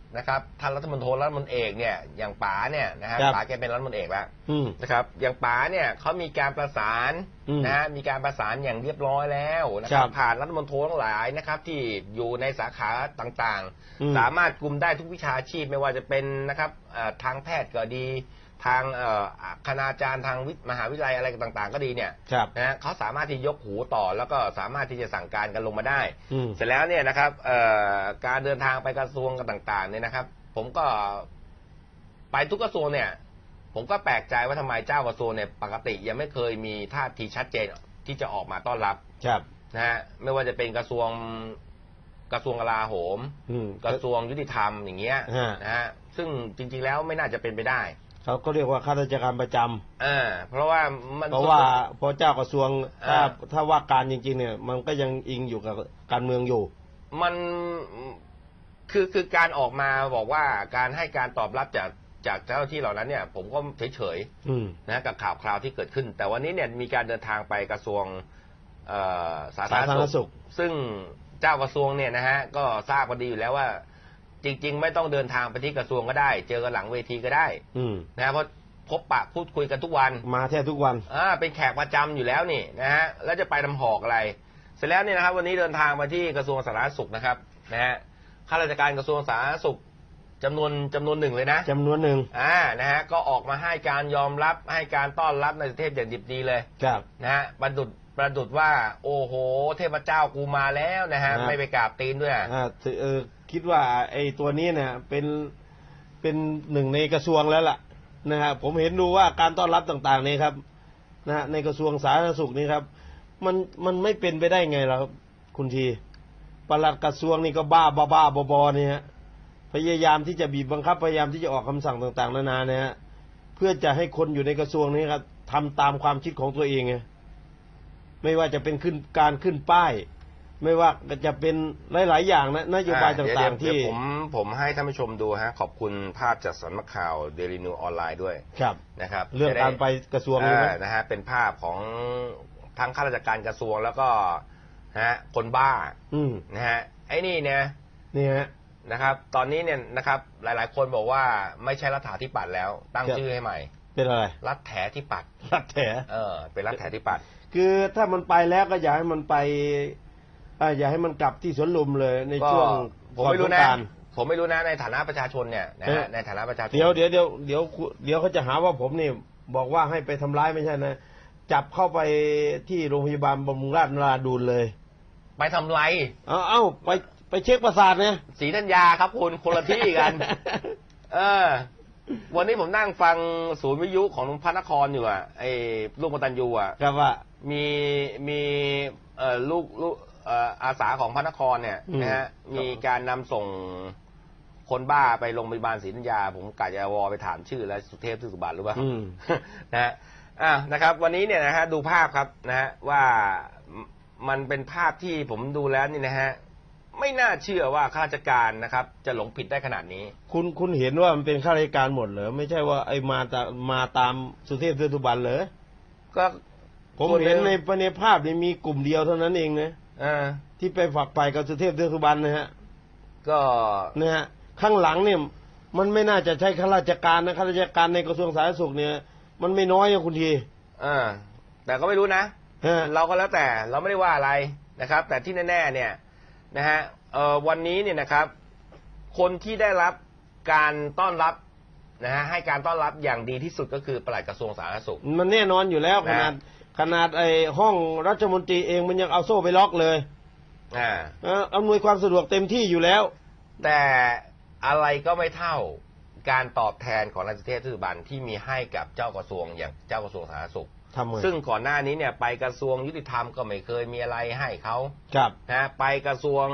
นะครับท่านรัฐมนตรีรัฐมนตรีเอกเนี่ยอย่างป๋าเนี่ยนะฮะป๋าแกเป็นรัฐมนตรีเอกแล้วนะครับอย่างป๋าเนี่ยเขามีการประสานนะฮะมีการประสานอย่างเรียบร้อยแล้วนะครับผ่านรัฐมนตรีทั้งหลายนะครับที่อยู่ในสาขาต่างๆสามารถกลุ่มได้ทุกวิชาชีพไม่ว่าจะเป็นนะครับทางแพทย์ก็ดีทางคณาจารย์ทางมหาวิทยาลัยอะไรต่างๆก็ดีเนี่ยนะเขาสามารถที่ยกหูต่อแล้วก็สามารถที่จะสั่งการกันลงมาได้เสร็จแล้วเนี่ยนะครับการเดินทางไปกระทรวงกันต่างๆเนี่ยนะครับผมก็ไปทุกกระทรวงเนี่ยผมก็แปลกใจว่าทำไมเจ้ากระทรวงเนี่ยปกติยังไม่เคยมีท่าทีชัดเจนที่จะออกมาต้อนรับนะฮะไม่ว่าจะเป็นกระทรวงกระทรวงกลาโหมกระทรวงยุติธรรมอย่างเงี้ยนะฮะซึ่งจริงๆแล้วไม่น่าจะเป็นไปได้เขาก็เรียกว่าข้าราชการประจำอ่าเพราะว่ามันเพราะว่าพอเจ้ากระทรวงถ้าถ้าว่าการจริงๆเนี่ยมันก็ยังอิงอยู่กับการเมืองอยู่มันคือคือการออกมาบอกว่าการให้การตอบรับจากจากเจ้าหน้าที่เหล่านั้นเนี่ยผมก็เฉยๆนะกับข่าวคราวที่เกิดขึ้นแต่วันนี้เนี่ยมีการเดินทางไปกระทรวงสาธารณสุขซึ่งเจ้ากระทรวงเนี่ยนะฮะก็ทราบกันดีอยู่แล้วว่าจริงๆไม่ต้องเดินทางไปที่กระทรวงก็ได้เจอกันหลังเวทีก็ได้นะเพราะพบปะพูดคุยกันทุกวันมาแทบทุกวันอ่าเป็นแขกประจำอยู่แล้วนี่นะฮะแล้วจะไปทำหอกอะไรเสร็จแล้วเนี่ยนะครับวันนี้เดินทางมาที่กระทรวงสาธารณสุขนะครับนะฮะข้าราชการกระทรวงสาธารณสุขจำนวนจำนวนหนึ่งเลยนะจำนวนหนึ่งอ่านะฮะก็ออกมาให้การยอมรับให้การต้อนรับในประเทศอย่างดิบดีเลยครับนะฮะประดุจประดุจว่าโอ้โหเทพเจ้ากูมาแล้วนะฮะไม่ไปกราบตีนด้วยอ่าเออคิดว่าไอ้ตัวนี้เนี่ยเป็นเป็นหนึ่งในกระทรวงแล้วล่ะนะฮะผมเห็นดูว่าการต้อนรับต่างๆนี่ครับนะฮะในกระทรวงสาธารณสุขนี่ครับมันมันไม่เป็นไปได้ไงล่ะครับคุณทีปลัดกระทรวงนี่ก็บ้าบ้าบ้าบอๆเนี่ยฮะพยายามที่จะบีบบังคับพยายามที่จะออกคำสั่งต่างๆนานาเนี่ยฮะเพื่อจะให้คนอยู่ในกระทรวงนี้ครับทำตามความคิดของตัวเองไงไม่ว่าจะเป็นขึ้นการขึ้นป้ายไม่ว่าจะเป็นหลายๆอย่างนะนโยบายต่างๆที่ผมผมให้ท่านผู้ชมดูฮะขอบคุณภาพจากสำนักข่าวเดลินิวออนไลน์ด้วยครับนะครับเรื่องการไปกระทรวงนี้นะฮะเป็นภาพของทั้งข้าราชการกระทรวงแล้วก็ฮะคนบ้านะฮะไอ้นี่เนี่ยนี่ฮะนะครับตอนนี้เนี่ยนะครับหลายๆคนบอกว่าไม่ใช่รัฐาธิปัตย์แล้วตั้งชื่อให้ใหม่เป็นอะไรรัฐแถธิปัตย์รัฐแถเออเป็นรัฐแถธิปัตย์คือถ้ามันไปแล้วก็อย่าให้มันไปอย่าให้มันกลับที่สวนลุมเลยในช่วงผมไม่รู้นะผมไม่รู้นะในฐานะประชาชนเนี่ยนะฮะในฐานะประชาชนเดี๋ยวเดี๋ยวเดี๋ยวเดี๋ยวเดี๋ยวเขาจะหาว่าผมนี่บอกว่าให้ไปทำร้ายไม่ใช่นะจับเข้าไปที่โรงพยาบาลบำรุงราษฎร์นราดูลเลยไปทำไรเอ้าเอ้าไปไปเช็คประสาทเนี่ยศรีธัญญาครับคุณคนละที่กันเออวันนี้ผมนั่งฟังศูนย์วิทยุของพระนครอยู่อ่ะไอ้ลูกกตัญญูอ่ะครับว่ามีมีเอ่อลูกลูกเอ่ออาสาของพระนครเนี่ยนะฮะมีการนำส่งคนบ้าไปโรงพยาบาลศรีธัญญาผมกะจะวอไปถามชื่อแล้วสุเทพสุบัติหรือเปล่านะฮะอ่ะนะครับวันนี้เนี่ยนะฮะดูภาพครับนะฮะว่ามันเป็นภาพที่ผมดูแล้วนี่นะฮะไม่น่าเชื่อว่าข้าราชการนะครับจะหลงผิดได้ขนาดนี้คุณคุณเห็นว่ามันเป็นข้าราชการหมดเหรอไม่ใช่ว่าไอ้มาตามาตามสุเทพเทือกสุบรรณเหรอก็ผมเห็นในในภาพนี้มีกลุ่มเดียวเท่านั้นเองนะที่ไปฝักไปกับสุเทพเทือกสุบรรณนะฮะก็นะฮะข้างหลังเนี่ยมันไม่น่าจะใช่ข้าราชการนะข้าราชการในกระทรวงสาธารณสุขเนี่ยมันไม่น้อยนะคุณทีอ่าแต่ก็ไม่รู้นะเราก็แล้วแต่เราไม่ได้ว่าอะไรนะครับแต่ที่แน่ๆเนี่ยนะฮะเอ่อวันนี้เนี่ยนะครับคนที่ได้รับการต้อนรับนะฮะให้การต้อนรับอย่างดีที่สุดก็คือปลัดกระทรวงสาธารณสุขมันแน่นอนอยู่แล้วขนาดขนาดไอ้ห้องรัฐมนตรีเองมันยังเอาโซ่ไปล็อกเลยอ่าอำนวยความสะดวกเต็มที่อยู่แล้วแต่อะไรก็ไม่เท่าการตอบแทนของนายสุเทพเทือกสุบรรณที่มีให้กับเจ้ากระทรวงอย่างเจ้ากระทรวงสาธารณสุขซึ่งก่อนหน้านี้เนี่ยไปกระทรวงยุติธรรมก็ไม่เคยมีอะไรให้เขาครับนะไปกระทรวง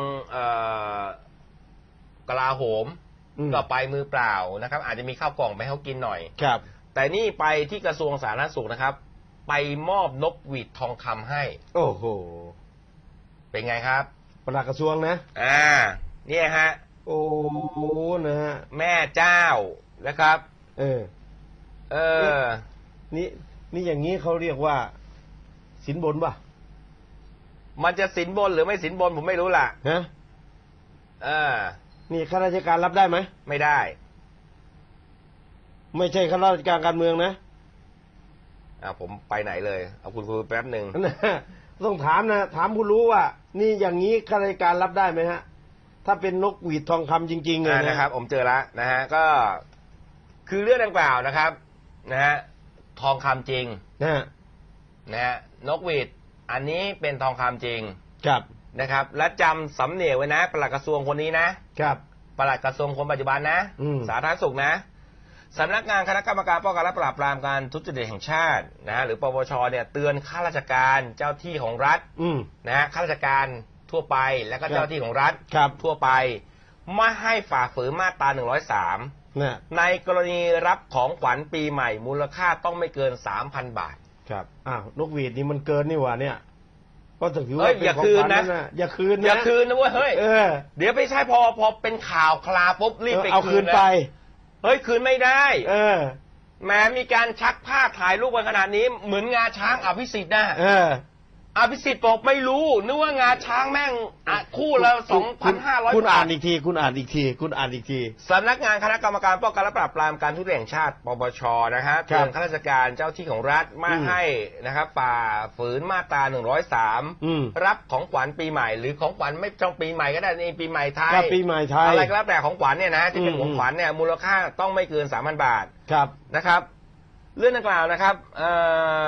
กลาโหมก็ไปมือเปล่านะครับอาจจะมีข้าวกล่องไปให้เขากินหน่อยครับแต่นี่ไปที่กระทรวงสาธารณสุขนะครับไปมอบนกหวีดทองคำให้โอ้โหเป็นไงครับปลัดกระทรวงนะอ่าเนี่ยฮะโอ้โหนะฮะแม่เจ้านะครับเออเออนี่นี่อย่างนี้เขาเรียกว่าสินบนป่ะมันจะสินบนหรือไม่สินบนผมไม่รู้ล่ะฮะเออนี่ข้าราชการรับได้ไหมไม่ได้ไม่ใช่ข้าราชการการเมืองนะอ่าผมไปไหนเลยเอาคุณคุยแป๊บหนึ่งต้องถามนะถามผู้รู้ว่านี่อย่างนี้ข้าราชการรับได้ไหมฮะถ้าเป็นนกหวีดทองคำจริงๆเลยนะครับผมเจอแล้วนะฮะก็คือเรื่องดังกล่าวนะครับนะฮะทองคำจริงนะนะฮะนกหวีดอันนี้เป็นทองคำจริงครับนะครับและจำสำเนียงไว้นะปลัดกระทรวงคนนี้นะครับปลัดกระทรวงคนปัจจุบันนะสาธารณสุขนะสำนักงานคณะกรรมการป้องกันและปราบปรามการทุจริตแห่งชาตินะหรือปปชเนี่ยเตือนข้าราชการเจ้าที่ของรัฐนะฮะข้าราชการทั่วไปและก็เจ้าที่ของรัฐทั่วไปไม่ให้ฝ่าฝืนมาตราหนึ่งร้อยสามในกรณีรับของขวัญปีใหม่มูลค่าต้องไม่เกินสามพันบาทครับอ้าวนกหวีดนี่มันเกินนี่หว่าเนี่ยก็ถือว่าเป็นของขวัญนะอย่าคืนนะอย่าคืนนะเว้ยเฮ้ยเดี๋ยวไม่ใช่พอพอเป็นข่าวคลาปุ๊บรีบไปคืนไปเฮ้ยคืนไม่ได้เออแม้มีการชักภาพถ่ายรูปกันขนาดนี้เหมือนงาช้างอภิสิทธิ์นะเอออภิสิทธิ์บอกไม่รู้นึกว่างาช้างแม่งคู่ละสองพันห้าร้อยบาทคุณอ่านอีกทีคุณอ่านอีกทีคุณอ่านอีกทีสำนักงานคณะกรรมการป้องกันและปราบปรามการทุจริตแห่งชาติปปชนะฮะเตือนข้าราชการเจ้าที่ของรัฐไม่ให้นะครับฝ่าฝืนมาตราหนึ่งร้อยสามรับของขวัญปีใหม่หรือของขวัญไม่ต้องปีใหม่ก็ได้ในปีใหม่ไทยปีใหม่ไทยอะไรก็แล้วแต่ของขวัญเนี่ยนะที่เป็นของขวัญเนี่ยมูลค่าต้องไม่เกินสามพันบาทครับนะครับเรื่องดังกล่าวนะครับเอ่อ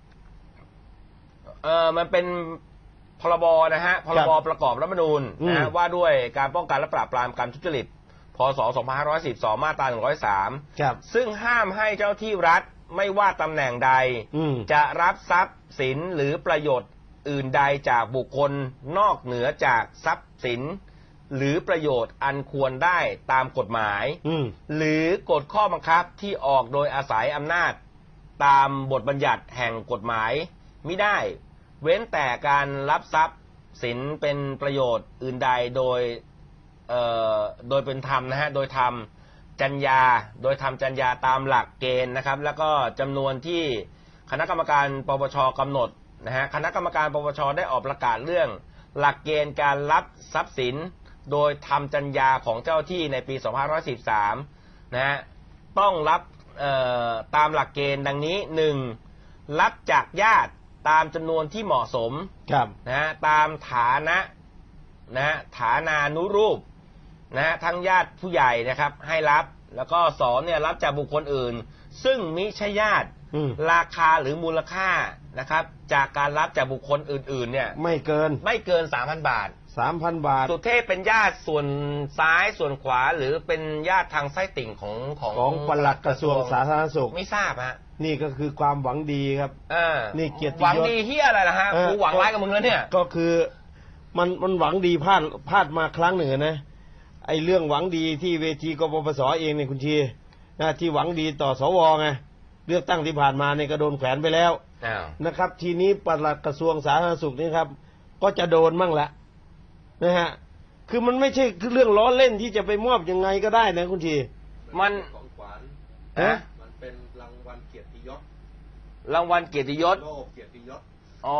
เอ่อมันเป็นพรบนะฮะพรบประกอบรัฐธรรมนูญนะฮะว่าด้วยการป้องกันและปราบปรามการทุจริตพ.ศ. สองพันห้าร้อยสี่สิบสองมาตราหนึ่งร้อยสามซึ่งห้ามให้เจ้าที่รัฐไม่ว่าตำแหน่งใดจะรับทรัพย์สินหรือประโยชน์อื่นใดจากบุคคลนอกเหนือจากทรัพย์สินหรือประโยชน์อันควรได้ตามกฎหมายหรือกฎข้อบังคับที่ออกโดยอาศัยอำนาจตามบทบัญญัติแห่งกฎหมายมิได้เว้นแต่การรับทรัพย์สินเป็นประโยชน์อื่นใดโดยเอ่อโดยเป็นธรรมนะฮะโดยทำจรรยาโดยทำจรรยาตามหลักเกณฑ์นะครับแล้วก็จำนวนที่คณะกรรมการปปชกำหนดนะฮะคณะกรรมการปปชได้ออกประกาศเรื่องหลักเกณฑ์การรับทรัพย์สินโดยทำจรรยาของเจ้าที่ในปีสองพันห้าร้อยสิบสามนะฮะต้องรับเอ่อตามหลักเกณฑ์ดังนี้หนึ่งรับจากญาติตามจำนวนที่เหมาะสมนะฮะตามฐานะนะฮะฐานานุรูปนะฮะทั้งญาติผู้ใหญ่นะครับให้รับแล้วก็สองเนี่ยรับจากบุคคลอื่นซึ่งมิใช่ญาติราคาหรือมูลค่านะครับจากการรับจากบุคคลอื่นๆเนี่ยไม่เกินไม่เกิน สามพัน บาทสามพัน บาทสุเทพเป็นญาติส่วนซ้ายส่วนขวาหรือเป็นญาติทางไส้ติ่งของของของปลัดกระทรวงสาธารณสุขไม่ทราบฮะนี่ก็คือความหวังดีครับเออนี่เกียรติยศหวังดีเฮียอะไรนะฮะกูหวังร้ายกับมึงแล้วเนี่ยก็คือมันมันหวังดีพลาดพลาดมาครั้งหนึ่งนะไอ้เรื่องหวังดีที่เวทีกปปสเองเนี่ยคุณชีนะที่หวังดีต่อสวไงเลือกตั้งที่ผ่านมาเนี่ยก็โดนแขวนไปแล้วนะครับทีนี้ปลัดกระทรวงสาธารณสุขนี่ครับก็จะโดนมั่งละนะฮะคือมันไม่ใช่เรื่องล้อเล่นที่จะไปมอบยังไงก็ได้นะคุณชีมันของขวัญนะมันเป็นรางวัลเกียรติยศรางวัลเกียรติยศโลกเกียรติยศอ๋อ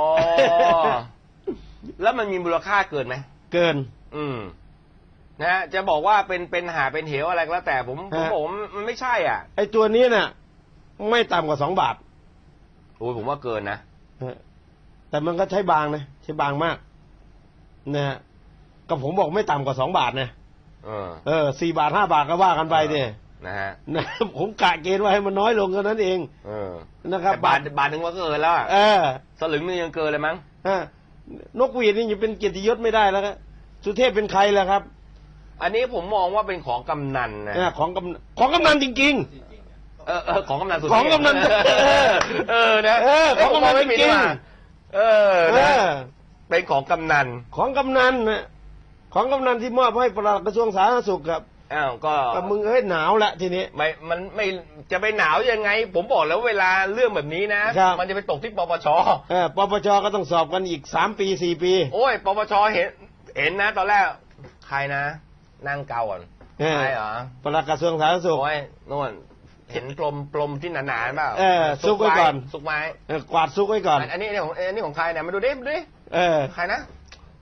แล้วมันมีมูลค่าเกินไหมเกินอืมนะฮะจะบอกว่าเป็นเป็นหาเป็นเหวอะไรก็แล้วแต่ผมผมบอกมันไม่ใช่อ่ะไอตัวนี้น่ะไม่ต่ำกว่าสองบาทโอ้ยผมว่าเกินนะแต่มันก็ใช้บางนะใช้บางมากนะฮะก็ผมบอกไม่ต่ำกว่าสองบาทนะเออเออสี่บาทห้าบาทก็ว่ากันไปเนี่ยนะฮะนะผมกะเกณฑ์ไว้ให้มันน้อยลงเท่านั้นเองเออนะครับบาทบาทหนึ่งว่าเกินแล้วเออสลึงนึงยังเกินเลยมั้งนกหวีดนี่จะเป็นเกียรติยศไม่ได้แล้วครับสุเทพเป็นใครล่ะครับอันนี้ผมมองว่าเป็นของกำนันนะของกำของกำนันจริงๆเออเออของกำนันสุดของกำนันเออนะเออของกำนันจริงเออนะเป็นของกำนันของกำนันนะของกำนันที่มอบให้ปลัดกระทรวงสาธารณสุขครับอ้าวก็มึงเอ้ยหนาวละทีนี้ไม่มันไม่จะไปหนาวยังไงผมบอกแล้วเวลาเรื่องแบบนี้นะมันจะไปตกที่ปปชเออปปชก็ต้องสอบกันอีกสามปีสี่ปีโอ้ยปปชเห็นเห็นนะตอนแรกใครนะนั่งเกาก่อนใช่เหรอปลัดกระทรวงสาธารณสุขโอ้ยนู่นเห็นปลมปลมที่หนาๆเปล่าเออซุกไว้ก่อนซุกไม้กวาดซุกไว้ก่อนอันนี้อันนี้ของอันนี้ของใครเนี่ยมาดูดิมาดูดิเออใครนะ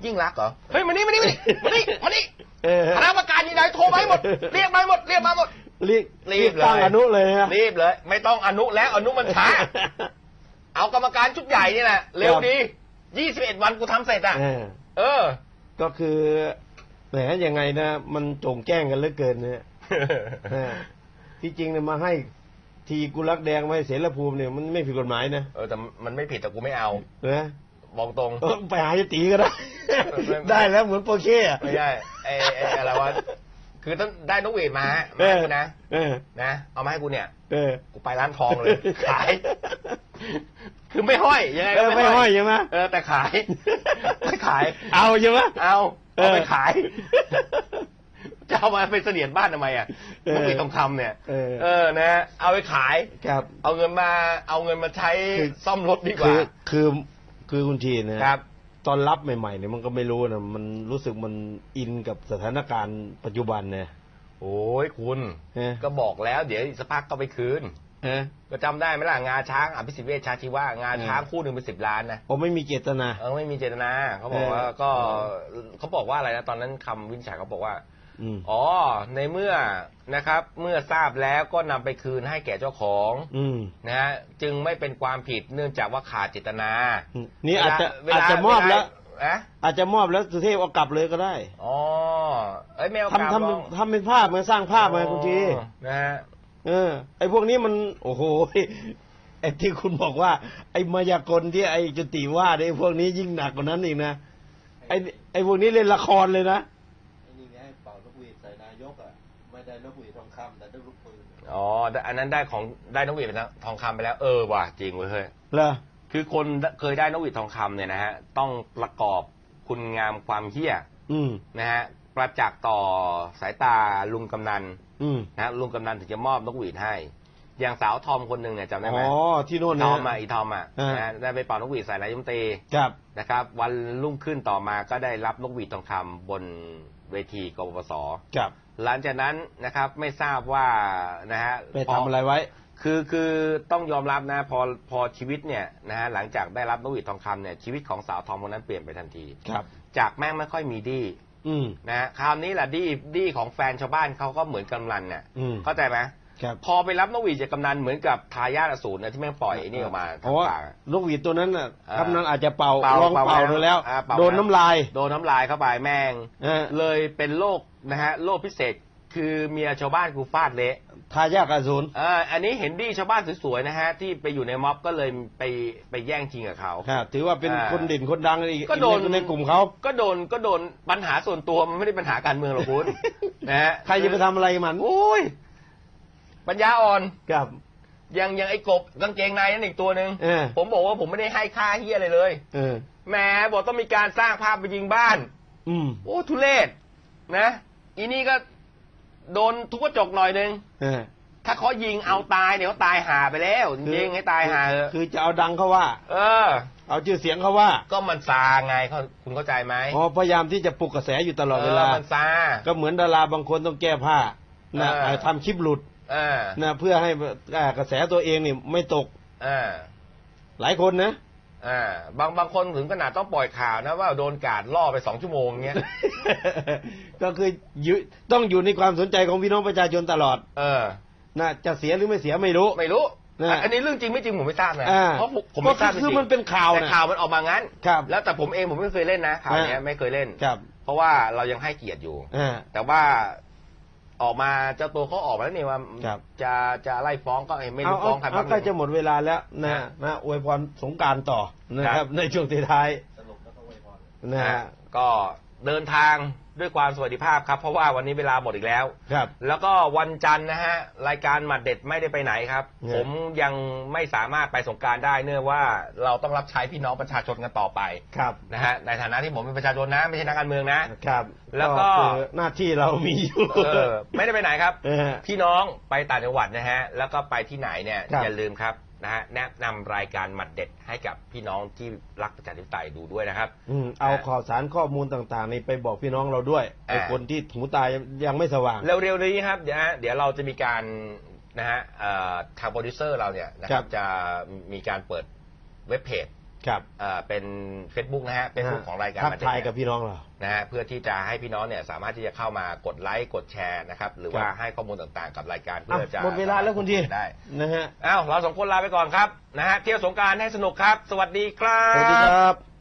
ยิ่งรักเหรอเฮ้ยมานี่มานี่มานี่มานี่เออคณะกรรมการยังไงโทรมาให้หมดเรียกมาหมดเรียกมาหมดรีบรีบเลยตั้งอนุเลยฮะรีบเลย ไม่ต้องอนุแล้วอนุมันช้า เอากรรมการชุดใหญ่นี่แหละเร็วดียี่สิบเอ็ดวันกูทำเสร็จอ่ะเออเออก็คือแหมยังไงนะมันโจงแจ้งกันเหลือเกินเนี่ย เออที่จริงเนี่ยมาให้ทีกุลักแดงมาให้เสรภูมิเนี่ยมันไม่ผิดกฎหมายนะเออแต่มันไม่ผิดแต่กูไม่เอานะบอกตรงเออไปหาจะตีก็ได้ไม่ได้แล้วเหมือนโปรเช่อะไม่ได้ไอ้ไอ้อะไรวะคือต้องได้นกหวีดมามาให้กูนะเออนะเอามาให้กูเนี่ยเออกูไปร้านทองเลย ขาย คือไม่ห้อยยังไงเอก็อไม่ห้อยใช่ไหมเออแต่ขายไม่ขายเอาใช่ไหมเอาเอาไปเออขาย จะเอามาเป็นเสนียดบ้านทำไมอ่ะเออนกหวีดทองคำเนี่ยเออเออนะ เอาไปขายครับเอาเงินมา เอาเงินมาใช้คือซ่อมรถดีกคืว่าอคือคือคุณทีนะครับ ตอนรับใหม่ๆเนี่ยมันก็ไม่รู้นะมันรู้สึกมันอินกับสถานการณ์ปัจจุบันเนี่ยโอ้ยคุณเออก็บอกแล้ว เดี๋ยวอีกสักพักก็ไปคืนเออก็จำได้ไหมล่ะงาช้างอภิสิทธิ์เวชชาชีวะงาช้างเออคู่หนึ่งเป็นสิบล้านนะผมไม่มีเจตนาเออไม่มีเจตนาเขาบอกว่าเออก็เขาบอกว่าอะไรนะตอนนั้นคำวินิจฉัยเขาบอกว่าอืมอ๋อในเมื่อนะครับ เมื่อทราบแล้วก็นำไปคืนให้แก่เจ้าของอืมนะฮะจึงไม่เป็นความผิดเนื่องจากว่าขาดเจตนานี่อาจจะเวลอาจจะมอบแล้วเะอาจจะมอบแล้วสุเทพเอากลับเลยก็ได้อ๋อเอ้ยไม่เอาทำทำทำเป็นภาพมาสร้างภาพมาคุณทีนะฮะเออ ไอ้พวกนี้มัน โอ้โห ไอ้ที่คุณบอกว่า ไอ้มายากลที่ไอ้จุติว่าเนี่ยไอ้พวกนี้ยิ่งหนักกว่านั้นอีกนะ ไอ้ไอ้พวกนี้เล่นละครเลยนะไอ้นี่ไงเป่านกหวีดใส่นายกอ่ะไม่ได้นกหวีดทองคำแต่ได้ลูกปืนอ๋ออันนั้นได้ของได้นกหวีดเป็นทองคำไปแล้วเออว่ะจริงเว้ยเฮ้ยเหรอคือคนเคยได้นกหวีดทองคำเนี่ยนะฮะต้องประกอบคุณงามความเหี้ยอืมนะฮะประจักษ์ต่อสายตาลุงกำนันอืมนะลุงกำนันถึงจะมอบนกหวีดให้ อย่างสาวทอมคนหนึ่งเนี่ยจำได้ไหมอ๋อ ที่โน่นทนะอมอ่ะอีทอมอ่ะอ่านนะได้ไปเป่านกหวีดใส่นายมนตรีครับนะครับ วันรุ่งขึ้นต่อมาก็ได้รับนกหวีดทองคำบนเวทีกบพศครับหลังจากนั้นนะครับไม่ทราบว่านะฮะไปทำอะไรไว้คือคือต้องยอมรับนะพอพอชีวิตเนี่ยนะฮะหลังจากได้รับนกหวีดทองคำเนี่ยชีวิตของสาวทอมคนนั้นเปลี่ยนไปทันทีครับจากแม่งไม่ค่อยมีดีอืมนะฮะคราวนี้แหละดีดีของแฟนชาวบ้านเขาก็เหมือนกำนันเนี่ยอืมเข้าใจไหมครับพอไปรับนกหวีดจากกำนันเหมือนกับทายาทอสูรนะที่แม่งปล่อยไอ้นี่ออกมาเพราะว่าทางปากนกหวีดตัวนั้นน่ะเออกำนันอาจจะเป่าเป่าลองเป่าเป่าดูแล้วอ่าเป่าโดนน้ำลายโดนน้ำลายเข้าไปแม่งเออเลยเป็นโรคนะฮะโรคพิเศษคือเมียชาวบ้านกูฟาดเละทายาทอสูรเอออันนี้เห็นดีชาวบ้านสวยๆนะฮะที่ไปอยู่ในม็อบก็เลยไปไปแย่งชิงกับเขาครับถือว่าเป็นอ่าคนเด่นคนดังอีกก็โดนอีในกลุ่มเขาก็โดนก็โดนปัญหาส่วนตัวมันไม่ได้ปัญหาการเมืองหรอกคุณ นะฮะใครจะไปทำอะไรมันโอ้ยปัญญาอ่อนครับยังยังไอ้กบกางเกงในนั่นอีกตัวหนึ่งเออผมบอกว่าผมไม่ได้ให้ค่าเฮียอะไรเลยเออแหมบอกต้องมีการสร้างภาพไปยิงบ้านอืมโอ้ทุเรศนะอีนี่ก็โดนทุกกระจกหน่อยนึงเออถ้าเขายิงเอาตายเนี่ยเขาตายหาไปแล้วจริงๆให้ตายหาเถอะคือจะเอาดังเขาว่าเออเอาชื่อเสียงเขาว่าก็มันซาไงเขาคุณเข้าใจไหมอ๋อพยายามที่จะปลุกกระแสอยู่ตลอดเวลามันซาก็เหมือนดาราบางคนต้องแก้ผ้านะเออทำคลิปหลุดเออนะเพื่อให้อ่ากระแสตัวเองนี่ไม่ตกเออหลายคนนะอ่าบางบางคนถึงขนาดต้องปล่อยข่าวนะว่าโดนกาดล่อไปสองชั่วโมงเงี้ยก็คืออยู่ต้องอยู่ในความสนใจของพี่น้องประชาชนตลอดเออนะจะเสียหรือไม่เสียไม่รู้ไม่รู้นะอันนี้เรื่องจริงไม่จริงผมไม่ทราบนะอ่าเพราะผมผมก็ไม่ทราบจคือริงๆมันเป็นข่าวแต่นะข่าวมันออกมางั้นครับแล้วแต่ผมเองผมไม่เคยเล่นนะข่าวเนี้ยอ่าไม่เคยเล่นครับเพราะว่าเรายังให้เกียรติอยู่อ่าแต่ว่าออกมาเจ้าตัวเขาออกมาแล้วนี่ว่าครับจะจะไล่ฟ้องก็ไม่เอารู้ฟ้องใครเอาบ้างใกล้จะหมดเวลาแล้วนะนะอวยพรสงกรานต์ต่อนะคครัรับบในช่วงท้ายสรุปแล้วต้องไว้พรๆนะฮะก็เดินทางด้วยความสวัสดิภาพครับ เพราะว่าวันนี้เวลาหมดอีกแล้วครับแล้วก็วันจันทร์นะฮะรายการหมัดเด็ดไม่ได้ไปไหนครับเนี่ยผมยังไม่สามารถไปสงกรานต์ได้เนื่องว่าเราต้องรับใช้พี่น้องประชาชนกันต่อไปครับนะฮะในฐานะที่ผมเป็นประชาชนนะไม่ใช่นักการเมืองนะครับแล้วก็คือหน้าที่เรามีอยู่เออไม่ได้ไปไหนครับเออพี่น้องไปต่างจังหวัดนะฮะแล้วก็ไปที่ไหนเนี่ยครับอย่าลืมครับนะฮะแนะนำรายการหมัดเด็ดให้กับพี่น้องที่รักประชาธิปไตยดูด้วยนะครับอืมเอาข่าวสารข้อมูลต่างๆนี่ไปบอกพี่น้องเราด้วยไอ้อ่าคนที่หูตายังไม่สว่างเร็วๆนี้ครับเดี๋ยวฮะเดี๋ยวเราจะมีการนะฮะเอ่อทางโปรดิวเซอร์เราเนี่ยนะคครัรับบ จะมีการเปิดเว็บเพจครับเอ่อเป็น Facebook นะฮะเป็นรูปของรายการทักมาเด็ทายดกับพี่น้องเรานะฮะเพื่อที่จะให้พี่น้องเนี่ยสามารถที่จะเข้ามากดไลค์กดแชร์นะครับหรือว่าให้ข้อมูลต่างๆกับรายการเพื่อจะหมดเวลาแล้วคุณทีได้นะฮะอ้าวเราสองคนลาไปก่อนครับนะฮะเที่ยวสงกรานต์ให้สนุกครับ สวัสดีครับสวัสดีครับ